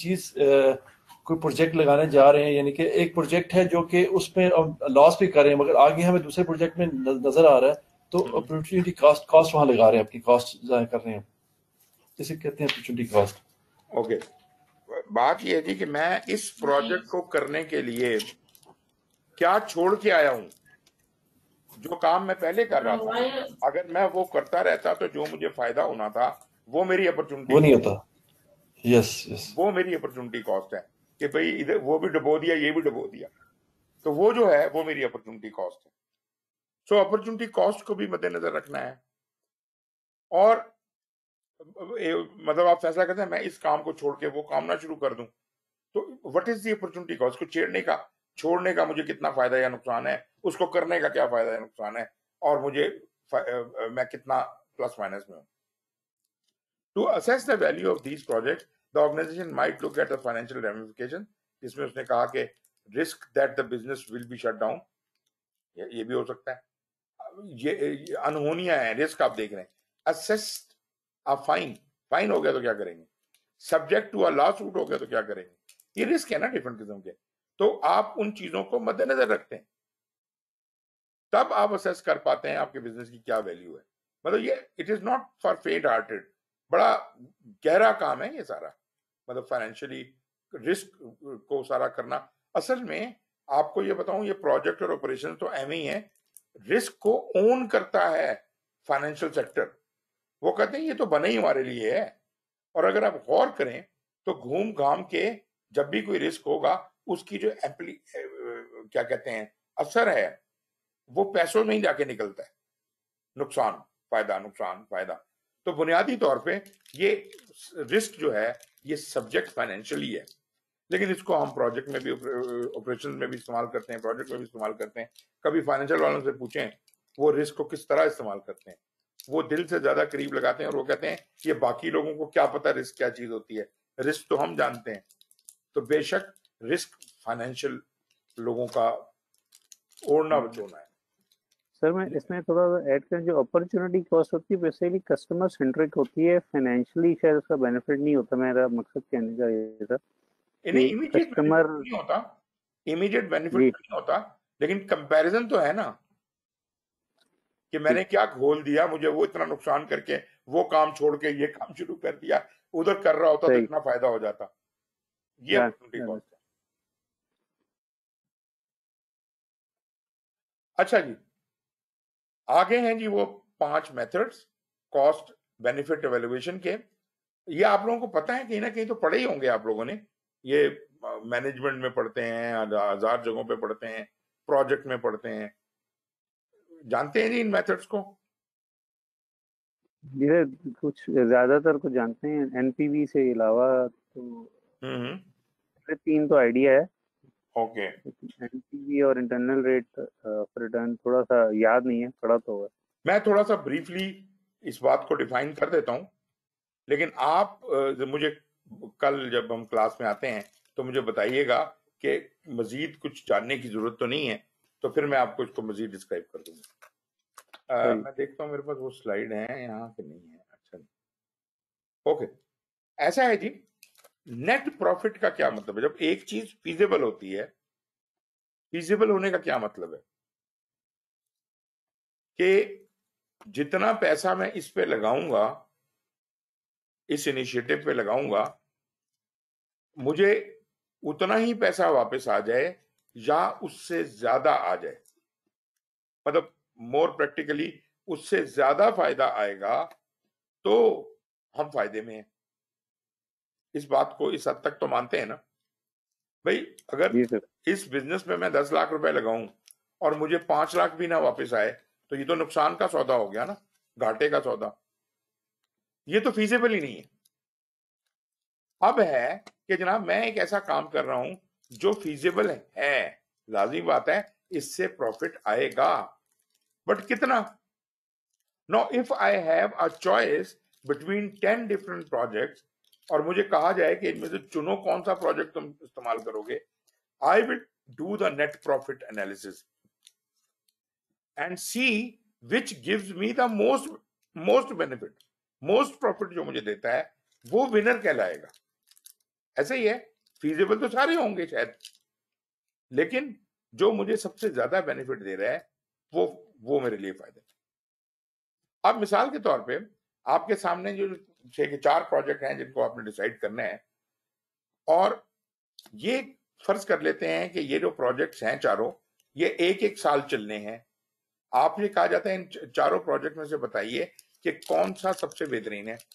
कोई प्रोजेक्ट लगाने जा रहे हैं, यानी कि एक प्रोजेक्ट है जो कि उसमें लॉस भी कर रहे हैं, मगर आगे हमें दूसरे प्रोजेक्ट में नजर आ रहा है, तो अपॉर्चुनिटी कॉस्ट वहां लगा रहे हैं, अपनी कॉस्ट जाया कर रहे हैं, इसे कहते हैं अपॉर्चुनिटी कॉस्ट। ओके, बात ये थी कि मैं इस प्रोजेक्ट को करने के लिए क्या छोड़ के आया हूं। जो काम मैं पहले कर रहा था, अगर मैं वो करता रहता तो जो मुझे फायदा होना था वो मेरी अपॉर्चुनिटी, वो नहीं होता। यस, वो मेरी अपॉर्चुनिटी कॉस्ट है कि भाई इधर वो भी डुबो दिया, ये भी डुबो दिया, तो वो जो है वो मेरी अपॉर्चुनिटी कॉस्ट है। सो अपॉर्चुनिटी कॉस्ट को भी मद्देनजर रखना है। और मतलब आप फैसला करते हैं मैं इस काम को छोड़ के वो काम ना शुरू कर दूं, तो what is the opportunity cost? को छोड़ने का मुझे कितना फायदा या नुकसान है, उसको करने का क्या फायदा या नुकसान है, और मैं कितना प्लस माइनस में हूं। To assess the value of these projects, the organisation might look at the financial ramification, जिसमें उसने कहा कि risk that the business will be shut down, ये भी हो सकता है। ये अनहोनियां हैं, रिस्क आप देख रहे हैं। असेस अ फाइन हो गया तो क्या करेंगे, subject to a lawsuit हो गया तो क्या करेंगे, ये रिस्क है ना डिफरेंट किस्म के। तो आप उन चीजों को मद्देनजर रखते हैं, तब आप असेस कर पाते हैं आपके बिजनेस की क्या वैल्यू है। मतलब ये it is not for faint hearted, बड़ा गहरा काम है ये सारा। मतलब फाइनेंशियली रिस्क को सारा करना, असल में आपको ये बताऊं, ये प्रोजेक्ट और ऑपरेशन तो एम ही है, रिस्क को ओन करता है फाइनेंशियल सेक्टर। वो कहते हैं ये तो बने ही हमारे लिए है। और अगर आप गौर करें तो घूम घाम के जब भी कोई रिस्क होगा, उसकी जो क्या कहते हैं असर है, वो पैसों में ही जाके निकलता है, नुकसान फायदा। तो बुनियादी तौर पे ये रिस्क जो है ये सब्जेक्ट फाइनेंशियली है, लेकिन इसको हम प्रोजेक्ट में भी, ऑपरेशन में भी इस्तेमाल करते हैं, प्रोजेक्ट में भी इस्तेमाल करते हैं। कभी फाइनेंशियल वालों से पूछें वो रिस्क को किस तरह इस्तेमाल करते हैं, वो दिल से ज्यादा करीब लगाते हैं और वो कहते हैं ये बाकी लोगों को क्या पता रिस्क क्या चीज होती है, रिस्क तो हम जानते हैं। तो बेशक रिस्क फाइनेंशियल लोगों का ओढ़ना बचोना है। सर मैं इसमें थोड़ा ऐड करें, जो अपॉर्चुनिटी कॉस्ट होती है बेसिकली कस्टमर सेंट्रिक होती है, फाइनेंशियली शायद उसका बेनिफिट नहीं होता। मेरा मकसद कहने का ये था कि कस्टमर इमीडिएट बेनिफिट नहीं होता, लेकिन कंपैरिजन तो है ना कि मैंने क्या घोल दिया, मुझे वो इतना नुकसान करके वो काम छोड़ के ये काम शुरू कर दिया, उधर कर रहा होता तो सही। इतना फायदा हो जाता। ये हाँ, अपॉर्चुनिटी हाँ, कॉस्ट है। अच्छा जी, आगे हैं जी वो 5 मेथड्स कॉस्ट बेनिफिट एवेल्युएशन के। ये आप लोगों को पता है, कहीं ना कहीं तो पढ़े ही होंगे आप लोगों ने। ये मैनेजमेंट में पढ़ते हैं, हजार जगहों पे पढ़ते हैं, प्रोजेक्ट में पढ़ते हैं, जानते हैं जी इन मेथड्स को। ये कुछ ज्यादातर कुछ जानते हैं, एनपीवी से अलावा तो हम्म। ये 3 तो आइडिया है। ओके। एनपीवी और इंटरनल रेट ऑफ रिटर्न थोड़ा सा याद नहीं है, पढ़ा तो है। मैं थोड़ा सा ब्रीफली इस बात को डिफाइन कर देता हूं, लेकिन आप मुझे कल जब हम क्लास में आते हैं तो मुझे बताइएगा कि मजीद कुछ जानने की जरूरत तो नहीं है, तो फिर मैं आपको इसको मजीद डिस्क्राइब कर दूंगा। मैं देखता हूँ मेरे पास वो स्लाइड है यहाँ पे, नहीं है। अच्छा, ओके। ऐसा है जी, नेट प्रॉफिट का क्या मतलब है? जब एक चीज फीजिबल होती है, फीजिबल होने का क्या मतलब है कि जितना पैसा मैं इस पे लगाऊंगा, इस इनिशिएटिव पे लगाऊंगा, मुझे उतना ही पैसा वापस आ जाए या उससे ज्यादा आ जाए। मतलब मोर प्रैक्टिकली उससे ज्यादा फायदा आएगा तो हम फायदे में हैं। इस बात को इस हद तक तो मानते हैं ना भाई? अगर जी सर। इस बिजनेस में मैं 10 लाख रुपए लगाऊं और मुझे 5 लाख भी ना वापस आए, तो ये तो नुकसान का सौदा हो गया ना, घाटे का सौदा। ये तो फीजिबल ही नहीं है। अब है कि जनाब मैं एक ऐसा काम कर रहा हूं जो फीजिबल है, लाजिमी बात है इससे प्रॉफिट आएगा, बट कितना? Now if I have a choice between 10 different projects और मुझे कहा जाए कि इनमें से चुनो कौन सा प्रोजेक्ट तुम इस्तेमाल करोगे, I will do the net profit analysis and see which gives me the most benefit, most profit जो मुझे देता है वो विनर कहलाएगा। ऐसे ही है, फीजिबल तो सारे होंगे शायद, लेकिन जो मुझे सबसे ज्यादा बेनिफिट दे रहा है वो मेरे लिए फायदा है। अब मिसाल के तौर पे आपके सामने जो 6 के 4 प्रोजेक्ट हैं जिनको आपने डिसाइड करना है, और ये फर्ज कर लेते हैं कि ये जो प्रोजेक्ट्स हैं चारों, ये एक एक साल चलने हैं। आपने कहा जाता है इन चारों प्रोजेक्ट में से बताइए कि कौन सा सबसे बेहतरीन है।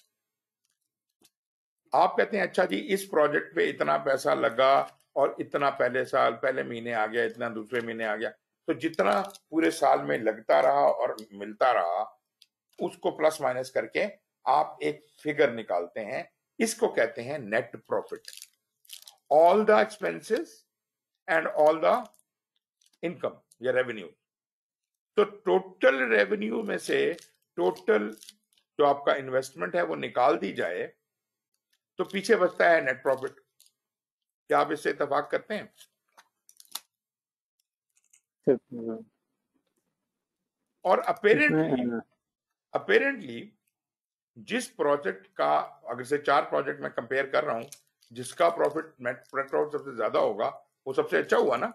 आप कहते हैं अच्छा जी इस प्रोजेक्ट पे इतना पैसा लगा और इतना पहले साल पहले महीने आ गया, इतना दूसरे महीने आ गया, तो जितना पूरे साल में लगता रहा और मिलता रहा उसको प्लस माइनस करके आप एक फिगर निकालते हैं। इसको कहते हैं net profit. All the expenses and all the income या रेवेन्यू। तो टोटल रेवेन्यू में से टोटल जो आपका इन्वेस्टमेंट है वो निकाल दी जाए तो पीछे बचता है नेट प्रॉफिट। क्या आप इससे इत्तेफाक करते हैं? और अपेरेंटली जिस प्रोजेक्ट का, अगर से 4 प्रोजेक्ट में कंपेयर कर रहा हूं, जिसका प्रॉफिट नेट प्रॉफिट सबसे ज्यादा होगा वो सबसे अच्छा हुआ ना?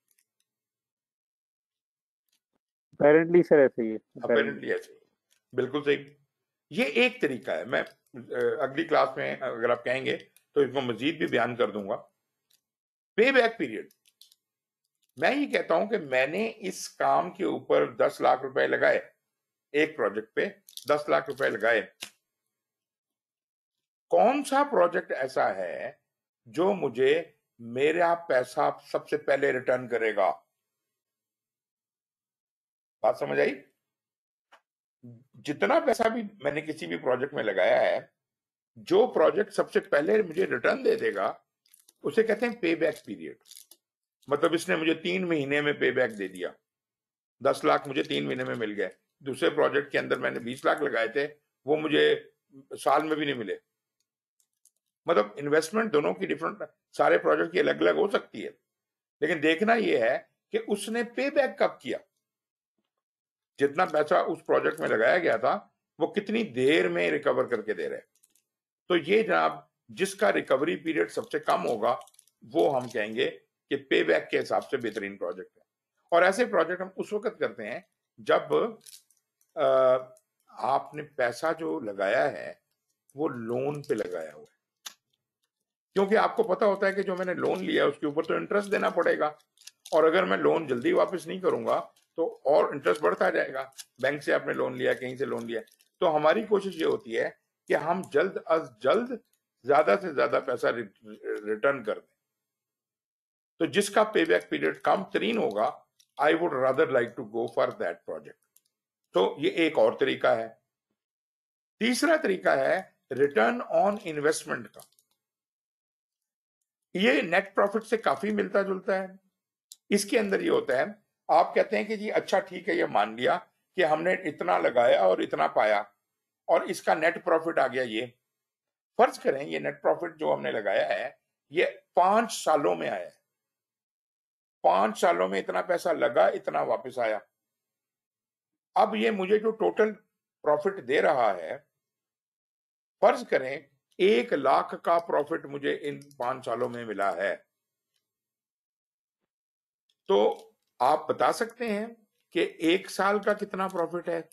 अपेरेंटली सर ऐसे ही है। अपेरेंटली ऐसे, बिल्कुल सही। ये एक तरीका है। मैं अगली क्लास में अगर आप कहेंगे तो इसको मजीद भी बयान कर दूंगा। पे बैक पीरियड, मैं ये कहता हूं कि मैंने इस काम के ऊपर 10 लाख रुपए लगाए, एक प्रोजेक्ट पे 10 लाख रुपए लगाए, कौन सा प्रोजेक्ट ऐसा है जो मुझे मेरा पैसा सबसे पहले रिटर्न करेगा? बात समझ आई? जितना पैसा भी मैंने किसी भी प्रोजेक्ट में लगाया है, जो प्रोजेक्ट सबसे पहले मुझे रिटर्न दे देगा उसे कहते हैं पे बैक पीरियड। मतलब इसने मुझे 3 महीने में पे बैक दे दिया, 10 लाख मुझे 3 महीने में मिल गए। दूसरे प्रोजेक्ट के अंदर मैंने 20 लाख लगाए थे, वो मुझे साल में भी नहीं मिले। मतलब इन्वेस्टमेंट दोनों की डिफरेंट, सारे प्रोजेक्ट की अलग अलग हो सकती है, लेकिन देखना यह है कि उसने पे बैक कब किया। जितना पैसा उस प्रोजेक्ट में लगाया गया था वो कितनी देर में रिकवर करके दे रहे। तो ये जनाब जिसका रिकवरी पीरियड सबसे कम होगा वो हम कहेंगे कि पे बैक के हिसाब से बेहतरीन प्रोजेक्ट है। और ऐसे प्रोजेक्ट हम उस वक्त करते हैं जब आपने पैसा जो लगाया है वो लोन पे लगाया हुआ है, क्योंकि आपको पता होता है कि जो मैंने लोन लिया उसके ऊपर तो इंटरेस्ट देना पड़ेगा, और अगर मैं लोन जल्दी वापस नहीं करूंगा तो और इंटरेस्ट बढ़ता जाएगा। बैंक से आपने लोन लिया, कहीं से लोन लिया, तो हमारी कोशिश ये होती है कि हम जल्द अज जल्द ज्यादा से ज्यादा पैसा रिटर्न कर दें। तो जिसका पे बैक पीरियड कम तरीन होगा, I would rather like to go for that project. तो ये एक और तरीका है। तीसरा तरीका है रिटर्न ऑन इन्वेस्टमेंट का। ये नेट प्रॉफिट से काफी मिलता जुलता है। इसके अंदर ये होता है, आप कहते हैं कि जी अच्छा ठीक है, ये मान लिया कि हमने इतना लगाया और इतना पाया और इसका नेट प्रॉफिट आ गया। ये फर्ज करें ये नेट प्रॉफिट जो हमने लगाया है ये 5 सालों में आया है, 5 सालों में इतना पैसा लगा, इतना वापस आया। अब ये मुझे जो टोटल प्रॉफिट दे रहा है, फर्ज करें 1 लाख का प्रॉफिट मुझे इन 5 सालों में मिला है, तो आप बता सकते हैं कि 1 साल का कितना प्रॉफिट है?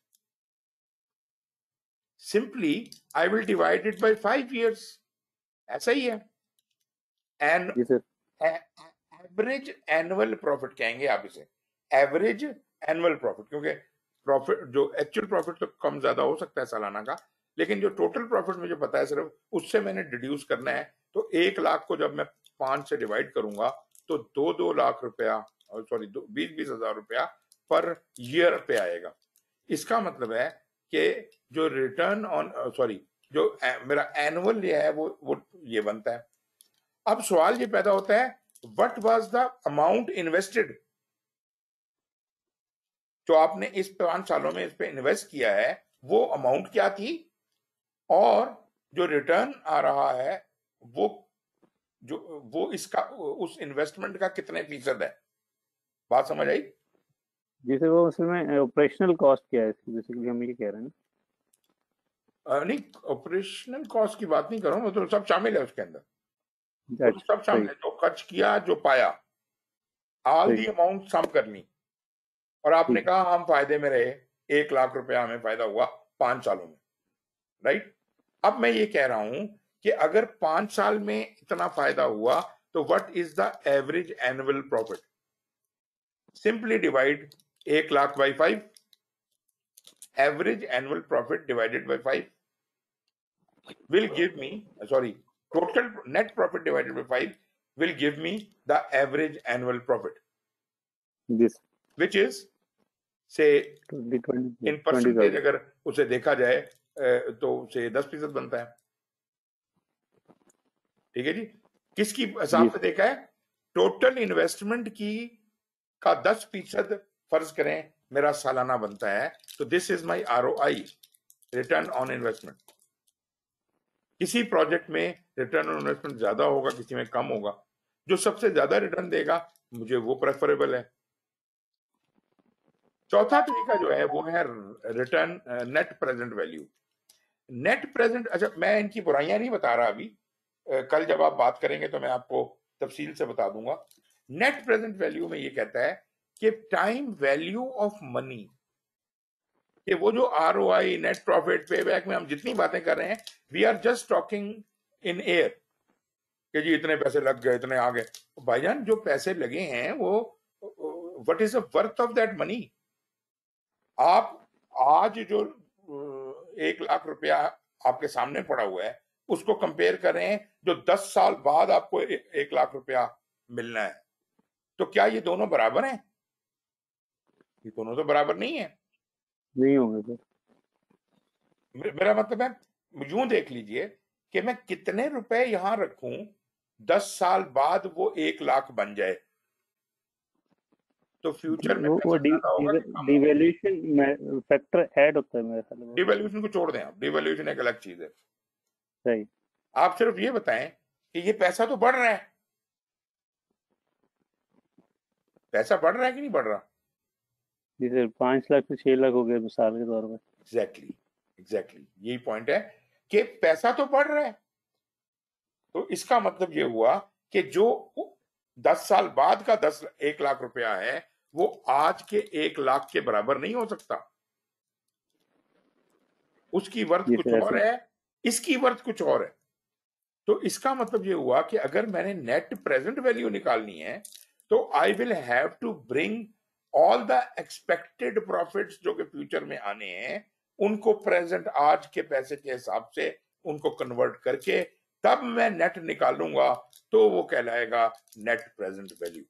Simply I will divide it by 5 years। ऐसा ही है। एंड जी सर। एवरेज एनुअल प्रॉफिट कहेंगे आप इसे, एवरेज एनुअल प्रॉफिट, क्योंकि प्रॉफिट जो एक्चुअल प्रॉफिट तो कम ज्यादा हो सकता है सालाना का, लेकिन जो टोटल प्रॉफिट मुझे पता है सिर्फ उससे मैंने डिड्यूस करना है। तो 1 लाख को जब मैं 5 से डिवाइड करूंगा तो 2-2 लाख रुपया, सॉरी 20-20 हजार रुपया पर ईयर पे आएगा। इसका मतलब है कि जो रिटर्न ऑन सॉरी जो मेरा एनुअल ये है वो ये बनता है। अब सवाल ये पैदा होता है, what was the amount invested? जो आपने इस 5 सालों में इस पे इन्वेस्ट किया है वो अमाउंट क्या थी, और जो रिटर्न आ रहा है वो इसका उस इन्वेस्टमेंट का कितने फीसद है? बात समझ आई? जी सर, वो उसमें ऑपरेशनल कॉस्ट क्या है इसकी, बेसिकली हम ये कह रहे हैं ना। नहीं, ऑपरेशनल कॉस्ट की बात नहीं कर रहा हूँ, तो सब शामिल है उसके अंदर, तो अच्छा, सब शामिल है, जो खर्च किया, जो पाया, ऑल दी अमाउंट सम करनी। और आपने ठीक। कहा हम फायदे में रहे, 1 लाख रुपया हमें फायदा हुआ 5 सालों में, राइट? अब मैं ये कह रहा हूं कि अगर 5 साल में इतना फायदा हुआ तो what is the average annual profit? Simply divide 1 lakh by 5, average annual profit divided by 5 will give me, sorry, total net profit divided by 5 will give me the average annual profit, This which is say 20 in percentage अगर उसे देखा जाए तो से 10% बनता है। ठीक है जी। किसकी हिसाब से देखा है? टोटल इन्वेस्टमेंट की का 10% फर्ज करें मेरा सालाना बनता है, तो this is my ROI, return on investment. किसी प्रोजेक्ट में रिटर्न ऑन इन्वेस्टमेंट ज्यादा होगा, किसी में कम होगा। जो सबसे ज्यादा रिटर्न देगा मुझे वो प्रेफरेबल है। चौथा तरीका जो है वो है return net present value. Net present, अच्छा मैं इनकी बुराइयां नहीं बता रहा अभी, कल जब आप बात करेंगे तो मैं आपको तफसील से बता दूंगा। नेट प्रेजेंट वैल्यू में ये कहता है कि टाइम वैल्यू ऑफ मनी, कि वो जो ROI, net profit, pay back में हम जितनी बातें कर रहे हैं, we are just talking in air कि जी इतने पैसे लग गए, इतने आ गए। भाईजान जो पैसे लगे हैं वो what is the worth of that money? आप आज जो 1 लाख रुपया आपके सामने पड़ा हुआ है उसको कंपेयर कर रहे हैं जो 10 साल बाद आपको 1 लाख रुपया मिलना है, तो क्या ये दोनों बराबर हैं? ये दोनों तो बराबर नहीं है, नहीं होंगे सर। मेरा मतलब है यूं देख लीजिए कि मैं कितने रुपए यहां रखूं 10 साल बाद वो 1 लाख बन जाए, तो फ्यूचर में वो डिवैल्यूएशन फैक्टर ऐड होता है मेरे ख्याल में। डिवैल्यूएशन को छोड़ दें आप, डिवैल्यूएशन एक अलग चीज है। सही। आप सिर्फ ये बताएं कि ये पैसा तो बढ़ रहा है, पैसा बढ़ रहा है कि नहीं बढ़ रहा? जी सर, 5 लाख से 6 लाख हो गए मिसाल के तौर पर। एग्जैक्टली यही पॉइंट है कि पैसा तो बढ़ रहा है, तो इसका मतलब ये हुआ कि जो 10 साल बाद का 1 लाख रुपया है वो आज के 1 लाख के बराबर नहीं हो सकता, उसकी वर्थ कुछ और है इसकी वर्थ कुछ और है। तो इसका मतलब ये हुआ कि अगर मैंने नेट प्रेजेंट वैल्यू निकालनी है तो I will have to bring all the expected profits जो कि फ्यूचर में आने हैं उनको प्रेजेंट आज के पैसे के हिसाब से उनको कन्वर्ट करके तब मैं नेट निकालूंगा, तो वो कहलाएगा नेट प्रेजेंट वैल्यू।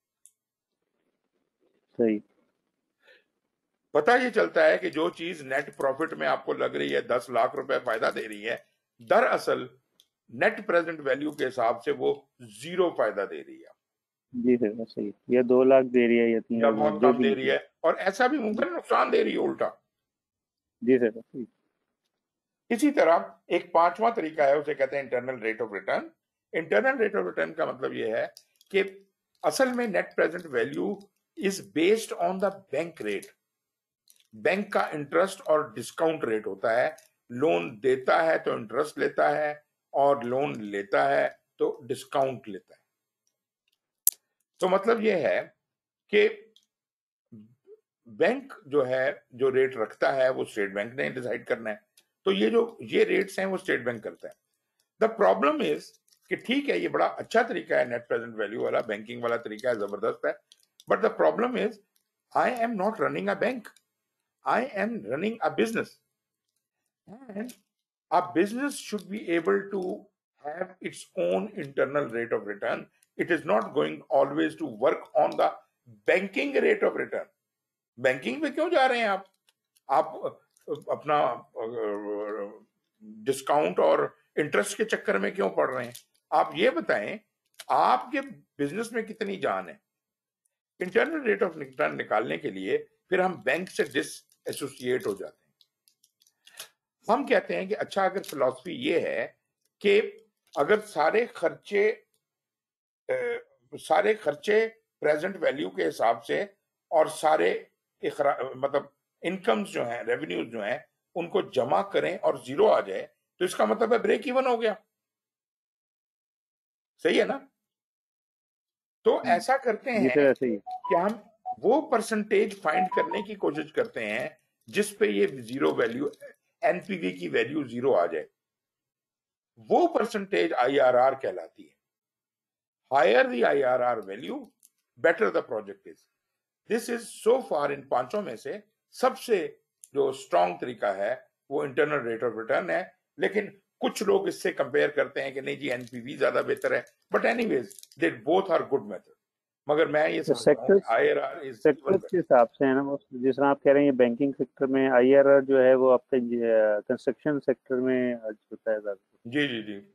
सही। पता ये चलता है कि जो चीज नेट प्रॉफिट में आपको लग रही है 10 लाख रुपए फायदा दे रही है, दरअसल नेट प्रेजेंट वैल्यू के हिसाब से वो 0 फायदा दे रही है। जी सर सही, या 2 लाख दे रही है या 3 या लाख बहुत जो कम भी। दे रही है, और ऐसा भी मुमकिन नुकसान दे रही है उल्टा। जी सर सही। इसी तरह एक पांचवा तरीका है, उसे कहते हैं internal rate of return. Internal rate of return का मतलब यह है कि असल में net present value is based on the bank rate. Bank का इंटरेस्ट और डिस्काउंट रेट होता है। लोन देता है तो इंटरेस्ट लेता है, और लोन लेता है तो डिस्काउंट लेता है। तो मतलब यह है कि बैंक जो है, जो रेट रखता है वो स्टेट बैंक ने डिसाइड करना है। तो ये रेट्स हैं वो स्टेट बैंक करता है। द प्रॉब्लम इज कि ठीक है, ये बड़ा अच्छा तरीका है, नेट प्रेजेंट वैल्यू वाला बैंकिंग वाला तरीका है, जबरदस्त है। But the problem is I am not running a bank, I am running a business, and a business should be able to have its own internal rate of return. It is not going always to work on the banking rate of return. Banking पे क्यों जा रहे हैं आप अपना डिस्काउंट और इंटरेस्ट के चक्कर में क्यों पड़ रहे हैं? आप ये बताएं, आपके बिजनेस में कितनी जान है? इंटरनल रेट ऑफ रिटर्न निकालने के लिए फिर हम बैंक से एसोसिएट हो जाते हैं। हम कहते हैं कि अच्छा, अगर फिलॉसफी ये है कि अगर सारे खर्चे प्रेजेंट वैल्यू के हिसाब से और सारे मतलब इनकम्स जो हैं, रेवेन्यूज जो हैं, उनको जमा करें और 0 आ जाए, तो इसका मतलब है ब्रेक इवन हो गया। सही है ना? तो ऐसा करते हैं कि हम वो परसेंटेज फाइंड करने की कोशिश करते हैं जिस पे ये 0 वैल्यू, एनपीवी की वैल्यू 0 आ जाए। वो परसेंटेज आईआरआर कहलाती है। Higher the IRR value, better the project is. This is so far इन पांचों में से सबसे जो स्ट्रॉन्ग तरीका है वो इंटरनल रेट ऑफ रिटर्न है। लेकिन कुछ लोग इससे कंपेयर करते हैं कि नहीं जी, एनपीवी ज्यादा बेहतर है। But anyways they both are good method. मगर मैं ये सेक्टर के हिसाब से है ना वो, जिस तरह आप कह रहे हैं बैंकिंग सेक्टर में आईआरआर जो है वो आपके कंस्ट्रक्शन सेक्टर में होता है ज्यादा। जी जी जी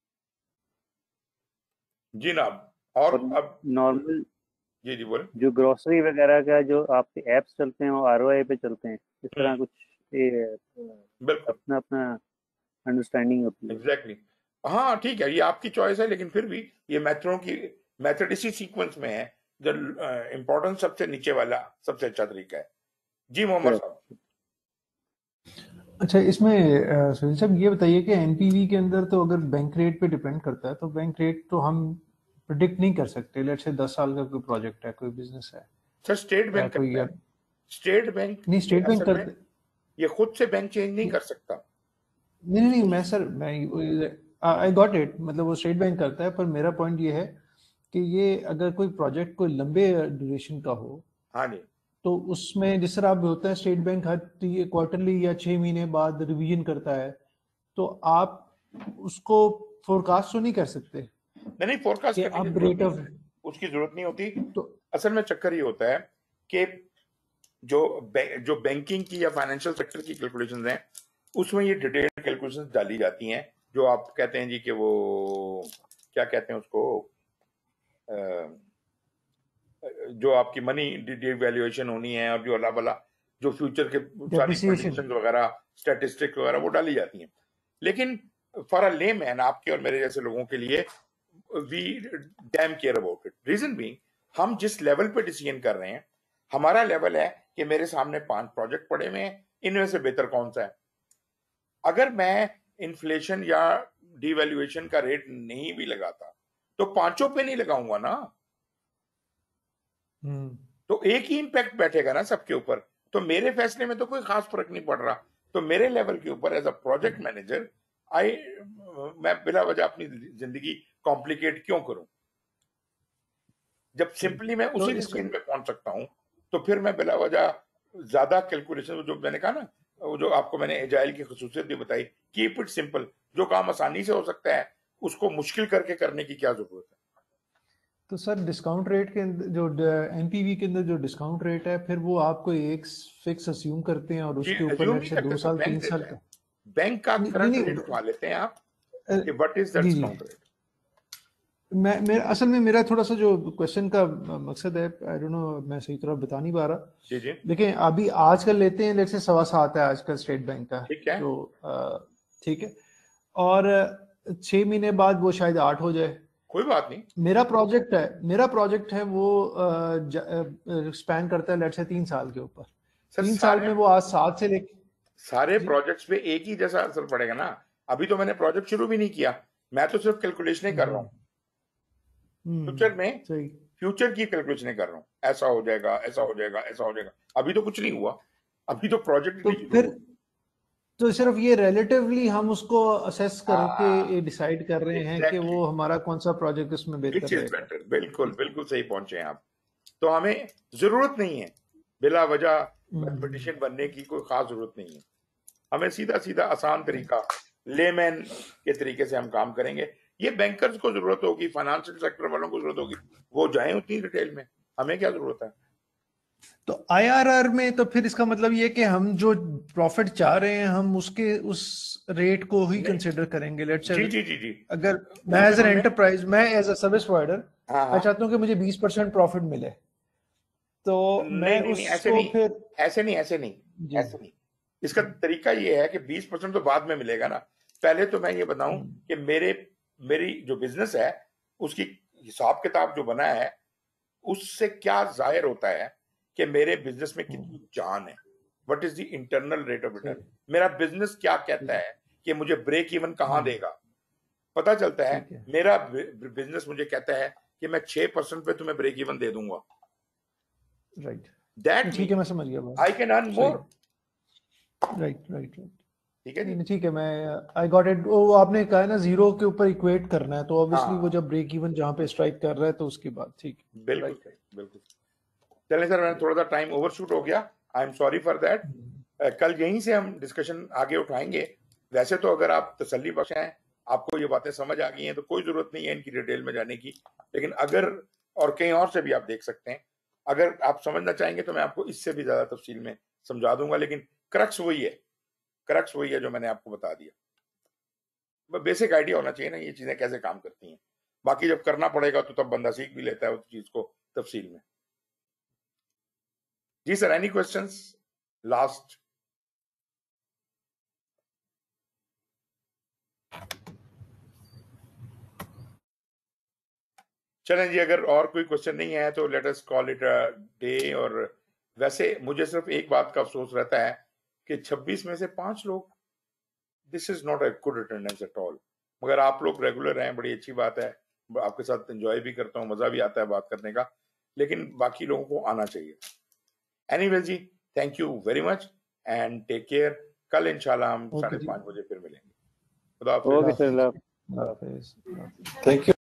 जी ना। और अब नॉर्मल जी बोले, जो ग्रोसरी वगैरह का जो आपके एप्स चलते हैं वो आरओआई पे चलते हैं, इस तरह कुछ अपना अपना अंडरस्टैंडिंग होती है। एग्जैक्टली। हाँ ठीक है, ये आपकी चॉइस है, लेकिन फिर भी ये मेथड इसी सीक्वेंस में है। जो इम्पोर्टेंस सबसे नीचे वाला सबसे अच्छा तरीका है। जी मोहम्मद साहब। अच्छा, इसमें सुनील साहब ये बताइए कि एनपीवी के अंदर तो अगर बैंक रेट पे डिपेंड करता है, तो बैंक रेट तो हम प्रिडिक्ट नहीं कर सकते। लेट्स से 10 साल का कोई प्रोजेक्ट है, कोई बिजनेस है, सर स्टेट बैंक करता है। स्टेट बैंक नहीं, स्टेट बैंक करते, ये खुद से बैंक चेंज नहीं कर सकता। नहीं मैं आई गॉट इट, मतलब वो स्टेट बैंक करता है। पर मेरा पॉइंट ये है कि ये अगर कोई प्रोजेक्ट कोई लंबे ड्यूरेशन का हो, हाँ जी, तो उसमें जिस तरह अब होता है स्टेट बैंक हर क्वार्टरली या 6 महीने बाद रिवीजन करता है, तो आप उसको फोरकास्ट तो नहीं कर सकते। नहीं फोरकास्ट अब रेट ऑफ उसकी जरूरत नहीं होती। तो असल में चक्कर ये होता है कि जो बैंकिंग की या फाइनेंशियल सेक्टर की कैलकुलेशंस हैं, उसमें ये डिटेल्ड कैलकुलेशंस डाली जाती हैं। जो आप कहते हैं जी कि वो क्या कहते हैं उसको, जो आपकी मनी डिवैल्यूएशन होनी है और जो अला बला जो फ्यूचर के सारी प्रेडिक्शंस वगैरह, स्टैटिस्टिक्स वगैरह वो डाली जाती हैं। लेकिन फॉर अ लेमैन, आपके और मेरे जैसे लोगों के लिए, we damn care about it. Reason being, हम जिस लेवल पे डिसीजन कर रहे हैं, हमारा लेवल है कि मेरे सामने 5 प्रोजेक्ट पड़े हुए हैं, इनमें से बेहतर कौन सा है। अगर मैं इन्फ्लेशन या डिवैल्यूएशन का रेट नहीं भी लगाता तो 5 पे नहीं लगाऊंगा ना, तो एक ही इंपैक्ट बैठेगा ना सबके ऊपर। तो मेरे फैसले में तो कोई खास फर्क नहीं पड़ रहा। तो मेरे लेवल के ऊपर एज अ प्रोजेक्ट मैनेजर, मैं बिला वजह अपनी जिंदगी कॉम्प्लिकेट क्यों करूं? जब सिंपली मैं उसी डिसीजन पे पहुंच सकता हूं, तो फिर मैं बिला वजह ज्यादा कैलकुलेशन, जो मैंने कहा ना, जो आपको मैंने एजाइल की खसूसियत भी बताई, कीप इट सिंपल। जो काम आसानी से हो सकता है उसको मुश्किल करके करने की क्या जरूरत है? तो सर डिस्काउंट रेट के जो एनपीवी के अंदर जो डिस्काउंट रेट है, फिर वो आपको एक फिक्स अज्यूम करते हैं और उसके ऊपर लेट से 2 साल 3 साल का बैंक का करंट रेट उठा लेते हैं आप कि what is the discount rate. मैं असल में मेरा थोड़ा सा जो क्वेश्चन का मकसद है, आई डोंट नो मैं सही तरह बता नहीं पा रहा। जी जी। देखिए अभी आजकल लेते हैं, लेट से 7.25 है आजकल स्टेट बैंक का, ठीक है, तो ठीक है, और 6 महीने बाद वो शायद 8 हो जाए, कोई बात नहीं। मेरा प्रोजेक्ट है वो स्पैन करता है लेट से 3 साल के ऊपर। 3 साल में वो आज 7 से लेके सारे प्रोजेक्ट्स पे एक ही जैसा असर पड़ेगा ना। अभी तो मैंने प्रोजेक्ट शुरू भी नहीं किया, मैं तो सिर्फ कैलकुलेशन कर रहा हूँ। फ्यूचर में फ्यूचर की कैलकुलेशन कर रहा हूँ, ऐसा हो जाएगा, ऐसा हो जाएगा, ऐसा हो जाएगा। अभी तो कुछ नहीं हुआ, अभी तो प्रोजेक्ट तो फिर तो सिर्फ ये रिलेटिवली हम उसको असेस करके डिसाइड कर रहे हैं कि वो हमारा कौन सा प्रोजेक्ट इसमें बेहतर रहेगा। बिल्कुल बिल्कुल सही पहुंचे हैं आप। तो हमें जरूरत नहीं है बिला वजह मैथमेटिशियन बनने की, कोई खास जरूरत नहीं है। हमें सीधा सीधा आसान तरीका, लेमैन के तरीके से हम काम करेंगे। ये बैंकर्स को जरूरत होगी, फाइनेंशियल सेक्टर वालों को जरूरत होगी, वो जाएं उतनी डिटेल में, हमें क्या जरूरत है। तो आईआरआर में तो फिर इसका मतलब ये कि हम जो प्रॉफिट चाह रहे हैं हम उसके उस रेट को ही कंसिडर करेंगे। लेट्स से जी। अगर मैं एज एन एंटरप्राइज, मैं एज अ सर्विस प्रोवाइडर मैं चाहता हूं कि मुझे 20% प्रॉफिट मिले, तो मैं उसको फिर ऐसे नहीं। इसका तरीका ये है कि 20% तो बाद में मिलेगा ना। पहले तो मैं ये बताऊं कि मेरी जो बिजनेस है उसकी हिसाब किताब जो बना है उससे क्या जाहिर होता है कि मेरे बिजनेस में कितनी जान है। What is the internal rate of return? मेरा बिजनेस क्या कहता है कि मुझे ब्रेक इवन कहां देगा, पता चलता है। मेरा बिजनेस मुझे कहता है कि मैं 6% पे तुम्हें ब्रेक इवन दे दूंगा, राइट, दैट ठीक है, मैं समझ गया, I can earn more. Right, ठीक है जी, ठीक है, मैं आई गॉट इट। वो आपने कहा है ना जीरो के ऊपर इक्वेट करना है, तो ऑब्वियसली वो जब ब्रेक इवन जहां पे स्ट्राइक कर रहा है तो उसके बाद ठीक है। बिल्कुल। चलें सर, मैंने थोड़ा सा टाइम ओवरशूट हो गया, I am sorry for that. कल यहीं से हम डिस्कशन आगे उठाएंगे। वैसे तो अगर आप तसल्ली बख्श हैं, आपको ये बातें समझ आ गई हैं, तो कोई जरूरत नहीं है इनकी डिटेल में जाने की। लेकिन अगर और कहीं और से भी आप देख सकते हैं, अगर आप समझना चाहेंगे तो मैं आपको इससे भी ज्यादा तफसील में समझा दूंगा। लेकिन क्रक्स वही है जो मैंने आपको बता दिया। बेसिक आइडिया होना चाहिए ना ये चीजें कैसे काम करती हैं। बाकी जब करना पड़ेगा तो तब बंदा सीख भी लेता है उस चीज को तफसील में। जी सर, एनी क्वेश्चंस लास्ट? चलें जी, अगर और कोई क्वेश्चन नहीं है तो let us call it a day. और वैसे मुझे सिर्फ एक बात का अफसोस रहता है कि 26 में से 5 लोग, this is not a good attendance at all. मगर आप लोग रेगुलर हैं, बड़ी अच्छी बात है, आपके साथ एंजॉय भी करता हूँ, मजा भी आता है बात करने का, लेकिन बाकी लोगों को आना चाहिए। एनीवेज जी, thank you very much and take care. कल इंशाल्लाह हम 5:30 बजे फिर मिलेंगे। खुदा हाफिज़। Thank you.